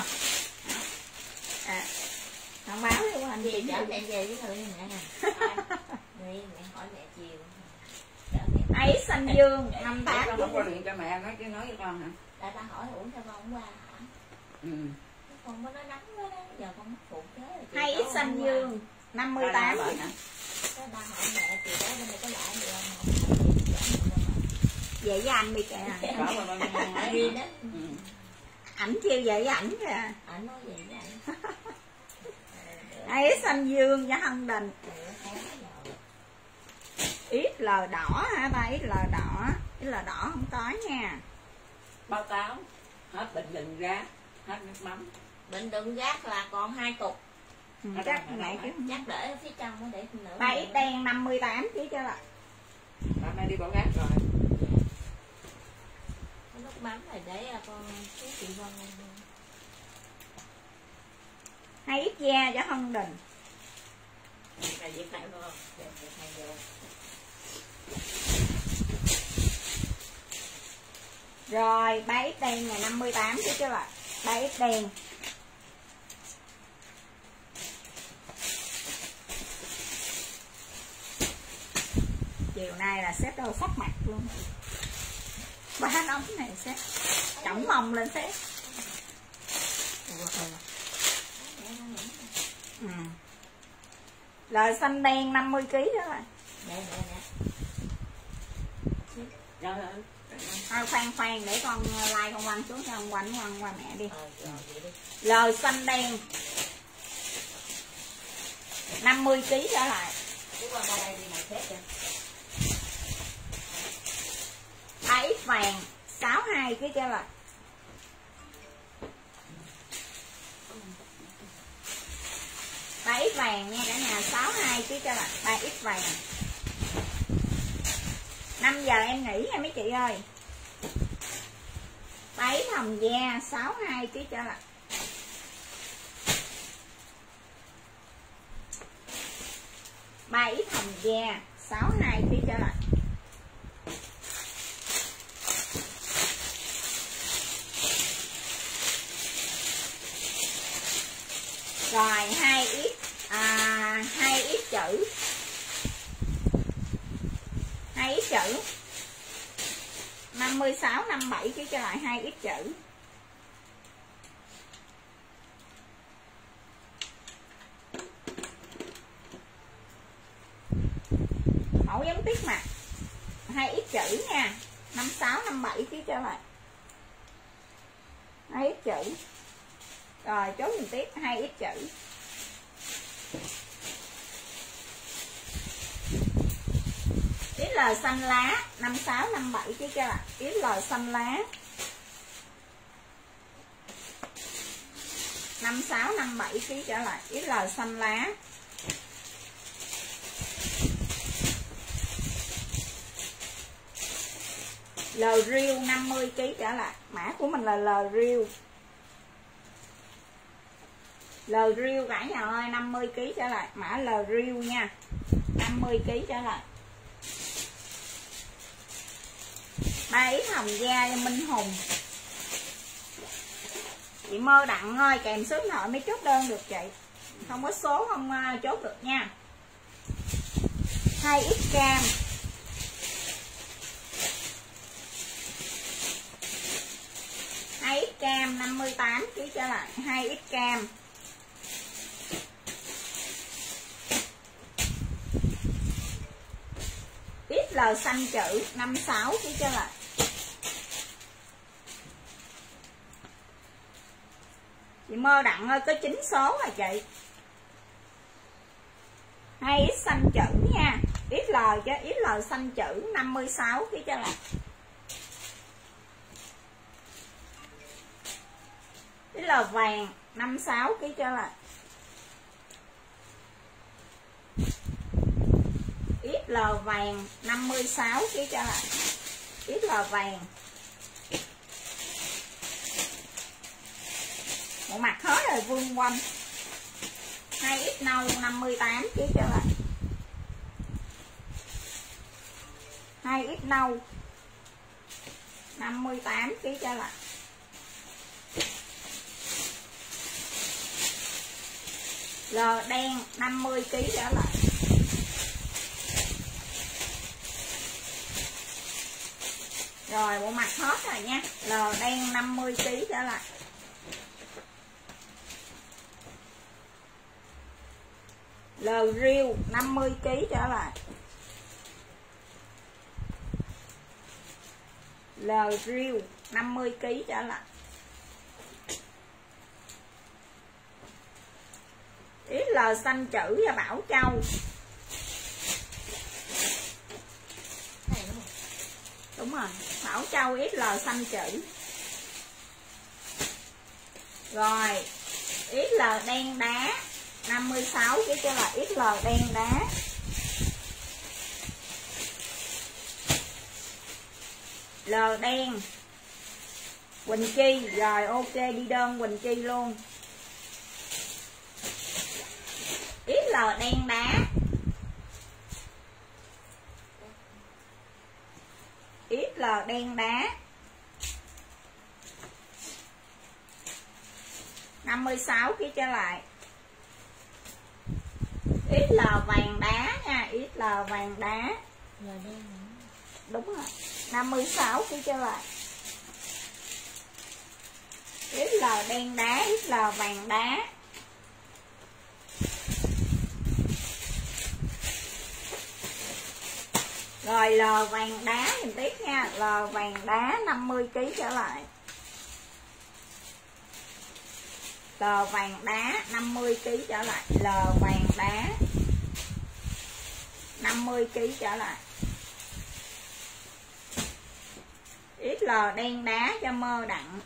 À, thông báo với anh
chị chở mẹ về với người mẹ nè. Mẹ hỏi mẹ chiều.
Ấy xanh dương năm tám.
Con không có điện cho mẹ nói chứ nói với con hả?
Tại ta hỏi uống cho con hôm qua hả?
Ừ.
Con có nói nắng quá đó, giờ con mất phụ thế.
Hai x xanh dương năm mươi tám.
Cái ba hỏi mẹ chị đó bên đây có lại được không?
Về với anh đi kìa.
Đi đó.
Ảnh kêu về với ảnh kìa.
Ảnh nói vậy với ảnh.
Hai x xanh dương cho Hân Đình. ích lờ đỏ hả ta? ích lờ đỏ. ích lờ đỏ không có nha.
Báo cáo hết bệnh đừng rác, hết nước mắm.
Bệnh đựng rác là còn hai cục.
Ừ, chắc mẹ chứ.
Chắc để ở phía trong nó để nữa.
ba x đen năm mươi tám ký trở lại.
Bà mẹ đi bỏ rác rồi.
Cái nước mắm này để con chú chị Vân.
hai x da cho Hân Đình.
Này việc này luôn. Việc này vô.
Rồi ba x đen ngày năm mươi tám chứ chứ là ba x đen. Chiều nay là xếp đâu sắp mặt luôn. Ba nóng này xếp cổng mông lên xếp. Ừ. Lời xanh đen năm mươi ký đó rồi.
Nè nè nè.
Rồi rồi.
Thôi khoan khoan để con like con quăng xuống cho con quăng quăng qua mẹ đi.
Ờ, rồi vậy đi.
Lời xanh đen năm mươi ký trở lại.
Cứ qua đây đi mày xếp cho.
ba x vàng sáu mươi hai ký trở lại. ba x vàng nha cả nhà, sáu mươi hai ký trở lại. ba x vàng. năm giờ em nghỉ nha mấy chị ơi. ba x hồng da sáu mươi hai ký trở lại. ba x hồng da sáu mươi hai ký trở lại. Rồi hai x à, hai x chữ hai x chữ năm mươi sáu năm mươi bảy ký trở lại. Hai x chữ mẫu giống tiết mặt hai x chữ nha, năm mươi sáu năm mươi bảy ký trở lại. Hai x chữ. Rồi chốt mình tiếp hai x chữ. X L xanh lá năm mươi sáu năm mươi bảy ký cho là X L xanh lá năm mươi sáu năm mươi bảy ký trở lại. X L xanh lá. L riêu năm mươi ký trở lại. Mã của mình là L riêu. L riêu cả nhà ơi, năm mươi ký trở lại. Mã L riêu nha, năm mươi ký trở lại. ba x hồng da cho Minh Hùng. Chị Mơ Đặng ơi, kèm số điện thoại mới chốt đơn được chị. Không có số không chốt được nha. hai x cam. hai x cam năm mươi tám ký trở lại. hai x cam. ích lờ xanh chữ năm mươi sáu ký trở lại. Chị Mơ Đặng ơi, có chín số rồi chị. hai x xanh chữ nha. ích lờ chứ, ích lờ xanh chữ năm mươi sáu ký trở lại. ích lờ vàng năm mươi sáu ký trở lại. ích lờ vàng năm mươi sáu ký trở lại. ích lờ vàng. Một mặt hết rồi vuông quanh. hai x nâu năm mươi tám ký trở lại. hai x nâu năm mươi tám ký trở lại. L đen năm mươi ký trở lại. Rồi bộ mặt hết rồi nha. L đen năm mươi ký trở lại. L riêu năm mươi ký trở lại. L riêu năm mươi ký trở lại. ích lờ xanh chữ và Bảo Châu. Đúng rồi, Bảo Châu ích lờ xanh chữ. Rồi ích lờ đen đá năm mươi sáu cái cho là ích lờ đen đá. L đen Quỳnh Chi. Rồi ok, đi đơn Quỳnh Chi luôn. ích lờ đen đá. ích lờ đen đá năm mươi sáu ký trở lại. ích lờ vàng đá nha, ích lờ vàng đá. Đúng rồi. năm mươi sáu ký trở lại. ích lờ đen đá, ích lờ vàng đá. Rồi L vàng đá nhìn tiếp nha, L vàng đá năm mươi ký trở lại. L vàng đá năm mươi ký trở lại, L vàng đá năm mươi ký trở lại. ích lờ đen đá cho mơ đặng.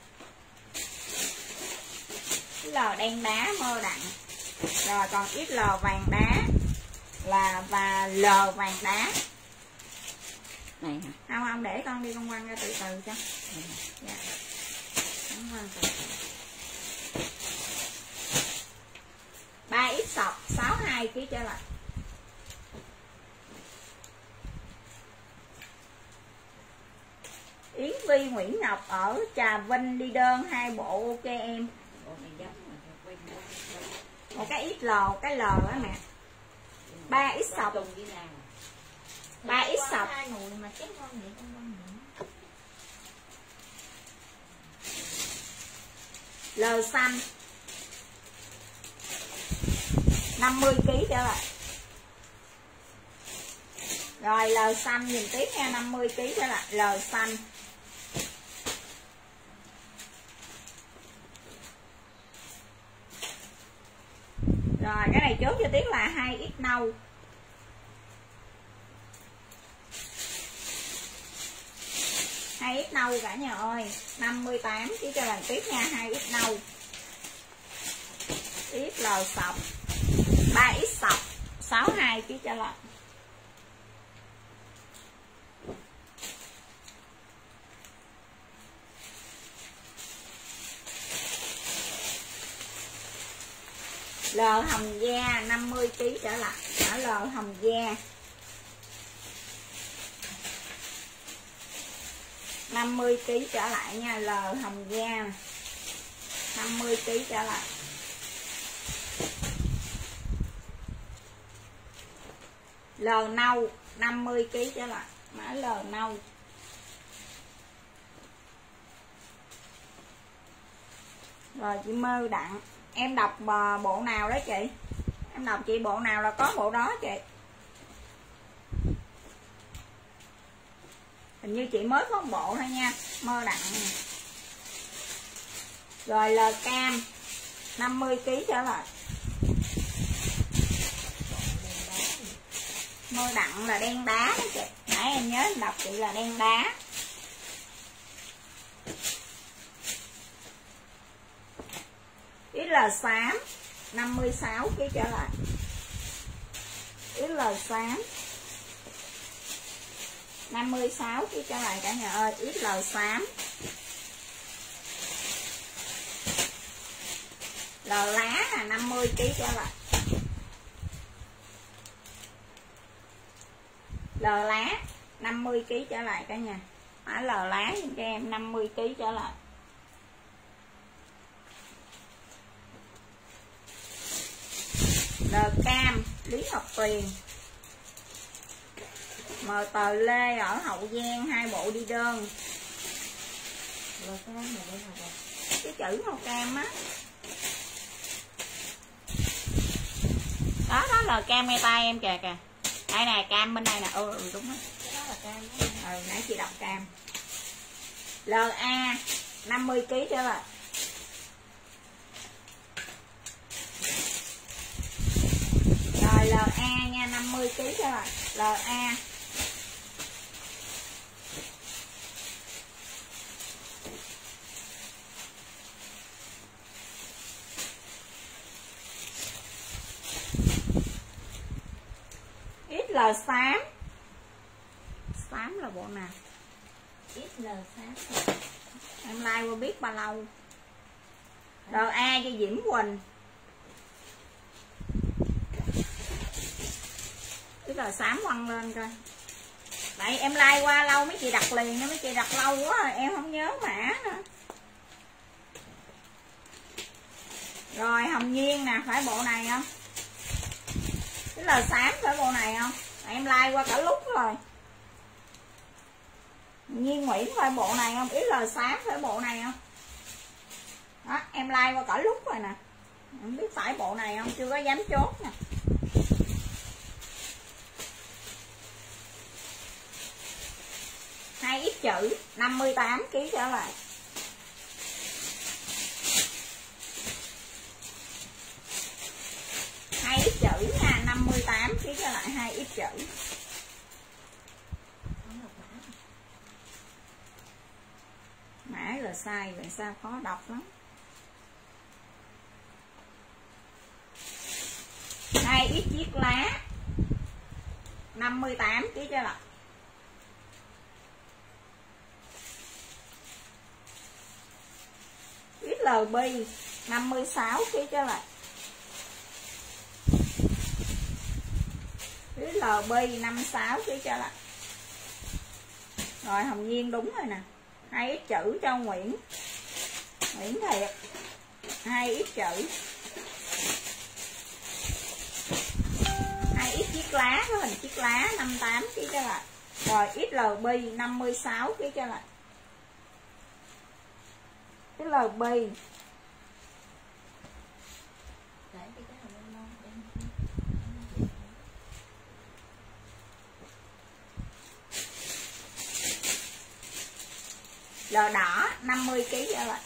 ích lờ đen đá mơ đặng. Rồi còn ích lờ vàng đá là và L vàng đá.
Này hả?
Không không, để con đi con quăng ra từ từ cho. Dạ. Con quăng từ từ. ba x sọc sáu mươi hai ký trở lại. Yến Vi Nguyễn Ngọc ở Trà Vinh đi đơn hai bộ ok em. Một cái ích lò, cái lò á mẹ. ba x sọc. ba x sọc. L xanh năm mươi ký trở lại. Rồi L xanh nhìn tiếp nha, năm mươi ký trở lại. L xanh. Rồi cái này chốt cho tiếp là hai x nâu. hai x nâu cả nhà ơi, năm mươi tám ký cho lần tiếp nha, hai x nâu. ích lờ sọc ba x sọc sáu mươi hai ký trở lại. L hồng da năm mươi ký trở lại. Ở L hồng da năm mươi ký trở lại nha. L hồng da năm mươi ký trở lại. L nâu năm mươi ký trở lại. Mã L nâu. Rồi chị Mơ Đặng, em đọc bộ nào đó chị? Em đọc chị bộ nào là có bộ đó chị? Hình như chị mới có một bộ thôi nha, Mơ Đặng. Rồi L cam năm mươi ký trở lại. Mơ Đặng là đen đá đó chị. Nãy em nhớ em đọc chị là đen đá. ích lờ xám năm mươi sáu ký trở lại. ích lờ xám năm mươi sáu ký trở lại cả nhà ơi. ích lờ xám. L lá là năm mươi ký trở lại. L lá năm mươi ký trở lại cả nhà. Mã L lá cho em năm mươi ký trở lại. L cam Lý Ngọc Tuyền. M tờ Lê ở Hậu Giang hai bộ đi đơn. Cái chữ màu cam á. Đó đó là cam ngay tay em kìa kìa. Đây nè, cam bên đây nè. Ừ, ừ đúng đó. Cái đó là cam đó. Ừ, nãy chị đọc cam. lờ a năm mươi ký trở lại. Rồi lờ a nha, năm mươi ký trở lại. lờ a. ích lờ xám. Xám là bộ nào? ích lờ xám. Em like qua biết bao lâu. lờ a cho Diễm Quỳnh. ích lờ xám quăng lên coi. Tại em like qua lâu mấy chị đặt liền nha, mấy chị đặt lâu quá rồi em không nhớ mã nữa. Rồi Hồng Nhiên nè, phải bộ này không? Cái L xám phải bộ này không? Em like qua cả lúc rồi. Nhiên Nguyễn phải bộ này không? Ý L xám phải bộ này không? Đó, em like qua cả lúc rồi nè. Không biết phải bộ này không? Chưa có dám chốt nè. Hai ít chữ năm mươi tám ki lô gam trở lại. Hai ít chữ nha, năm mươi tám ki lô gam trở lại, hai ít chữ. Mã là sai, vậy sao khó đọc lắm. Hai ít chiếc lá năm mươi tám ki lô gam trở lại. ích lờ bê năm mươi sáu ki lô gam trở lại. ích lờ bê năm mươi sáu ki lô gam trở lại. Rồi Hồng Nhiên đúng rồi nè. Hai ít chữ cho Nguyễn. Nguyễn Thiệt. Hai ít chữ. Hai ít chiếc lá, có hình chiếc lá năm mươi tám ki lô gam trở lại. Rồi ích lờ bê năm mươi sáu ki lô gam trở lại. Cái lờ bê L đỏ năm mươi ki lô gam trở lại.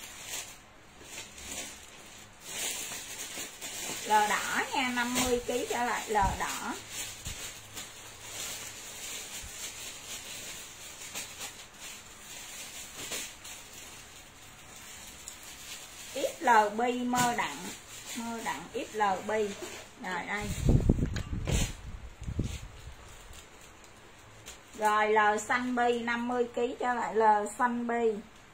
L đỏ nha, năm mươi ki lô gam trở lại. L đỏ. ích lờ bê mơ đặng. Mơ đặng ích lờ bê. Rồi đây. Rồi L xanh bi năm mươi ki lô gam trở lại. L xanh bi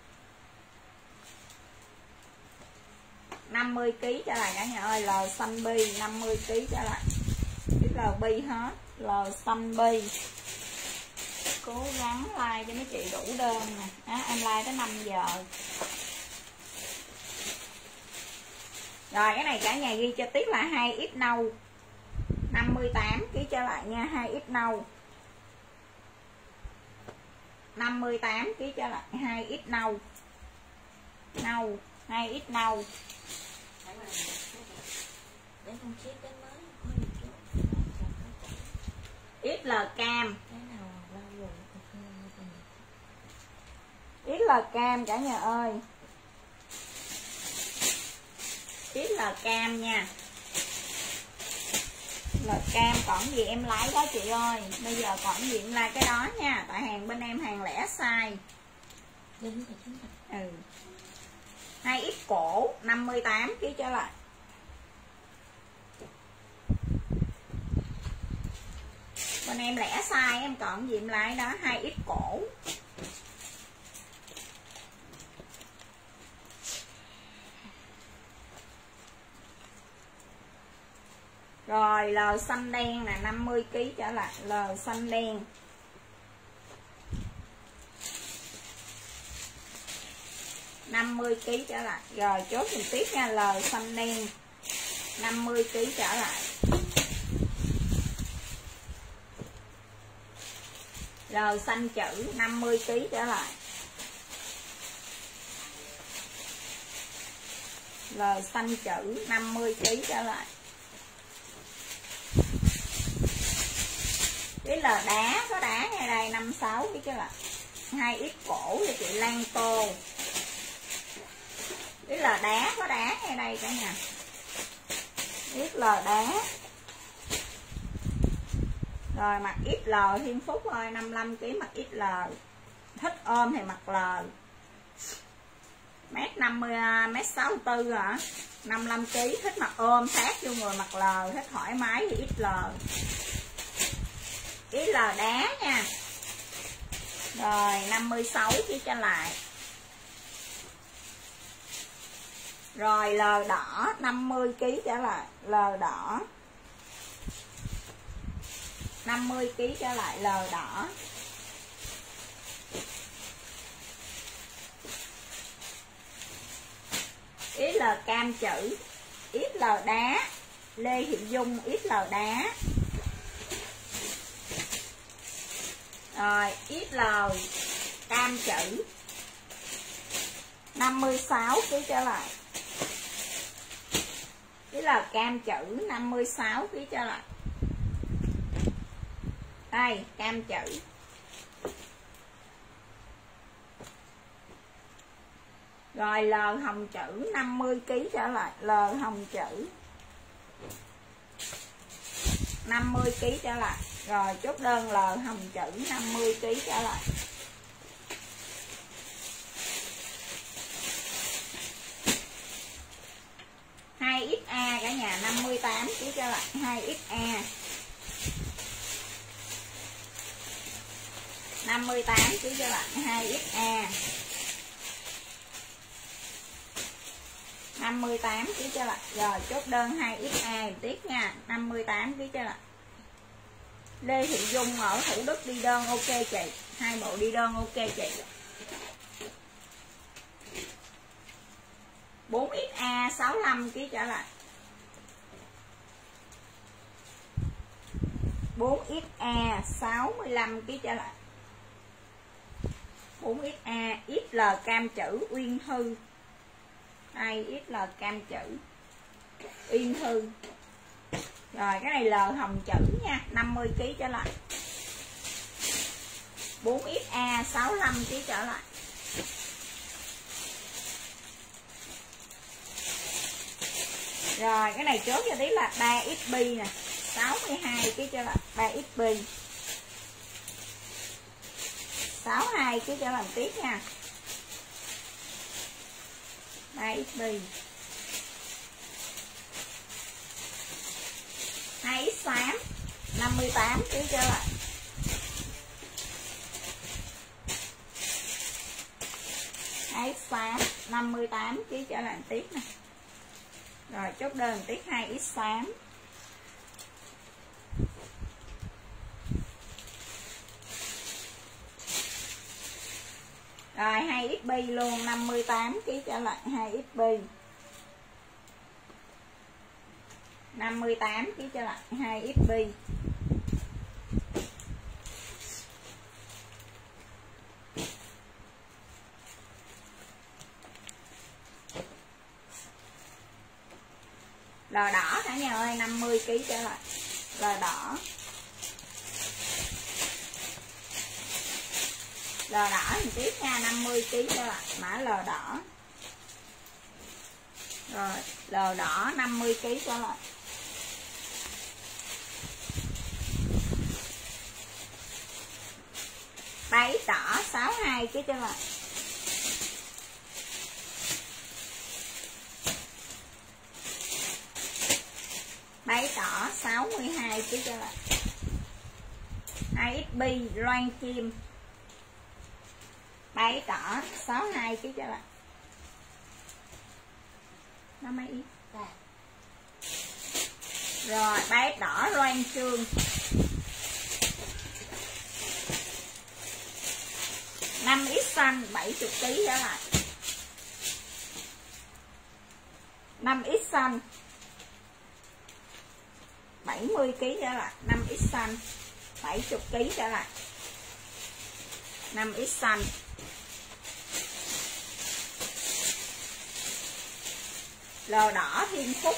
năm mươi ki lô gam trở lại cả nhà ơi. L xanh bi năm mươi ki lô gam trở lại. ích lờ bê hết. L xanh bi. Cố gắng like cho mấy chị đủ đơn nè. Đó, em like tới năm giờ. Rồi cái này cả nhà ghi cho tiếp là hai ít nâu năm mươi tám ki lô gam trở lại nha. Hai ít nâu năm mươi tám ki lô gam trở lại. Hai ít nâu. Nâu, hai ít nâu. ích lờ cam. ích lờ cam cả nhà ơi. ích lờ cam nha. L cam còn gì em lấy đó chị ơi. Bây giờ còn gì em like cái đó nha. Tại hàng bên em hàng lẻ sai. Ừ. Hai ít cổ năm mươi tám ki lô gam trở lại. Bên em lẻ sai em còn gì em lấy đó. Hai ít cổ. Rồi L xanh đen là năm mươi ki lô gam trở lại. L xanh đen năm mươi ki lô gam trở lại. Rồi chốt mình tiếp nha. L xanh đen năm mươi ki lô gam trở lại. L xanh chữ năm mươi ki lô gam trở lại. L xanh chữ năm mươi ki lô gam trở lại. Cái L đá, có đá ngay đây năm mươi sáu cái chứ là hai ít cổ cho chị Lan Tô. Cái L đá, có đá ngay đây cả nhà. X L đá. Rồi mặt ích lờ Thiên Phúc ơi, năm mươi lăm ki lô gam mặt ích lờ. Thích ôm thì mặt L. Mét năm mươi, mét sáu mươi tư hả? năm mươi lăm ki lô gam, thích mặt ôm sát vô người mặt L, thích thoải mái thì ích lờ. Cái L đá nha. Rồi năm mươi sáu chia cho lại. Rồi L đỏ năm mươi ki lô gam trở lại. L đỏ năm mươi ki lô gam trở lại. L đỏ. Cái L L cam chữ, ích lờ đá, Lê Thị Dung ích lờ đá. Rồi ích lờ cam chữ năm mươi sáu ký trở lại. ích lờ cam chữ năm mươi sáu ký trở lại. Đây, cam chữ. Rồi L hồng chữ năm mươi ký trở lại. L hồng chữ năm mươi ký trở lại. Rồi chốt đơn L hồng chữ năm mươi ký trở lại. hai ích a cả nhà năm mươi tám ký trở lại. hai ích a năm mươi tám ký trở lại. hai ích a năm mươi tám ký trở lại. Rồi chốt đơn hai ích a tiếp nha, năm mươi tám ký trở lại. Lê Thị Dung ở Thủ Đức đi đơn ok chị. Hai bộ đi đơn ok chị. bốn ích a sáu mươi lăm ký trở lại. bốn ích a sáu mươi lăm ký trở lại. bốn ích a ích lờ cam chữ Uyên Thư. Đây ích lờ cam chữ Uyên Thư. Rồi cái này L hồng chữ nha, năm mươi ký trở lại. bốn ích a sáu mươi lăm ký trở lại. Rồi cái này chốt cho tí là ba ích bi nè, sáu mươi hai ký trở lại. ba ích bi sáu mươi hai ký trở lại tiếp nha. ba ích bi hai ích xám năm mươi tám ký trở lại. hai ích xám năm mươi tám ký trở lại tiếp nè. Rồi chốt đơn tiếp hai ích xám. Rồi hai ích bi luôn năm mươi tám ký trở lại. hai ích bi năm mươi tám ký trở lại. hai ích bi L đỏ cả nhà ơi năm mươi ký trở lại. L đỏ L đỏ thì tiếp nha, năm mươi ký trở lại. Mã L đỏ. Rồi L đỏ năm mươi ký trở lại. ba ích đỏ sáu mươi hai ký trở lại. ba ích đỏ sáu mươi hai ký trở lại. hai ích bi Loan Chim ba ích đỏ sáu mươi hai ký trở lại. Nó mấy ít à. Rồi ba ích đỏ Loan Trương năm ích xanh bảy mươi ký trở lại. năm ích xanh bảy mươi ký trở lại. năm ích xanh bảy mươi ký trở lại. năm ích xanh L đỏ Thiên Phúc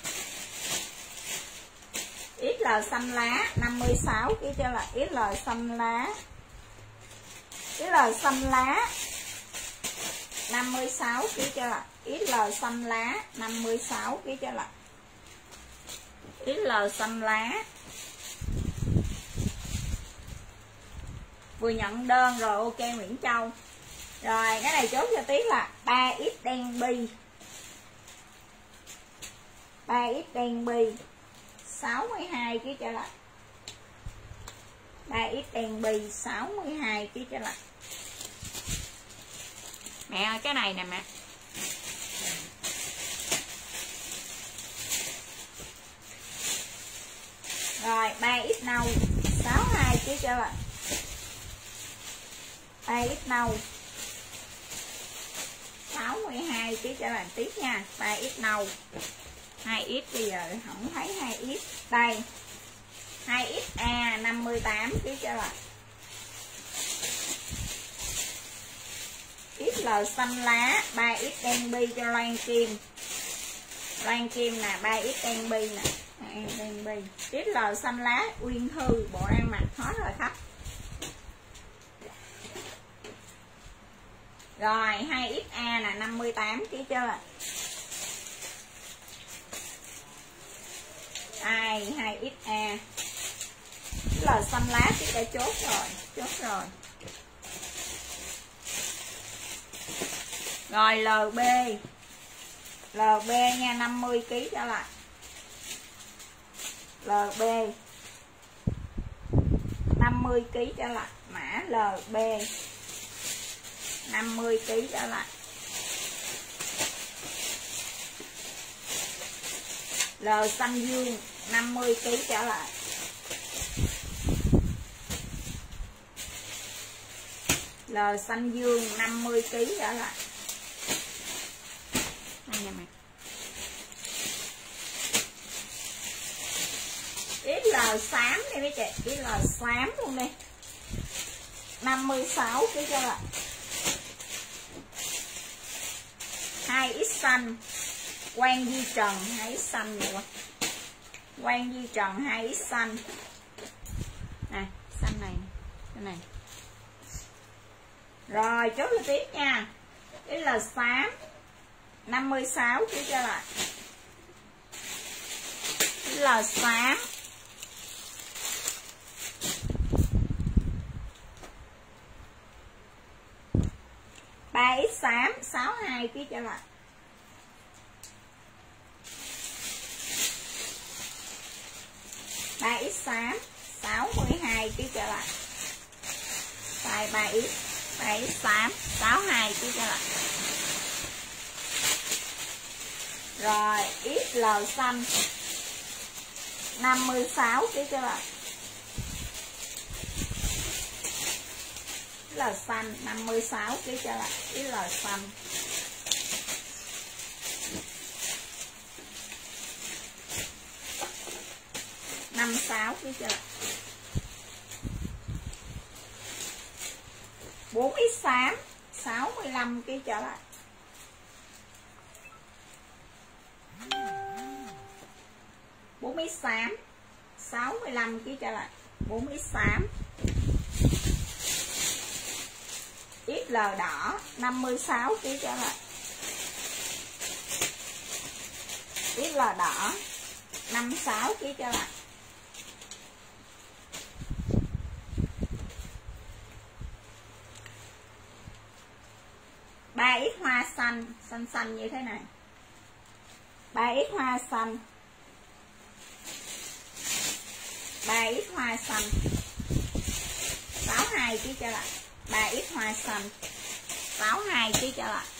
ích lờ xanh lá năm mươi sáu ký trở lại. ích lờ xanh lá ích lờ xanh lá năm mươi sáu ký trở lại. ích lờ xanh lá năm mươi sáu ký trở lại. ích lờ xanh lá vừa nhận đơn rồi ok Nguyễn Châu. Rồi cái này chốt cho tí là ba ích đen bi ba ích đen bi sáu mươi hai ký trở lại. ba ích đen bi sáu mươi hai ký trở lại. Mẹ ơi cái này nè mẹ. Rồi ba ích nâu sáu mươi hai ký trở lại. ba ích nâu sáu mươi hai ký trở lại tiếp nha. ba x nâu, hai x bây giờ không thấy hai x đây, hai ích a năm mươi tám ký trở lại. ích lờ xanh lá, ba x đen bi cho Loan Kim. Loan Kim nè, ba x đen bi nè, đen bi. ích lờ xanh lá, Uyên Thư, bộ đang mặc hết rồi khách. Rồi hai ích a là năm mươi tám ký chưa? Ai hai ích a. Là xanh lá thì đã chốt rồi, chốt rồi. Rồi lờ bê. lờ bê nha, năm mươi ký trở lại. lờ bê năm mươi ký trở lại, mã lờ bê năm mươi ký trở lại. L xanh dương năm mươi ký trở lại. L xanh dương năm mươi ký trở lại. Đây nha mày. ích lờ xám đi mấy chị, ích lờ xám luôn đi. năm mươi sáu ký trở lại. hai ích xanh, Quang Di Trần hai ích xanh vậy. Quang Di Trần hai ích xanh. Nè, xanh này, cái này. Rồi chốt cho tiếp nha. Cái là xám năm mươi sáu ký trở lại. Cái là xám ba ích xám sáu mươi hai ký trở lại. ba ích xám sáu mươi hai ký trở lại. Size ba ích, ba ích xám sáu mươi hai ký trở lại. Rồi ích lờ xanh năm mươi sáu ký trở lại. L xanh năm mươi sáu ký trở lại. L xanh năm mươi sáu ký trở lại. bốn ích xám sáu mươi lăm ký trở lại. bốn ích xám sáu mươi lăm ký trở lại. bốn ích xám. ích lờ đỏ năm mươi sáu ký trở lại. ích lờ đỏ năm mươi sáu ký trở lại. ba ích hoa xanh, xanh xanh như thế này. ba ích hoa xanh. ba ích hoa xanh sáu mươi hai ký trở lại. ba ích hoa xanh sáu mươi hai ký trở lại.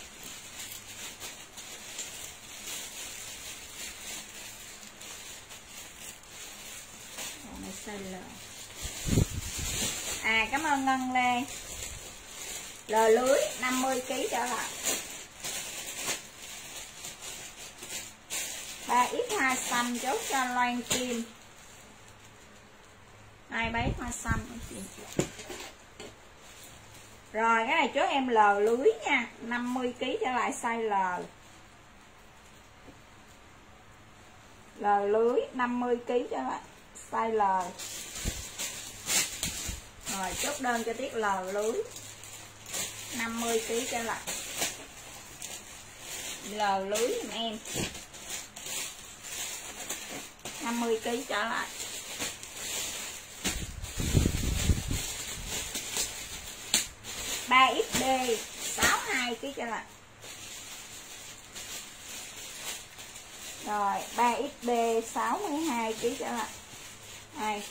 À cảm ơn Ngân Lê. Lờ lưới năm mươi ký trở lại. ba ích hoa xanh chốt cho Loan Kim. Hai bấy hoa xanh. Rồi cái này chốt em lờ lưới nha, năm mươi ký trở lại size L. L lưới năm mươi ký trở lại size L. Rồi chốt đơn cho Tiết L lưới năm mươi ký trở lại. L lưới giùm em năm mươi ký trở lại. ba ích đê sáu mươi hai ký trở lại. Rồi ba ích đê sáu mươi hai ký trở lại. Đây.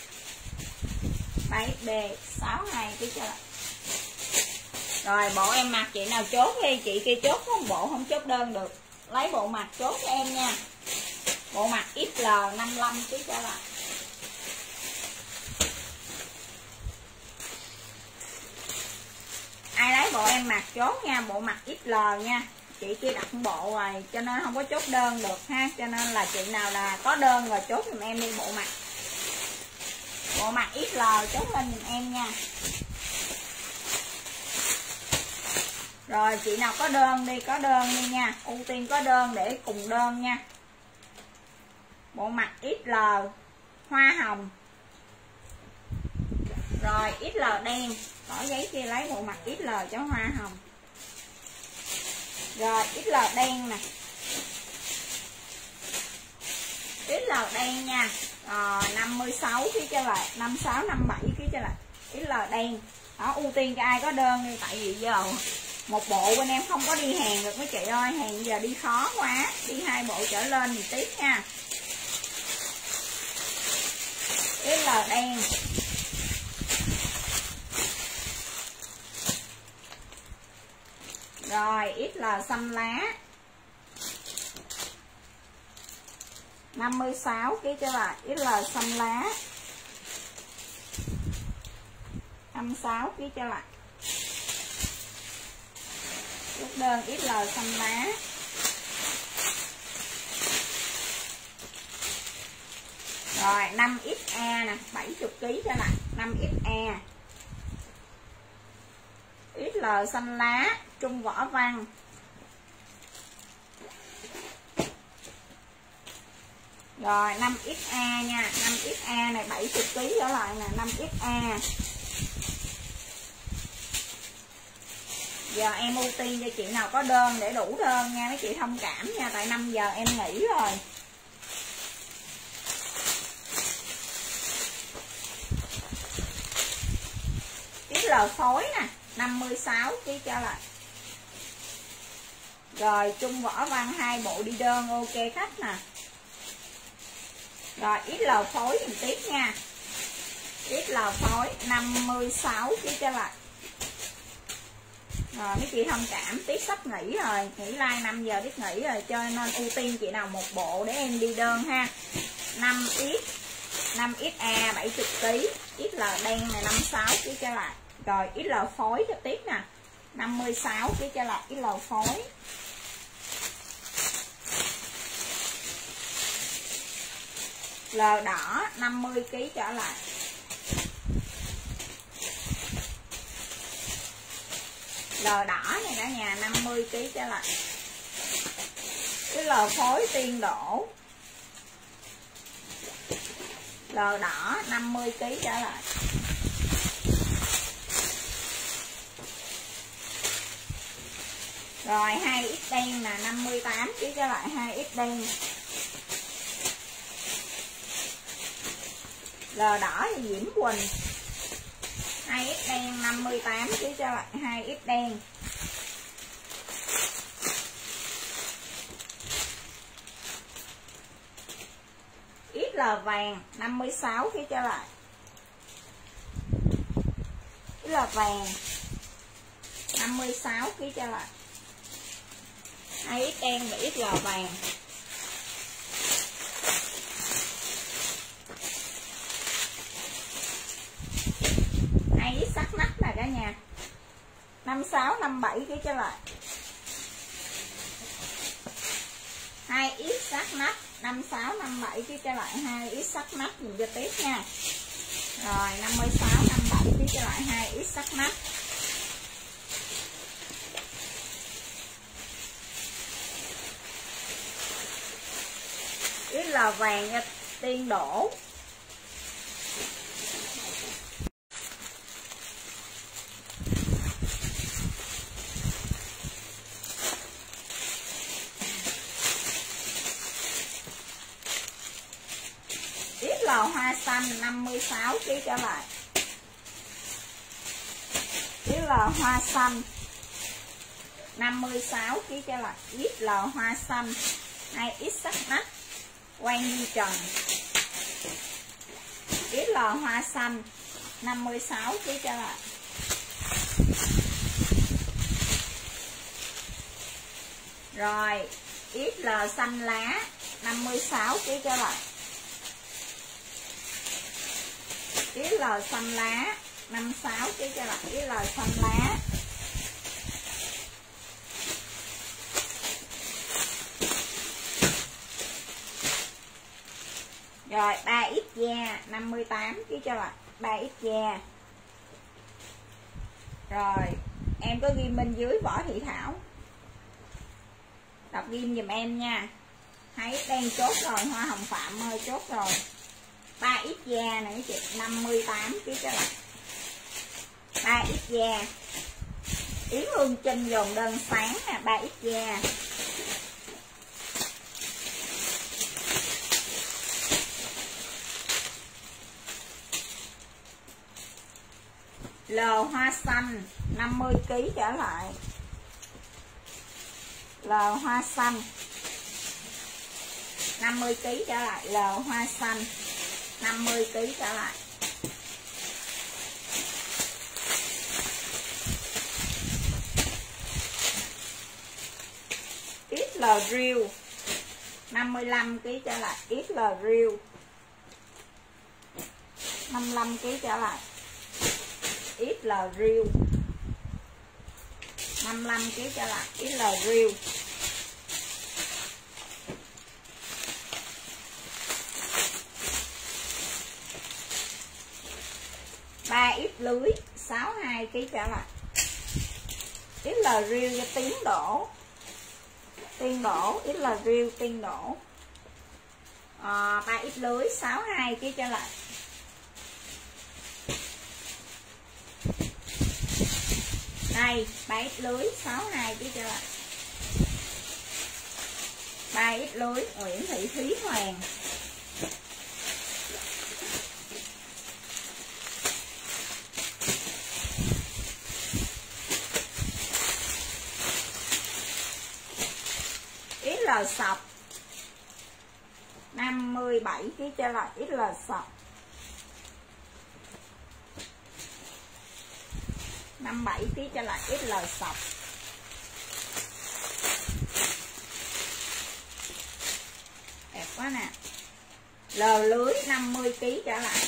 ba ích đê sáu mươi hai ký trở lại. Rồi bộ em mặc chị nào chốt đi, chị kia chốt không bộ không chốt đơn được. Lấy bộ mặt chốt cho em nha. Bộ mặt ích lờ năm mươi lăm ký trở lại. Ai lấy bộ em mặc chốt nha, bộ mặc ích lờ nha. Chị kia đặt bộ rồi cho nên không có chốt đơn được ha, cho nên là chị nào là có đơn rồi chốt giùm em đi bộ mặc. Bộ mặc ích lờ chốt lên giùm em nha. Rồi chị nào có đơn đi, có đơn đi nha, ưu tiên có đơn để cùng đơn nha. Bộ mặt ích lờ hoa hồng. Rồi ích lờ đen, bỏ giấy kia lấy bộ mặt ích lờ cho hoa hồng. Rồi ích lờ đen nè, ích lờ đen nha. Rồi năm mươi sáu ký cho lại, năm mươi sáu năm mươi bảy ký cho lại ích lờ đen. Đó, ưu tiên cho ai có đơn đi, tại vì giờ một bộ bên em không có đi hàng được mấy chị ơi, hàng giờ đi khó quá, đi hai bộ trở lên thì tiếc nha. ích lờ đen. Rồi ích lờ xanh lá năm mươi sáu ký cho lại ích lờ xanh lá năm mươi sáu ký cho lại chốt đơn ích lờ xanh lá. Rồi năm ích a nè, bảy mươi ký cho lại năm ích a. ích lờ xanh lá Trung Võ Văn. Rồi năm ích a nha, năm ích a này bảy mươi ký trở lại nè, năm ích a. Giờ em ưu tiên cho chị nào có đơn để đủ đơn nha mấy chị, thông cảm nha, tại năm giờ em nghỉ rồi. ích lờ phối nè, năm mươi sáu ký cho lại. Rồi Trung Võ Văn hai bộ đi đơn ok khách nè. Rồi ích lờ phối mình tiếp nha. ích lờ phối năm mươi sáu ký cho lại. Rồi mấy chị thông cảm, Tiết sắp nghỉ rồi, nghỉ like năm giờ Tiết nghỉ rồi, cho nên ưu tiên chị nào một bộ để em đi đơn ha. năm ích năm ích a bảy mươi ký, ích lờ đen này năm mươi sáu ký cho lại. Rồi ích lờ phối cho Tiết nè, năm mươi sáu ký cho lại ích lờ phối. Lờ đỏ năm mươi ký trở lại. Lờ đỏ này cả nhà năm mươi ký trở lại. Cái lờ phối Tiên Đỗ. Lờ đỏ năm mươi ký trở lại. Rồi hai ích đen là năm mươi tám ký trở lại, hai ích đen. Lờ đỏ thì Diễm Quỳnh. hai ích đen năm mươi tám ký cho lại, hai ích đen. ích lờ vàng năm mươi sáu ký cho lại. ích lờ vàng năm mươi sáu ký cho lại. hai ích đen và ích lờ vàng. hai ích sắc nách nè cả nhà. năm mươi sáu năm mươi bảy ký cho lại. hai ích sắc nách năm mươi sáu năm mươi bảy ký cho lại, hai ích sắc nách dùng cho tiếp nha. Rồi năm mươi sáu năm mươi bảy ký cho lại, hai ích sắc nách. ích lờ vàng cho Tiên Đỗ. ích lờ hoa xanh năm mươi sáu ký trở lại. ích lờ hoa xanh năm mươi sáu ký trở lại. ích lờ hoa xanh hai ích sắc nách Quang Duy Trần. ích lờ hoa xanh năm mươi sáu ký trở lại. Rồi ích lờ xanh lá năm mươi sáu ký trở lại. ích lờ xanh lá năm mươi sáu ký cho lại. ích lờ xanh lá Rồi ba ít da năm mươi tám ký cho lại ba ít da. Rồi em có ghim bên dưới Võ Thị Thảo, đọc ghim giùm em nha. Thấy đang chốt rồi, Hoa Hồng Phạm ơi, chốt rồi. ba ít da này chị, năm mươi tám ký cho lại ba ít da. Yến Hương Trinh dồn đơn sáng nè, ba ít da. L hoa xanh năm mươi ký trở lại. L hoa xanh năm mươi ký trở lại. L hoa xanh năm mươi ký trở lại. ích lờ Real năm mươi lăm ký trở lại. ích lờ Real năm mươi lăm ký trở lại. ích lờ Real năm mươi lăm ký trở lại. ích lờ Real ba ít lưới sáu mươi hai ký trở lại. ích lờ Real cho Tiến Đỗ. Tiên Đỗ, ích lờ Real Tiên Đỗ. À, ba ít lưới sáu mươi hai ký trở lại. Đây, ba ít lưới sáu mươi hai ký trở lại. ba ít lưới Nguyễn Thị Thúy Hoàng. ích lờ Sọc năm mươi bảy ký trở lại. ích lờ Sọc năm mươi bảy ký trở lại. ích lờ Sọc đẹp quá nè. L lưới năm mươi ký trở lại.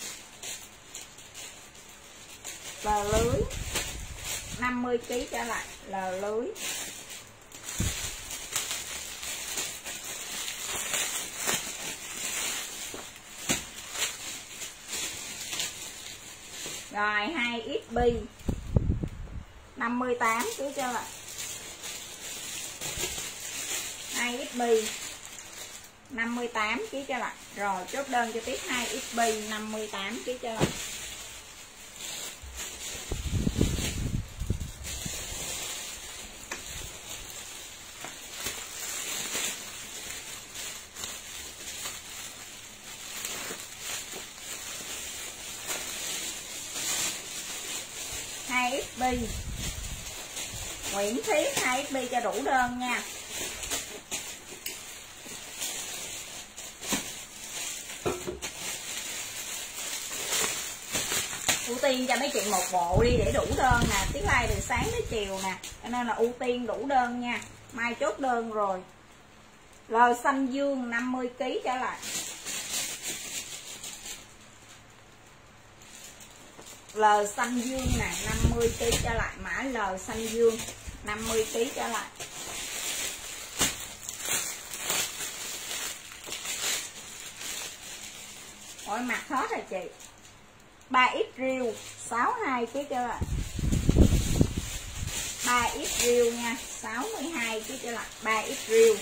L lưới năm mươi ký trở lại. L lưới rồi. Hai ít bi năm mươi tám ký cho lại. Hai ít bi năm mươi tám ký cho lại. Rồi chốt đơn cho tiếp hai ít bi năm mươi tám ký cho lại. hai ít bi Nguyễn Thiết hai ít bi cho đủ đơn nha. Ưu tiên cho mấy chị một bộ đi để đủ đơn nè. Tiếng like từ sáng tới chiều nè, cho nên là ưu tiên đủ đơn nha. Mai chốt đơn rồi. L xanh dương năm mươi ký trở lại. L xanh dương nè năm mươi ký trở lại. Mã L xanh dương năm mươi ký trở lại. Ôi mặt hết rồi chị. ba ít Real sáu mươi hai ký trở lại. ba ít Real nha, sáu mươi hai ký trở lại. ba ít Real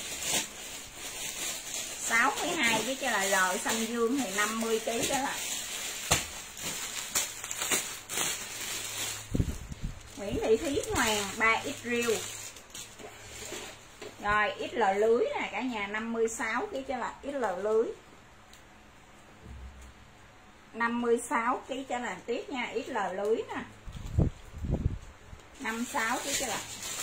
sáu mươi hai ký trở lại. L xanh dương thì năm mươi ký trở lại. Nguyễn Thị Thúy Hoàng ba ít Real. Rồi ích lờ lưới nè cả nhà năm mươi sáu ký trở lại. ích lờ lưới năm mươi sáu ký trở lại tiếp nha. ích lờ lưới nè năm mươi sáu ký trở lại.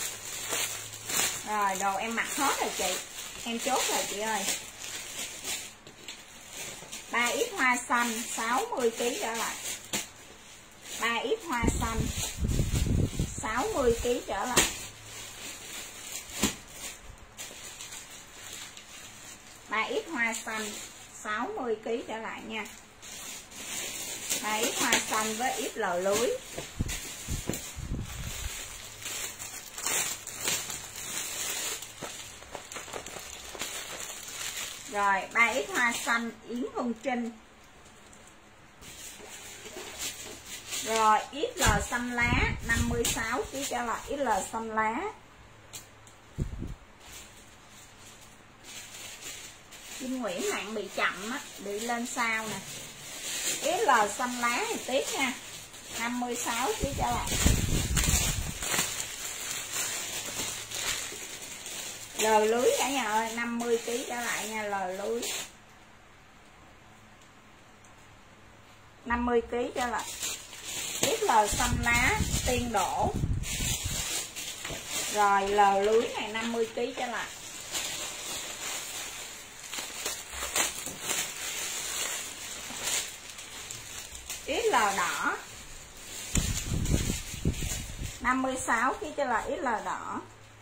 Rồi đồ em mặc hết rồi chị, em chốt rồi chị ơi. ba ít hoa xanh sáu mươi ký trở lại. ba ít hoa xanh sáu mươi ký trở lại. ba ít hoa xanh sáu mươi ký trở lại nha. ba ít hoa xanh với ít lờ lưới. Rồi ba x hoa xanh Yến Hương Trinh. Rồi ích lờ xanh lá năm mươi sáu ký trở lại ích lờ xanh lá. Vinh Nguyễn mạng bị chậm á, bị lên sao nè. ích lờ xanh lá thì tiếp nha. năm mươi sáu ký trở lại. Lờ lưới cả nhà ơi, năm mươi ký trở lại nha, lờ lưới. năm mươi ký trở lại. ích lờ xanh lá Tiên Đỗ. Rồi lờ lưới này năm mươi ký trở lại. ích lờ đỏ năm mươi sáu ký trở lại ích lờ đỏ.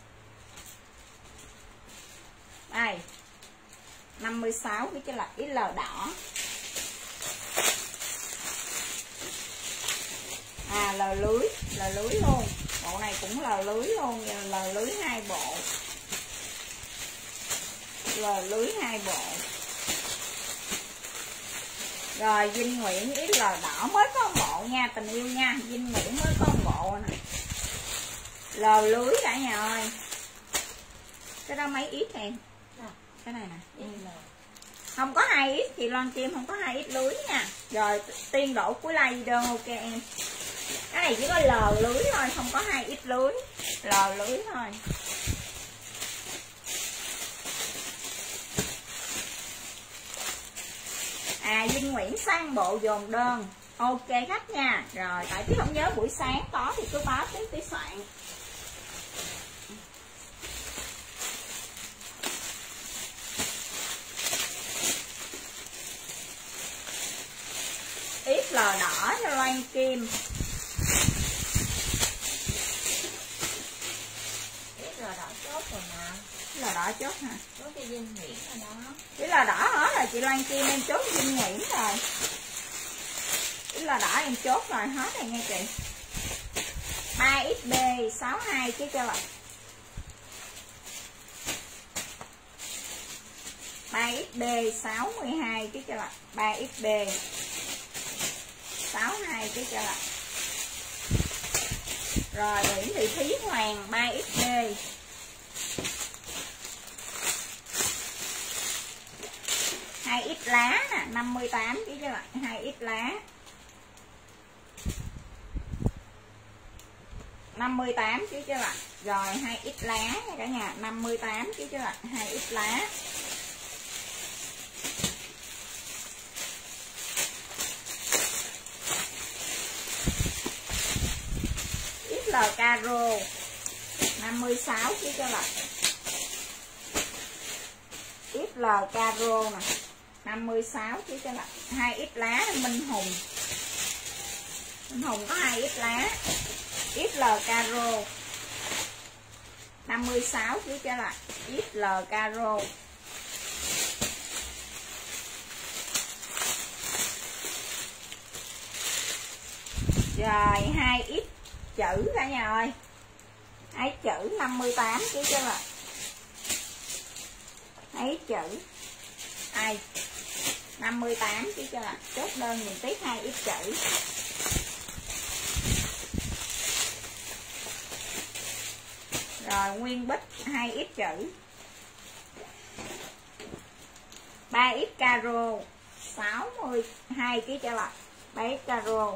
Đây. năm mươi sáu ký trở lại ích lờ đỏ. À lờ lưới, lờ lưới luôn. Bộ này cũng lờ lưới luôn, lờ lưới hai bộ. Lờ lưới hai bộ. Rồi Vinh Nguyễn ích lờ đỏ mới có một bộ nha, tình yêu nha, Vinh Nguyễn mới có một bộ nè. Lờ lưới cả nhà ơi. Cái đó mấy ít em? Cái này nè. Không có hai ít, chị Loan Kim không có hai ít lưới nha. Rồi Tiên Đỗ cuối like đơn ok em. Cái này chỉ có lờ lưới thôi, không có hai ít lưới. Lờ lưới thôi. À Vinh Nguyễn sang bộ dồn đơn. Ok khách nha. Rồi tại tí không nhớ buổi sáng có thì cứ báo tí tí soạn. ích lờ đỏ cho Loan Kim.
ích lờ đỏ chốt rồi nè.
Là đỏ chốt hả?
Chốt cho Vinh Nguyễn rồi đó.
Cái là đỏ hết rồi chị Loan Kim em chốt Vinh Nguyễn rồi. Cái là đỏ em chốt rồi hết rồi nha chị. ba ích bê sáu mươi hai chứ cho bạn. ba ích bê sáu mươi hai chứ cho bạn. ba ích bê sáu mươi hai chứ cho bạn. Rồi Nguyễn Thị Thúy Hoàng ba ích bê. hai ít lá nè, năm mươi tám ký cho bạn, hai ít lá. năm mươi tám ký cho bạn. Rồi hai ít lá nha cả nhà, năm mươi tám ký cho bạn, hai ít lá. ích lờ caro năm mươi sáu ký cho bạn. ích lờ caro nè, năm mươi sáu ký cho bạn. hai ít lá Minh Hùng. Minh Hùng có hai ít lá. ích lờ caro năm mươi sáu ký cho lại. ích lờ caro. Rồi hai ít chữ cả nhà ơi. hai chữ năm mươi tám ký cho lại. hai chữ. Ai năm mươi tám ký cho bạn. Chốt đơn mình tiếp hai ít chữ. Rồi Nguyên Bích hai ít chữ. ba ít caro sáu mươi hai ký cho bạn. ba ít caro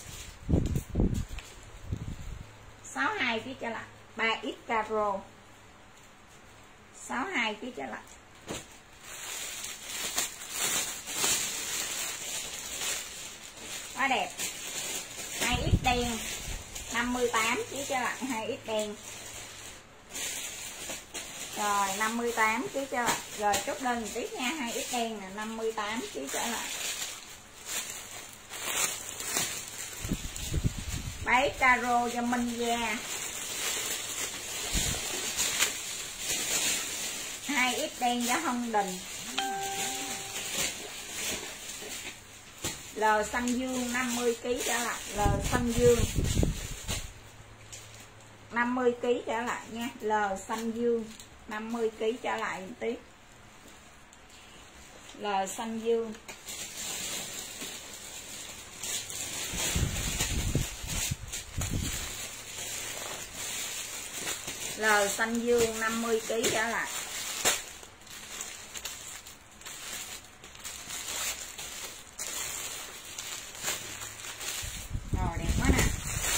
sáu mươi hai ký cho bạn. ba ít caro sáu mươi hai ký cho bạn. Quá đẹp. hai ít đen năm mươi tám ký cho bạn, hai ít đen. Rồi năm mươi tám ký cho bạn. Rồi chốt đơn tiếp nha, hai ít đen là năm mươi tám ký trở lại. ba ít caro cho Minh Gia. hai ít đen cho Hân Đình. L xanh dương năm mươi ký trở lại. L xanh dương năm mươi ký trở lại nha. L xanh dương năm mươi ký trở lại một tí. L xanh dương. L xanh dương năm mươi ki lô gam trở lại. Rồi đẹp quá nè.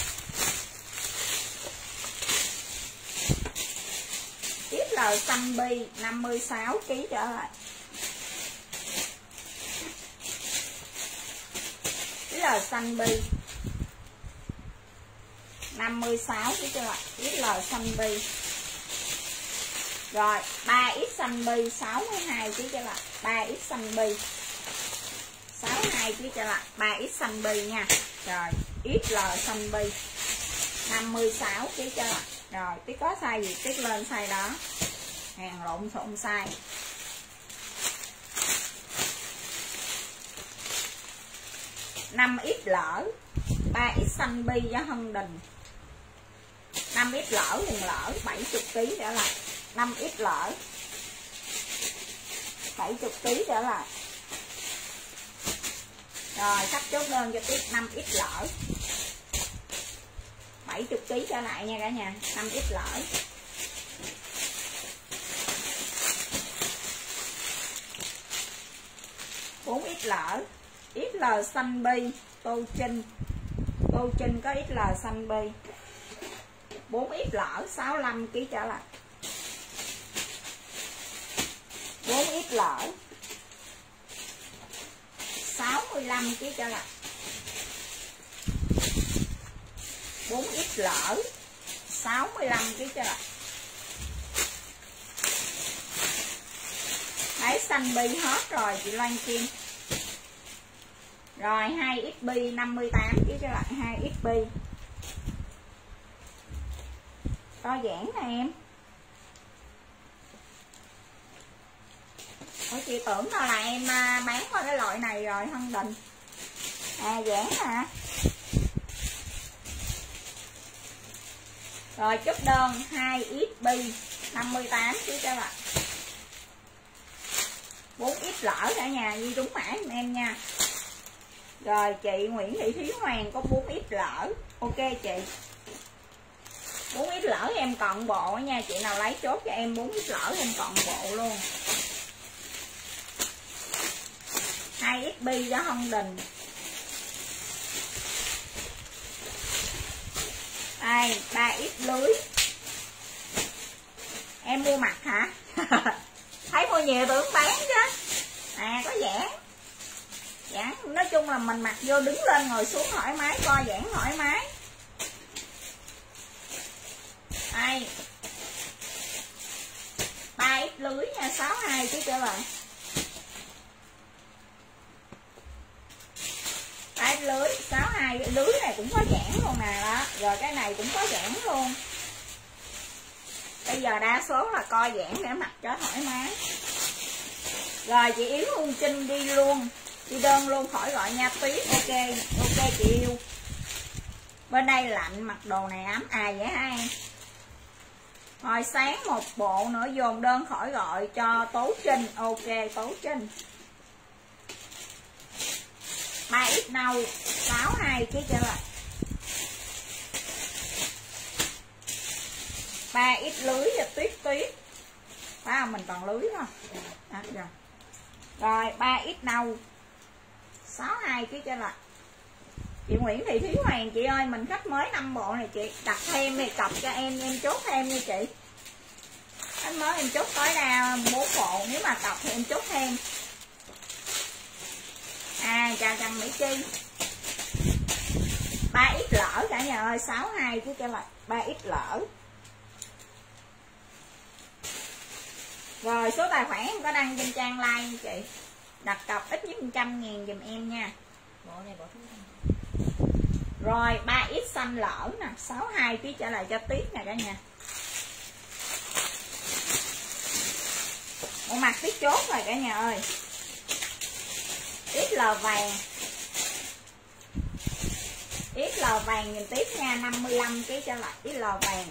Tiếp L xanh bi năm mươi sáu ki lô gam trở lại. L xanh bi năm mươi sáu ki lô gam trở lại. Tiếp L xanh bi. Rồi ba x xanh bi sáu mươi hai ki lô gam trở lại. ba x xanh bi sáu mươi hai ki lô gam trở lại. ba x xanh bi nha. Rồi ích lờ xanh bi năm mươi sáu ki lô gam trở lại. Rồi tiếp có size gì tiếp lên size đó. Hàng lộn xộn size. năm x lỡ ba x xanh bi giá Hân Đình. năm x lỡ liền lỡ bảy mươi ki lô gam trở lại. năm x lỡ bảy mươi ki lô gam trở lại. Rồi khách chốt đơn cho tiếp năm x lỡ bảy mươi ki lô gam trở lại nha cả nhà. năm x lỡ. bốn x lỡ ích lờ xanh bi Tô Trinh. Tô Trinh có ích lờ xanh bi. bốn x lỡ sáu mươi lăm ki lô gam trở lại. bốn x lỡ sáu mươi lăm ki lô gam trở lại. bốn x lỡ sáu mươi lăm ki lô gam trở lại. Đấy xanh bi hết rồi chị Loan Kim. Rồi hai x bi năm mươi tám ki lô gam trở lại. hai x bi to giãn nè em. Ủa chị tưởng đâu là em bán qua cái loại này rồi Hân Đình. À giãn hả? Rồi chốt đơn hai x bi năm mươi tám ki lô gam trở lại. bốn x lỡ cả nhà ghi đúng mã giùm em nha. Rồi chị Nguyễn Thị Thúy Hoàng có bốn x lỡ. Ok chị. bốn x lỡ em còn bộ nha. Chị nào lấy chốt cho em bốn x lỡ em còn bộ luôn. hai x bi đó Hân Đình. Đây ba x lưới. Em mua mặt hả? Thấy mua nhiều tưởng bán chứ. À có giãn. Giãn nói chung là mình mặc vô đứng lên ngồi xuống thoải mái, co giãn thoải mái. Đây ba x lưới nha, sáu mươi hai chứ trở lại. ba x lưới sáu mươi hai. Lưới này cũng có giãn luôn nè đó. Rồi cái này cũng có giãn luôn. Bây giờ đa số là co giãn để mặc cho thoải mái. Rồi chị Yến Hương Trinh đi luôn, đi đơn luôn khỏi gọi nha Tuyết. Ok ok chị yêu. Bên đây lạnh mặc đồ này ấm. À vậy hả em? Rồi sáng một bộ nữa dồn đơn khỏi gọi cho Tố Trinh. Ok Tố Trinh. ba x nâu sáu mươi hai ký trở lại. ba x lưới và Tuyết Tuyết. Phải không? Mình còn lưới không? À, rồi. Rồi ba x nâu sáu mươi hai ký trở lại. Chị Nguyễn Thị Thúy Hoàng chị ơi, mình khách mới năm bộ này chị, đặt thêm đi, cọc cho em em chốt thêm nha chị. Khách mới em chốt tối đa bốn bộ, nếu mà cọc thì em chốt thêm. À chào Trần Mỹ Chi. ba x lỡ cả nhà ơi, sáu mươi hai ký trở lại. ba x lỡ. Rồi số tài khoản em có đăng trên trang like nha chị. Đặt cọc ít nhất một trăm ngàn dùm em nha.
Bộ này bộ thứ năm.
Rồi ba x xanh lỡ nè, sáu mươi hai ký trở lại cho Tuyết nè cả nhà. Bộ mặt Tuyết chốt rồi cả nhà ơi. ích lờ vàng. ích lờ vàng nhìn Tuyết nha, năm mươi lăm ký trở lại. ích lờ vàng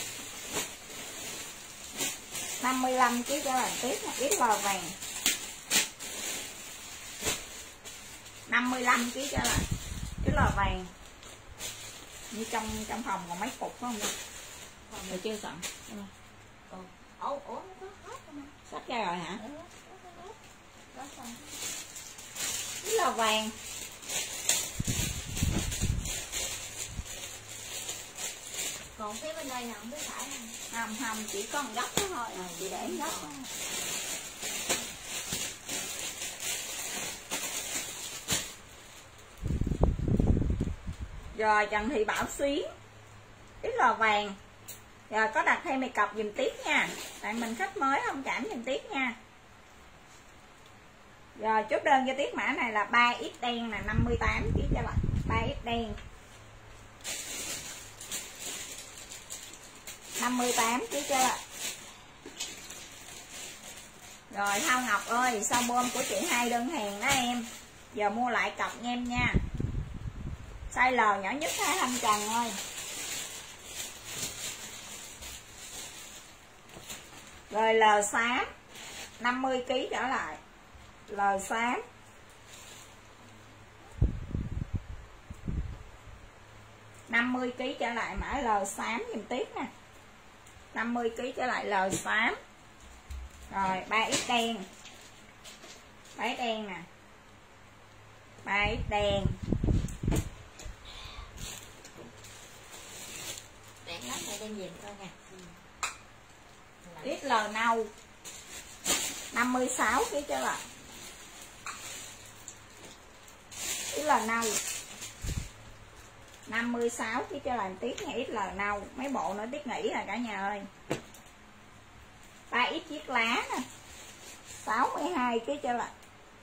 năm mươi lăm ký trở lại Tuyết nha. ích lờ vàng năm mươi lăm ký trở lại. Cái lò vàng như trong trong phòng còn mấy cục phải không đâu. Rồi chưa sẵn.
Ủa ủa nó có hết không?
Sắp ra rồi hả?
Ừ, có xong.
Cái lò vàng.
Còn phía bên đây là không biết phải không?
Không không, chỉ có một góc đó thôi, à, chị để góc đó. Rồi Trần Thị Bảo Xuyến, cái lò vàng. Rồi có đặt thêm mày cọc dùm tiếp nha, tại mình khách mới thông cảm dùm tiếp nha. Rồi chốt đơn cho tiếp mã này là ba x đen là năm mươi tám ký cho bạn, ba x đen năm mươi tám ký cho bạn. Rồi Thao Ngọc ơi, sao bom của chị hai đơn hàng đó em, giờ mua lại cọc nha em nha. Size L nhỏ nhất hai Thanh Trần ơi. Rồi L xám năm mươi ký trở lại, L xám năm mươi ký trở lại, mã L xám dùm tiếp nè, năm mươi ký trở lại L xám. Rồi ba x đen, ba x đen nè, ba x đen
Để lát này đem về coi nè.
X L nâu năm mươi sáu ký trở lại, X L nâu năm mươi sáu ký trở lại tiếp nha. X L nâu mấy bộ nữa tiết nghỉ rồi cả nhà ơi. ba x chiếc lá nè, sáu mươi hai ký trở lại,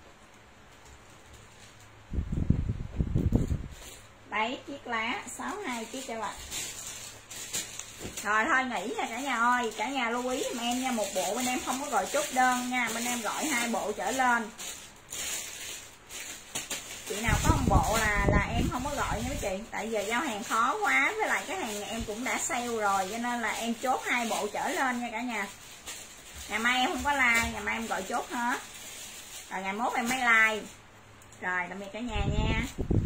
ba x chiếc lá sáu mươi hai ký trở lại. Rồi thôi nghỉ nha cả nhà ơi, cả nhà lưu ý giùm em nha, một bộ bên em không có gọi chốt đơn nha, bên em gọi hai bộ trở lên. Chị nào có một bộ là là em không có gọi nha mấy chị, tại giờ giao hàng khó quá, với lại cái hàng nhà em cũng đã sale rồi, cho nên là em chốt hai bộ trở lên nha cả nhà. Ngày mai em không có like, ngày mai em gọi chốt hết, rồi ngày mốt em mới like. Rồi tạm biệt cả nhà nha.